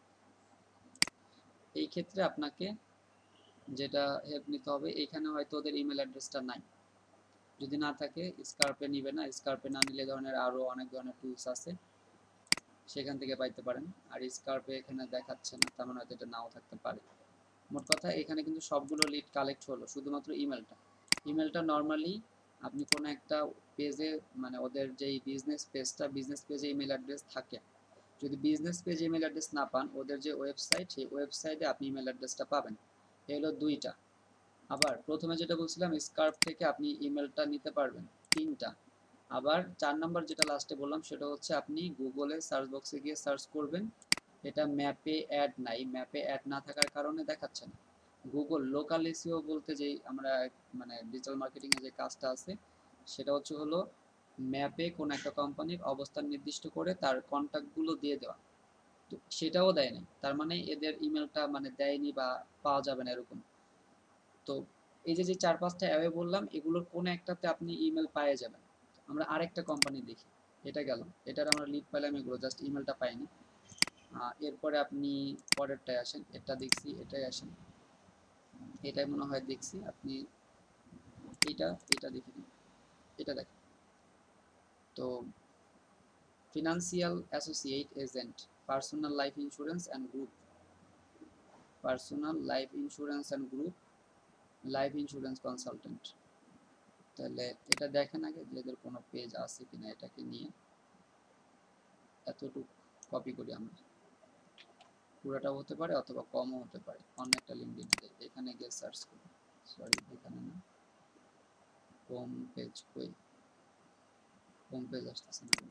এই ক্ষেত্রে আপনাকে যেটা হেল্প নিতে হবে, এখানে হয়তো ওদের ইমেল অ্যাড্রেসটা নাই, যদি না থাকে স্কার্পে নিবে না, স্কার্পে না নিলে ধরনের আরও অনেক ধরনের টুলস আছে সেখান থেকে পাইতে পারেন। আর স্কার্পে এখানে দেখাচ্ছে না, তার মানে হয়তো এটা নাও থাকতে পারে। মোট কথা এখানে কিন্তু সবগুলো লিড কালেক্ট হলো, শুধুমাত্র ইমেলটা। ইমেলটা নর্মালি আপনি কোনো একটা পেজে, মানে ওদের যেই বিজনেস পেজটা, বিজনেস পেজে ইমেল অ্যাড্রেস থাকে, যদি বিজনেস পেজে ইমেল অ্যাড্রেস না পান, ওদের যে ওয়েবসাইট সেই ওয়েবসাইটে আপনি ইমেল অ্যাড্রেসটা পাবেন। এগুলো দুইটা। আবার প্রথমে যেটা বলছিলাম স্কার্প থেকে আপনি ইমেলটা নিতে পারবেন, তিনটা। আবার চার নাম্বার যেটা লাস্টে বললাম সেটা হচ্ছে আপনি গুগলে সার্চ বক্সে গিয়ে সার্চ করবেন এটা ম্যাপে অ্যাড নাই, ম্যাপে অ্যাড না থাকার কারণে দেখাচ্ছে না। গুগল লোকাল এসইও বলতে যেই আমরা মানে ডিজিটাল মার্কেটিং এর যে কাজটা আছে সেটা হচ্ছে হলো ম্যাপে কোন একটা কোম্পানির অবস্থান নির্দিষ্ট করে তার কন্টাক্টগুলো দিয়ে দেওয়া। তো সেটাও দেয় নাই, তার মানে এদের ইমেলটা মানে দেয়নি বা পাওয়া যাবে না এরকম। তো এই যে যে চার পাঁচটা অ্যাওয়ে বললাম এগুলোর কোনো একটাতে আপনি ইমেল পেয়ে যাবেন। আমরা আরেকটা কোম্পানি দেখি, এটা গেল, এটার আমরা লিড পেলাম, এগুলো জাস্ট ইমেলটা পাইনি। এরপরে আপনি পরেরটায় আসেন, এটা দেখছি, এটাই আসেন, এটাই মনে হয় দেখছি। আপনি এটা এটা দেখে নিন, এটা দেখেন। তো financial associate agent, personal life insurance and group, personal life insurance and group, life insurance consultant. তাহলে এটা দেখেন আগে যে এদের কোনো পেজ আছে কিনা, এটাকে নিয়ে এতটুকু কপি করি আমরা, পুরোটাও হতে পারে অথবা কমও হতে পারে। অন্য একটা লিঙ্কডিনে এখানে গিয়ে সার্চ করি, সরি এখানে না, হোম পেজ কই, হোম পেজ আসতেছে না,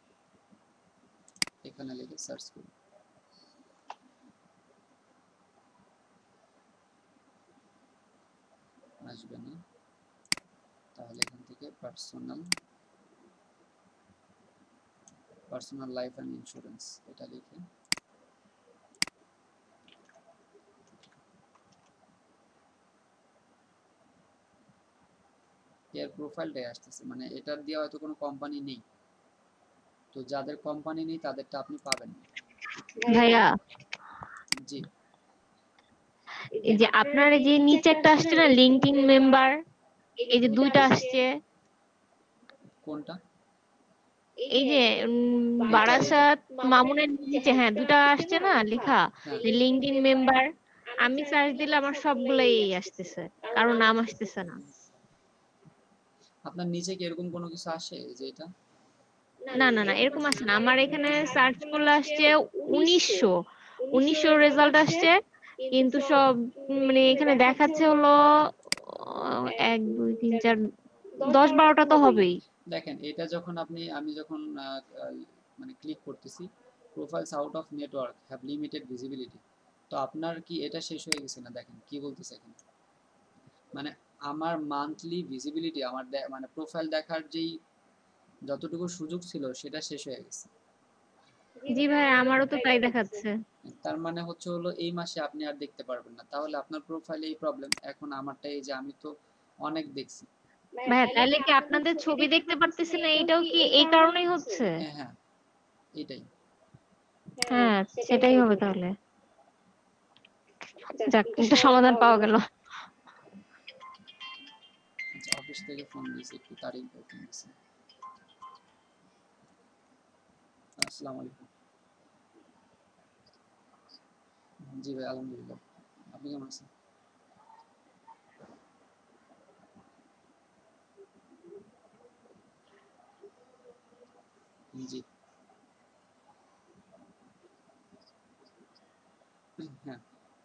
এখানে লিখে সার্চ করি। আসবে না, তাহলে এখান থেকে personal personal life and insurance এটা লিখে এর প্রোফাইলটাই আসতেছে, মানে এটার দিয়ে হয়তো কোনো কোম্পানি নেই। তো যাদের কোম্পানি নেই তাদেরটা আপনি পাবেন না। ভাইয়া জি, এই যে আপনার এই যে নিচে একটা আসছে না লিঙ্কডইন মেম্বার, এই যে দুইটা আসছে, কোনটা? এই যে উম, বারাসাত মামুনের নিচে হ্যাঁ দুটা আসছে না লেখা যে লিঙ্কডইন মেম্বার, আমি সার্চ দিলে আমার সবগুলাই এই আসতেছে, কারো নাম আসতেছে না। আপনার নিচে কি এরকম কোনো কিছু আসে যে এটা? না না না এরকম আসে না, আমার এখানে সার্চ করলে আসছে উনিশশো উনিশশো রেজাল্ট আসছে, কিন্তু সব মানে এখানে দেখাচ্ছে হলো আহ, এক দুই তিন চার দশ বারোটা তো হবেই। দেখেন এটা যখন আপনি আমি যখন আহ, আহ, মানে ক্লিক করতেছি, profiles out of network have limited visibility, তো আপনার কি এটা শেষ হয়ে গেছে না? দেখেন কি বলতেছে এখানে, মানে আমার মান্থলি ভিজিবিলিটি, আমার দে- মানে প্রোফাইল দেখার যেই যতটুকু সুযোগ ছিল সেটা শেষ হয়ে গেছে। জি ভাই আমারও তো তাই দেখাচ্ছে। তার মানে হচ্ছে হলো এই মাসে আপনি আর দেখতে পারবেন না, তাহলে আপনার প্রোফাইলে এই প্রবলেম। এখন আমারটা এই যে আমি তো অনেক দেখছি। ভাইয়া তাহলে কি আপনাদের ছবি দেখতে পারতেছি না, এইটাও কি এই কারণেই হচ্ছে? হ্যাঁ হ্যাঁ এটাই। হ্যাঁ সেটাই হবে তাহলে। যাক একটা সমাধান পাওয়া গেল। আচ্ছা অফিস থেকে ফোন দিয়েছে, একটু তারিখ ফোন দিয়েছে। আসসালামু আলাইকুম। জি ভাই আলহামদুলিল্লাহ, আপনি কেমন আছেন? জি হ্যাঁ,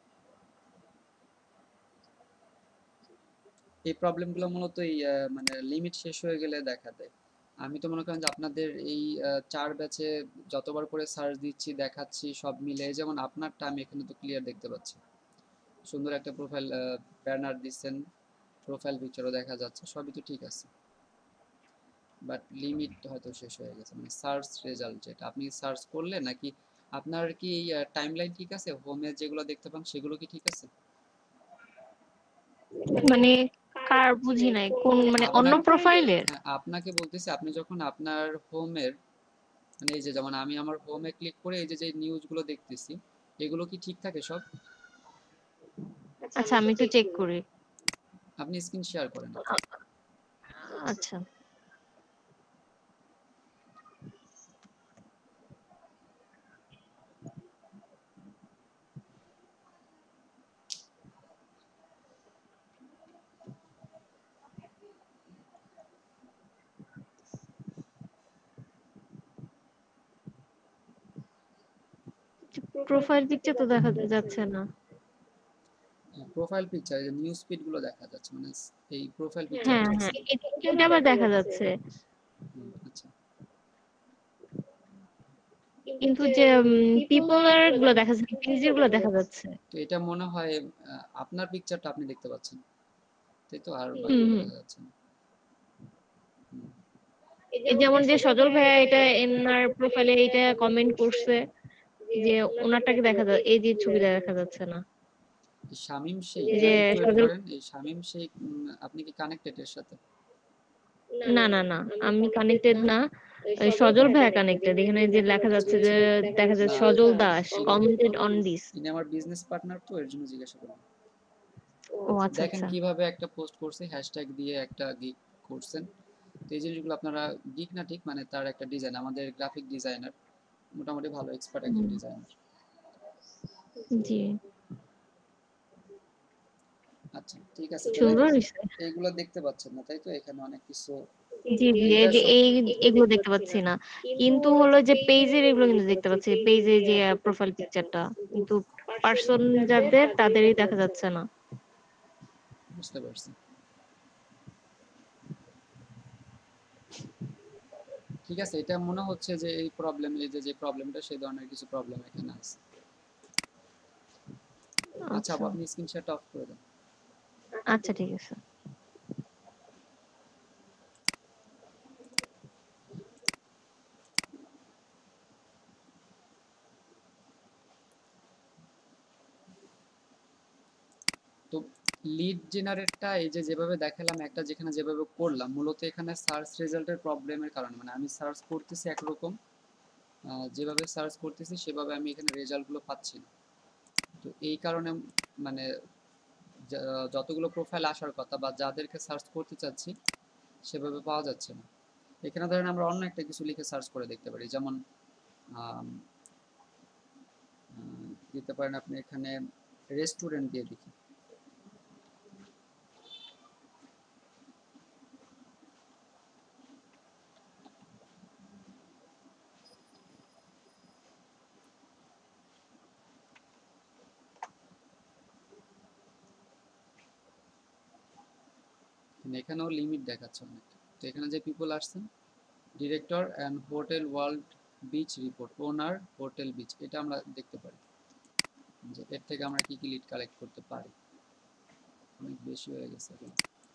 এই প্রবলেমগুলো মূলত এই আহ, মানে লিমিট শেষ হয়ে গেলে দেখা দেয়। আমি তো মনে করেন যে আপনাদের এই আহ, চার ব্যাচে যতবার করে সার্চ দিচ্ছি দেখাচ্ছি সব মিলে, যেমন আপনারটা আমি এখানে তো ক্লিয়ার দেখতে পাচ্ছি, সুন্দর একটা প্রোফাইল ব্যানার দিচ্ছেন, প্রোফাইল পিকচারও দেখা যাচ্ছে, সবই তো ঠিক আছে, বাট লিমিট হয়তো শেষ হয়ে গেছে। মানে সার্চ রেজাল্ট যেটা আপনি সার্চ করলে নাকি আপনার কি টাইমলাইন ঠিক আছে, হোমে যেগুলো দেখতে পান সেগুলো কি ঠিক আছে? মানে কার বুঝি নাই, কোন মানে অন্য আপনার প্রোফাইলের? হ্যাঁ, আপনাকে বলতেছি, আপনি যখন আপনার হোমের মানে এই যে যেমন আমি আমার হোমে ক্লিক করে এই যে যে নিউজগুলো দেখতেছি এগুলো কি ঠিক থাকে সব? আচ্ছা আমি একটু চেক করি। আপনি স্ক্রিন শেয়ার করেন। আচ্ছা প্রোফাইল পিকচার তো দেখা যাচ্ছে না। প্রোফাইল পিকচার এই যে নিউজ ফিড গুলো দেখা যাচ্ছে, মানে এই প্রোফাইল পিকচার। হ্যাঁ হ্যাঁ এটা আবার দেখা যাচ্ছে। আচ্ছা কিন্তু যে পিপলের গুলো দেখা যাচ্ছে, পেজের গুলো দেখা যাচ্ছে। তো এটা মনে হয় আহ, আপনার পিকচারটা আপনি দেখতে পাচ্ছেন, তাই তো, আর হুম বাকিগুলো হুম। দেখা যাচ্ছে না। হুম। এই যেমন যে সজল ভাইয়া এটা এনার প্রোফাইলে এটা কমেন্ট করছে যে ওনারটাকে দেখা যায়, এই যে ছবিটা দেখা যাচ্ছে না। এই শামীম শেখ, এই যে একটু ওয়েট সজল, করেন, এই শামীম শেখ উম, আপনি কি কানেক্টেড এর সাথে? না না না আমি কানেক্টেড না, ওই সজল ভাইয়া কানেক্টেড। এখানে যে লেখা যাচ্ছে যে দেখা যাচ্ছে না, সজল দাস ইনি কমেন্টেড অন দিস। ইনি আমার বিজনেস পার্টনার, তো এর জন্য জিজ্ঞাসা করলাম। ও আচ্ছা দেখেন আচ্ছা। কিভাবে একটা পোস্ট করছে, হ্যাশট্যাগ দিয়ে একটা গিগ করছেন। তো এই জিনিসগুলো আপনারা, গিগ না ঠিক, মানে তার একটা ডিজাইন, আমাদের গ্রাফিক ডিজাইনার মোটামুটি ভালো এক্সপার্ট একজন হুম, ডিজাইনার। জি আচ্ছা ঠিক আছে, তাহলে সুন্দর হয়েছে। এইগুলো দেখতে পাচ্ছেন না, তাই তো? এখানে অনেক কিছু, জি জি এই এটা যে সব এই এগুলো দেখতে পাচ্ছি না, কিন্তু হলো যে পেজের এগুলো কিন্তু দেখতে পাচ্ছি, পেজে যে প্রোফাইল পিকচারটা, কিন্তু পার্সন যাদের তাদেরই দেখা যাচ্ছে না। বুঝতে পারছি। ঠিক আছে, এটা মনে হচ্ছে যে এই প্রবলেম, এই যে যে প্রবলেমটা, সেই ধরনের কিছু প্রবলেম এখানে আছে। আচ্ছা আপু, আচ্ছা আপনি স্ক্রিনশট অফ করে দেন। আচ্ছা ঠিক আছে। তো লিড জেনারেটটা এই যে যেভাবে দেখালাম, একটা যেখানে যেভাবে করলাম, মূলত এখানে সার্চ রেজাল্টের প্রবলেমের কারণে, মানে আমি সার্চ করতেছি একরকম, আহ, যেভাবে সার্চ করতেছি সেভাবে আমি এখানে রেজাল্টগুলো পাচ্ছি না। তো এই কারণে মানে যা- যতগুলো প্রোফাইল আসার কথা বা যাদেরকে সার্চ করতে চাচ্ছি সেভাবে পাওয়া যাচ্ছে না। এখানে ধরেন আমরা অন্য একটা কিছু লিখে সার্চ করে দেখতে পারি, যেমন আম, আহ, দিতে পারেন আপনি এখানে রেস্টুরেন্ট দিয়ে দেখি। এখানেও লিমিট দেখাচ্ছে অনেক। তো এখানে যে পিপল আসছেন, director and hotel world beach report, owner hotel beach, এটা আমরা দেখতে পারি যে এর থেকে আমরা কি কি লিড কালেক্ট করতে পারি। অনেক বেশি হয়ে গেছে এখন।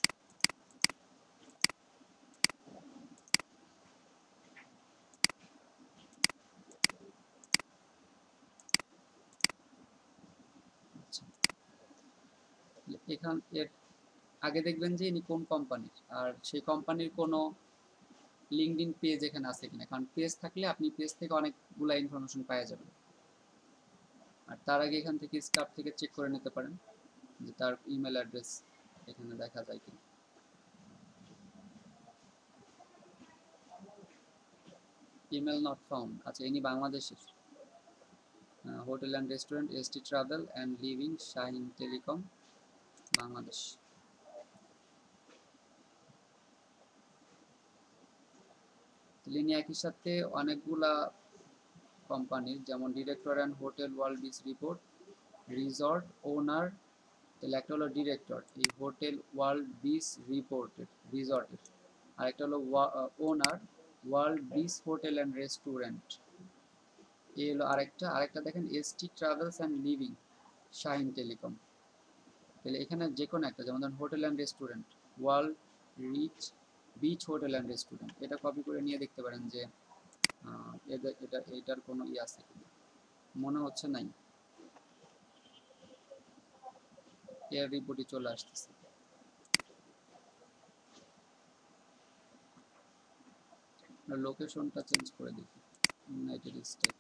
আচ্ছা, এখান এর আগে দেখবেন যে ইনি কোন কোম্পানির, আর সেই কোম্পানির কোনো লিঙ্কডইন পেজ এখানে আছে কিনা, কারণ পেজ থাকলে আপনি পেজ থেকে অনেকগুলা ইনফরমেশন পাওয়া যাবে। আর তার আগে এখান থেকে স্টাফ থেকে চেক করে নিতে পারেন যে তার ইমেল অ্যাড্রেস এখানে দেখা যায় কিনা। ইমেল নট ফাউন্ড, আচ্ছা ইনি বাংলাদেশের। Hotel and restaurant, ST travel and living, Shahin telecom, Bangladesh. তিনি একই সাথে অনেকগুলা কোম্পানির, যেমন director and hotel world beach report, resort owner, তাহলে একটা হলো ডিরেক্টর এই হোটেল ওয়ার্ল্ড বিচ রিপোর্টের রিসর্টের, আর একটা হলো owner world beach hotel and restaurant, এই হলো আরেকটা। আরেকটা দেখেন ST travels and living, Shahin telecom. তাহলে এখানে যে কোনো একটা, যেমন ধরুন hotel and restaurant, world reach beach hotel and restaurant, এটা কপি করে নিয়ে দেখতে পারেন যে আহ, এদের এটা এটার কোনো ই আছে কিনা। মনে হচ্ছে নাই, এর রিপোর্টই চলে আসতেছে। লোকেশনটা চেঞ্জ করে দেখি, ইউনাইটেড স্টেট।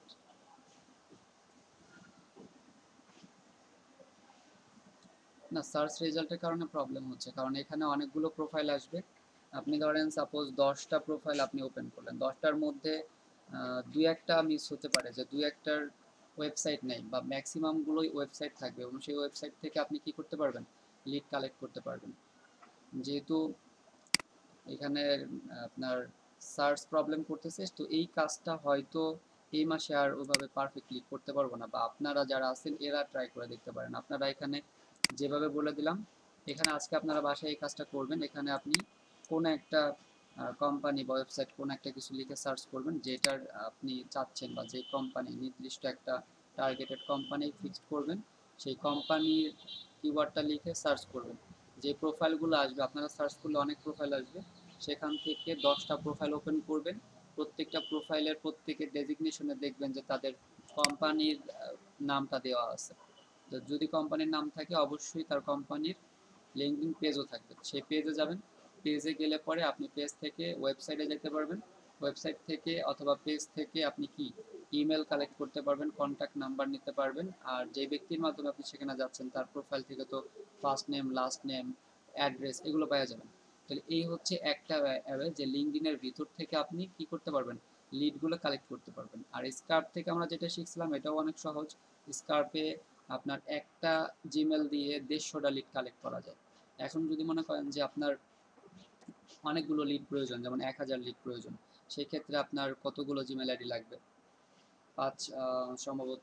না, সার্চ রেজাল্টের কারণে প্রবলেম হচ্ছে, কারণ এখানে অনেকগুলো প্রোফাইল আসবে। আপনি ধরেন সাপোজ দশটা প্রোফাইল আপনি ওপেন করলেন, দশটার মধ্যে আহ, দুই একটা মিস হতে পারে যে দুই একটার ওয়েবসাইট নেই, বা ম্যাক্সিমামগুলোই ওয়েবসাইট থাকবে, এবং সেই ওয়েবসাইট থেকে আপনি কি করতে পারবেন, লিড কালেক্ট করতে পারবেন। যেহেতু এখানে আপনার সার্চ প্রবলেম করতেছে, তো এই কাজটা হয়তো এই মাসে আর ওইভাবে পারফেক্টলি করতে পারবো না, বা আপনারা যারা আছেন এরা ট্রাই করে দেখতে পারেন। আপনারা এখানে যেভাবে বলে দিলাম, এখানে আজকে আপনারা বাসায় এই কাজটা করবেন। এখানে আপনি কোনো একটা কোম্পানি বা ওয়েবসাইট কোন একটা কিছু লিখে সার্চ করবেন যেটার আপনি চাচ্ছেন বা যে কোম্পানি নির্দিষ্ট একটা টার্গেটেড কোম্পানি ফিক্সড করবেন, সেই কোম্পানির কিওয়ার্ডটা লিখে সার্চ করবেন। যে প্রোফাইলগুলো আসবে, আপনারা সার্চ করলে অনেক প্রোফাইল আসবে, সেখান থেকে দশটা প্রোফাইল ওপেন করবেন। প্রত্যেকটা প্রোফাইলের প্রত্যেকের ডেজিগনেশনে দেখবেন যে তাদের কোম্পানির নামটা দেওয়া আছে। তো যদি কোম্পানির নাম থাকে অবশ্যই তার কোম্পানির লিঙ্কডিন পেজও থাকবে, সেই পেজে যাবেন। পেজে গেলে পরে আপনি পেজ থেকে ওয়েবসাইটে যেতে পারবেন, ওয়েবসাইট থেকে অথবা পেজ থেকে আপনি কি ইমেল কালেক্ট করতে পারবেন, কন্ট্যাক্ট নাম্বার নিতে পারবেন। আর যে ব্যক্তির মাধ্যমে আপনি সেখানে যাচ্ছেন তার প্রোফাইল থেকে তো first name, last name, address এগুলো পাওয়া যাবেন। তাহলে এই হচ্ছে একটা অ্যাওয়ে যে লিঙ্কডিনের ভিতর থেকে আপনি কি করতে পারবেন, লিডগুলো কালেক্ট করতে পারবেন। আর স্কার্প থেকে আমরা যেটা শিখছিলাম এটাও অনেক সহজ। স্কার্পে আপনার একটা জিমেল দিয়ে দেড়শোটা লিড কালেক্ট করা যায়। এখন যদি মনে করেন যে আপনার অনেকগুলো লিড প্রয়োজন, যেমন এক হাজার লিড প্রয়োজন, সেই ক্ষেত্রে আপনার কতগুলো জিমেল আইডি লাগবে? পাঁচ সম্ভবত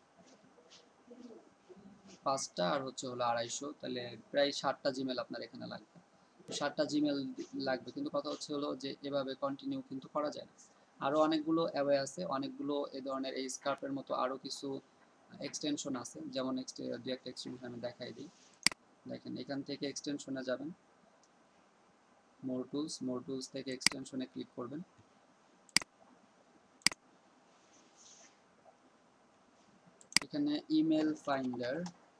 পাঁচটা আর হচ্ছে হলো আড়াইশো, তাহলে প্রায় ষাটটা জিমেল আপনার এখানে লাগবে। ষাটটা জিমেল লাগবে, কিন্তু কথা হচ্ছে হলো যে এভাবে কন্টিনিউ কিন্তু করা যায় না। আরও অনেকগুলো অ্যাওয়ে আছে, অনেকগুলো এই ধরনের এই স্কার্পের মতো আরও কিছু এক্সটেনশন আছে, যেমন দু একটা এক্সটেনশন আমি দেখাই দিই। দেখেন এখান থেকে এক্সটেনশনে যাবেন, মোর টুলস, মোর টুলস থেকে এক্সটেনশনে ক্লিক করবেন। এখানে email finder,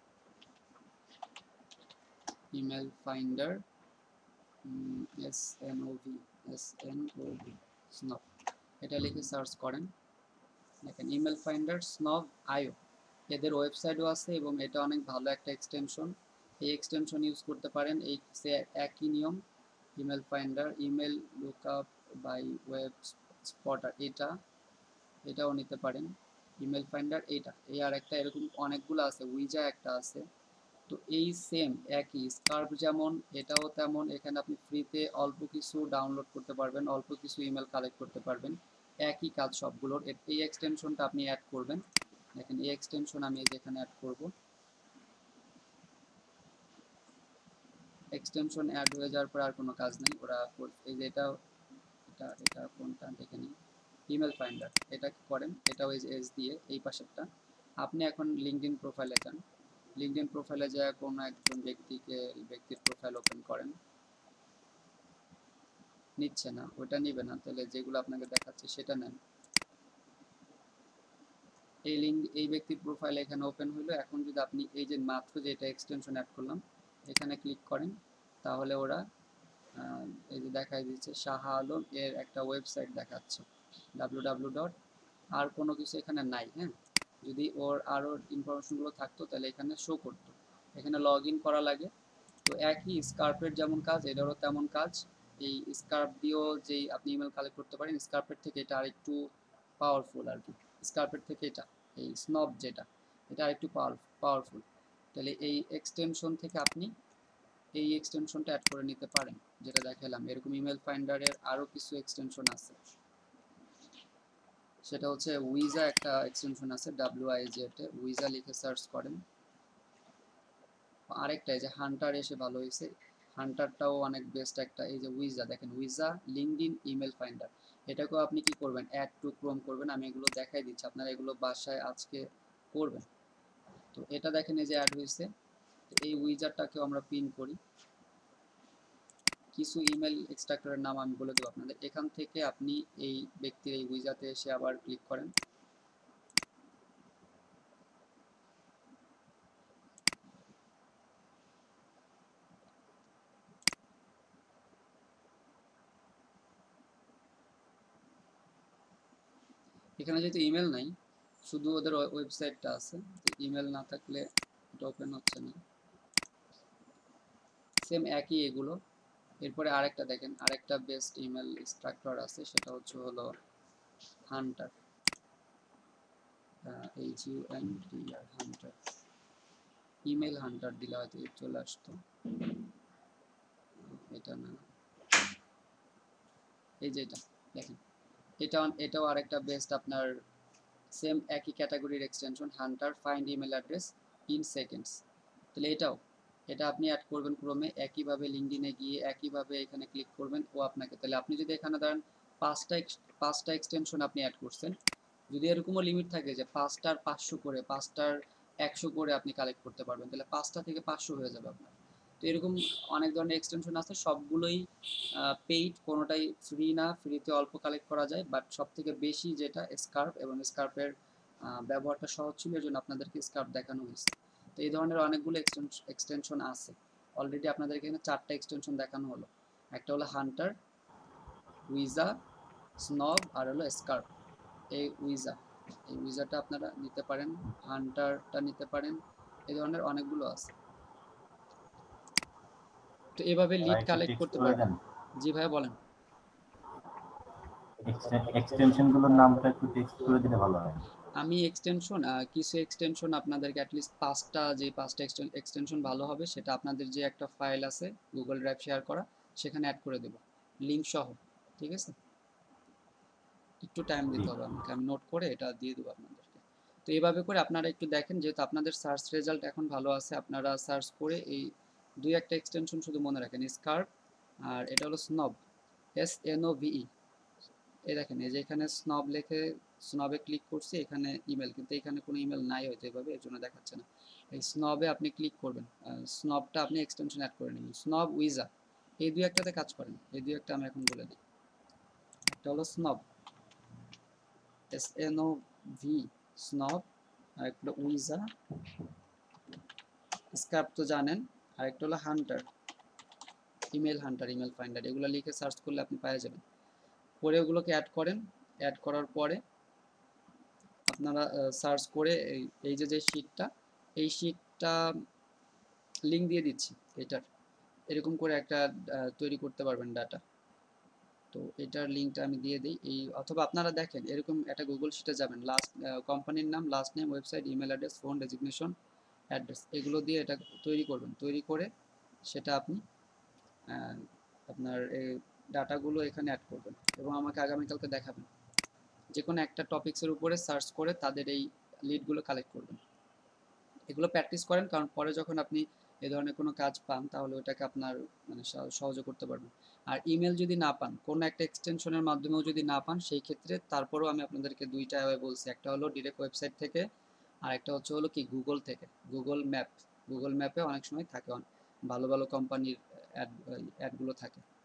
email finder S N O V S N O V Snov, এটা লিখে সার্চ করেন। দেখেন ইমেল ফাইন্ডার স্নব আইও, এদের ওয়েবসাইটও আছে এবং এটা অনেক ভালো একটা এক্সটেনশন। এই এক্সটেনশন ইউজ করতে পারেন। এই একই নিয়ম, email finder, email lookup by web spotter, এটা এটাও নিতে পারেন। ইমেল ফাইন্ডার এটা, এই আর একটা এরকম অনেকগুলো আছে, উইজা একটা আছে। তো এই সেম একই স্কার্প যেমন এটাও তেমন, এখানে আপনি ফ্রিতে অল্প কিছু ডাউনলোড করতে পারবেন, অল্প কিছু ইমেল কালেক্ট করতে পারবেন, একই কাজ সবগুলোর। এই এক্সটেনশনটা আপনি অ্যাড করবেন। দেখেন এই এক্সটেনশন আমি যেখানে অ্যাড করব, এক্সটেনশন অ্যাড হয়ে যাওয়ার পর আর কোনো কাজ নেই, ওরা এই যে এটা এটা এটা কোনটা দেখে নিই, ইমেল ফাইন্ডার, এটা কি করেন, এটাও এই যে এস দিয়ে এই পাশেরটা। আপনি এখন লিঙ্কডিন প্রোফাইলে যান, লিঙ্কডিন প্রোফাইলে যায় কোনো একজন ব্যক্তিকে ব্যক্তির প্রোফাইল ওপেন করেন, নিচ্ছে না, ওটা নিবে না, তাহলে যেগুলো আপনাকে দেখাচ্ছে সেটা নেন। এই লিঙ্ক এই ব্যক্তির প্রোফাইল এখানে ওপেন হলো। এখন যদি আপনি এই যে মাত্র যে এটা এক্সটেনশন অ্যাড করলাম এখানে ক্লিক করেন, তাহলে ওরা এই যে দেখাই দিচ্ছে শাহ আলম এর একটা ওয়েবসাইট দেখাচ্ছে ডাব্লিউ ডাব্লিউ ডাব্লিউ ডট, আর কোনো কিছু এখানে নাই। হ্যাঁ, যদি ওর আরও ইনফরমেশনগুলো থাকতো তাহলে এখানে শো করতো, এখানে লগ ইন করা লাগে। তো একই স্কার্পের যেমন কাজ এটারও তেমন কাজ। এই স্কার্প দিয়েও যেই আপনি ইমেল কালেক্ট করতে পারেন, স্কার্পের থেকে এটা আরেকটু পাওয়ারফুল আর কি। স্কার্পের থেকে এটা এই স্নব যেটা, এটা আরেকটু পাওয়ার পাওয়ারফুল। তাহলে এই এক্সটেনশন থেকে আপনি এই এক্সটেনশনটা অ্যাড করে নিতে পারেন, যেটা দেখালাম। এরকম ইমেল ফাইন্ডারের আরও কিছু এক্সটেনশন আছে, সেটা হচ্ছে উইজা একটা এক্সটেনশন আছে, ডাব্লিউ আই জে তে, উইজা লিখে সার্চ করেন। আরেকটা এই যে হান্টার এসে ভালো হয়েছে, হান্টারটাও অনেক বেস্ট একটা। এই যে উইজা, দেখেন উইজা লিঙ্কডিন ইমেল ফাইন্ডার, এটাকেও আপনি কি করবেন, অ্যাড টু ক্রোম করবেন। আমি এগুলো দেখাই দিচ্ছি, আপনারা এগুলো বাসায় আজকে করবেন। তো এটা দেখেন এই যে অ্যাড হয়েছে। তো এই উইজারটাকেও আমরা পিন করি। কিছু ইমেল এক্সট্রাক্টরের নাম আমি বলে দেবো আপনাদের। এখান থেকে আপনি এই ব্যক্তির এই উইজাতে এসে আবার ক্লিক করেন, এখানে যেহেতু ইমেল নাই শুধু ওদের ওয়েবসাইটটা আছে, ইমেল না থাকলে এটা ওপেন হচ্ছে না। সেম একই এগুলো। এরপরে আরেকটা দেখেন, আরেকটা বেস্ট ইমেল এক্সট্রাক্টর আছে, সেটা হচ্ছে হলো Hunter, H U N T R, Hunter, email Hunter দিলে হয়তো চলে আসতো, এটা না, এই যে এটা দেখেন, এটা এটাও আরেকটা বেস্ট আপনার সেম একই ক্যাটাগরির extension, Hunter, find email address in seconds. তাহলে এটাও এটা আপনি অ্যাড করবেন ক্রোমে, একইভাবে লিঙ্কডিনে গিয়ে একইভাবে এখানে ক্লিক করবেন ও আপনাকে, তাহলে আপনি যদি এখানে ধরেন পাঁচটা পাঁচটা এক্সটেনশন আপনি অ্যাড করছেন, যদি এরকমও লিমিট থাকে যে পাঁচটার পাঁচশো করে পাঁচটার একশো করে আপনি কালেক্ট করতে পারবেন, তাহলে পাঁচটা থেকে পাঁচশো হয়ে যাবে আপনার। তো এরকম অনেক ধরনের এক্সটেনশন আছে, সবগুলোই পেইড, কোনোটাই ফ্রি না, ফ্রিতে অল্প কালেক্ট করা যায়, বাট সব থেকে বেশি যেটা স্কার্প, এবং স্কার্পের ব্যবহারটা সহজ ছিল এর জন্য আপনাদেরকে স্কার্প দেখানো হয়েছে। তো এই ধরনের অনেকগুলো এক্সটেনশন আছে, অলরেডি আপনাদেরকে এখানে চারটা এক্সটেনশন দেখানো হলো, একটা হলো হান্টার, উইজা, স্নব আর হলো স্কার্প। এই উইজা এই উইজাটা আপনারা নিতে পারেন, হান্টারটা নিতে পারেন, এই ধরনের অনেকগুলো আছে। তো এভাবে লিড কালেক্ট করতে পারবেন। জি ভাইয়া বলেন। এক্সটেনশন গুলোর নামটা একটু টেক্সট করে দিলে ভালো হয়। আমি এক্সটেনশন কিছু এক্সটেনশন আপনাদেরকে অ্যাটলিস্ট পাঁচটা, যে পাঁচটা এক্সটেনশন ভালো হবে সেটা আপনাদের যে একটা ফাইল আছে গুগল ড্রাইভ শেয়ার করা, সেখানে অ্যাড করে দেব লিঙ্ক সহ, ঠিক আছে? একটু টাইম দিতে হবে আমাকে, আমি নোট করে এটা দিয়ে দেবো আপনাদেরকে। তো এইভাবে করে আপনারা একটু দেখেন, যেহেতু আপনাদের সার্চ রেজাল্ট এখন ভালো আছে, আপনারা সার্চ করে এই দুই একটা এক্সটেনশন শুধু মনে রাখেন, স্কার্প আর এটা হলো স্নব, এস এন ও ভিই। এই দেখেন, এই যে এখানে স্নব লেখে, স্নবে ক্লিক করছি, এখানে ইমেল, কিন্তু এখানে কোনো ইমেল নাই হয়তো এভাবে, এর জন্য দেখাচ্ছে না। এই স্নবে আপনি ক্লিক করবেন, স্নবটা আপনি এক্সটেনশন অ্যাড করে নেবেন, স্নব উইজা, এই দুই একটাতে কাজ করেন। এই দুই একটা আমি এখন বলে দিই, একটা হলো Snov, S N O V, Snov, আর একটা উইজা, স্কার্প তো জানেন, আর একটা হলো Hunter, email Hunter, email finder, এগুলো লিখে সার্চ করলে আপনি পেয়ে যাবেন। পরে ওগুলোকে অ্যাড করেন, অ্যাড করার পরে আপনারা সার্চ করে এই এই যে যে শিটটা, এই শিটটা লিঙ্ক দিয়ে দিচ্ছি, এটার এরকম করে একটা তৈরি করতে পারবেন ডাটা। তো এটার লিঙ্কটা আমি দিয়ে দিই, এই অথবা আপনারা দেখেন এরকম একটা গুগল শিটে যাবেন, লাস্ট কোম্পানির নাম, last name, website, email address, phone, designation, address, এগুলো দিয়ে এটা তৈরি করবেন। তৈরি করে সেটা আপনি আপনার এই ডাটাগুলো এখানে অ্যাড করবেন এবং আমাকে আগামীকালকে দেখাবেন। যে কোনো একটা টপিক্সের উপরে সার্চ করে তাদের এই লিডগুলো কালেক্ট করবেন। এগুলো প্র্যাকটিস করেন, কারণ পরে যখন আপনি এ ধরনের কোনো কাজ পান তাহলে ওটাকে আপনার মানে সহজে করতে পারবেন। আর ইমেল যদি না পান, কোনো একটা এক্সটেনশনের মাধ্যমেও যদি না পান, সেই ক্ষেত্রে তারপরেও আমি আপনাদেরকে দুইটা বলছি, একটা হলো ডিরেক্ট ওয়েবসাইট থেকে, আর একটা হচ্ছে হলো কি গুগল থেকে, গুগল ম্যাপ, গুগল ম্যাপে অনেক সময় থাকে ভালো ভালো কোম্পানির অ্যাড অ্যাডগুলো থাকে।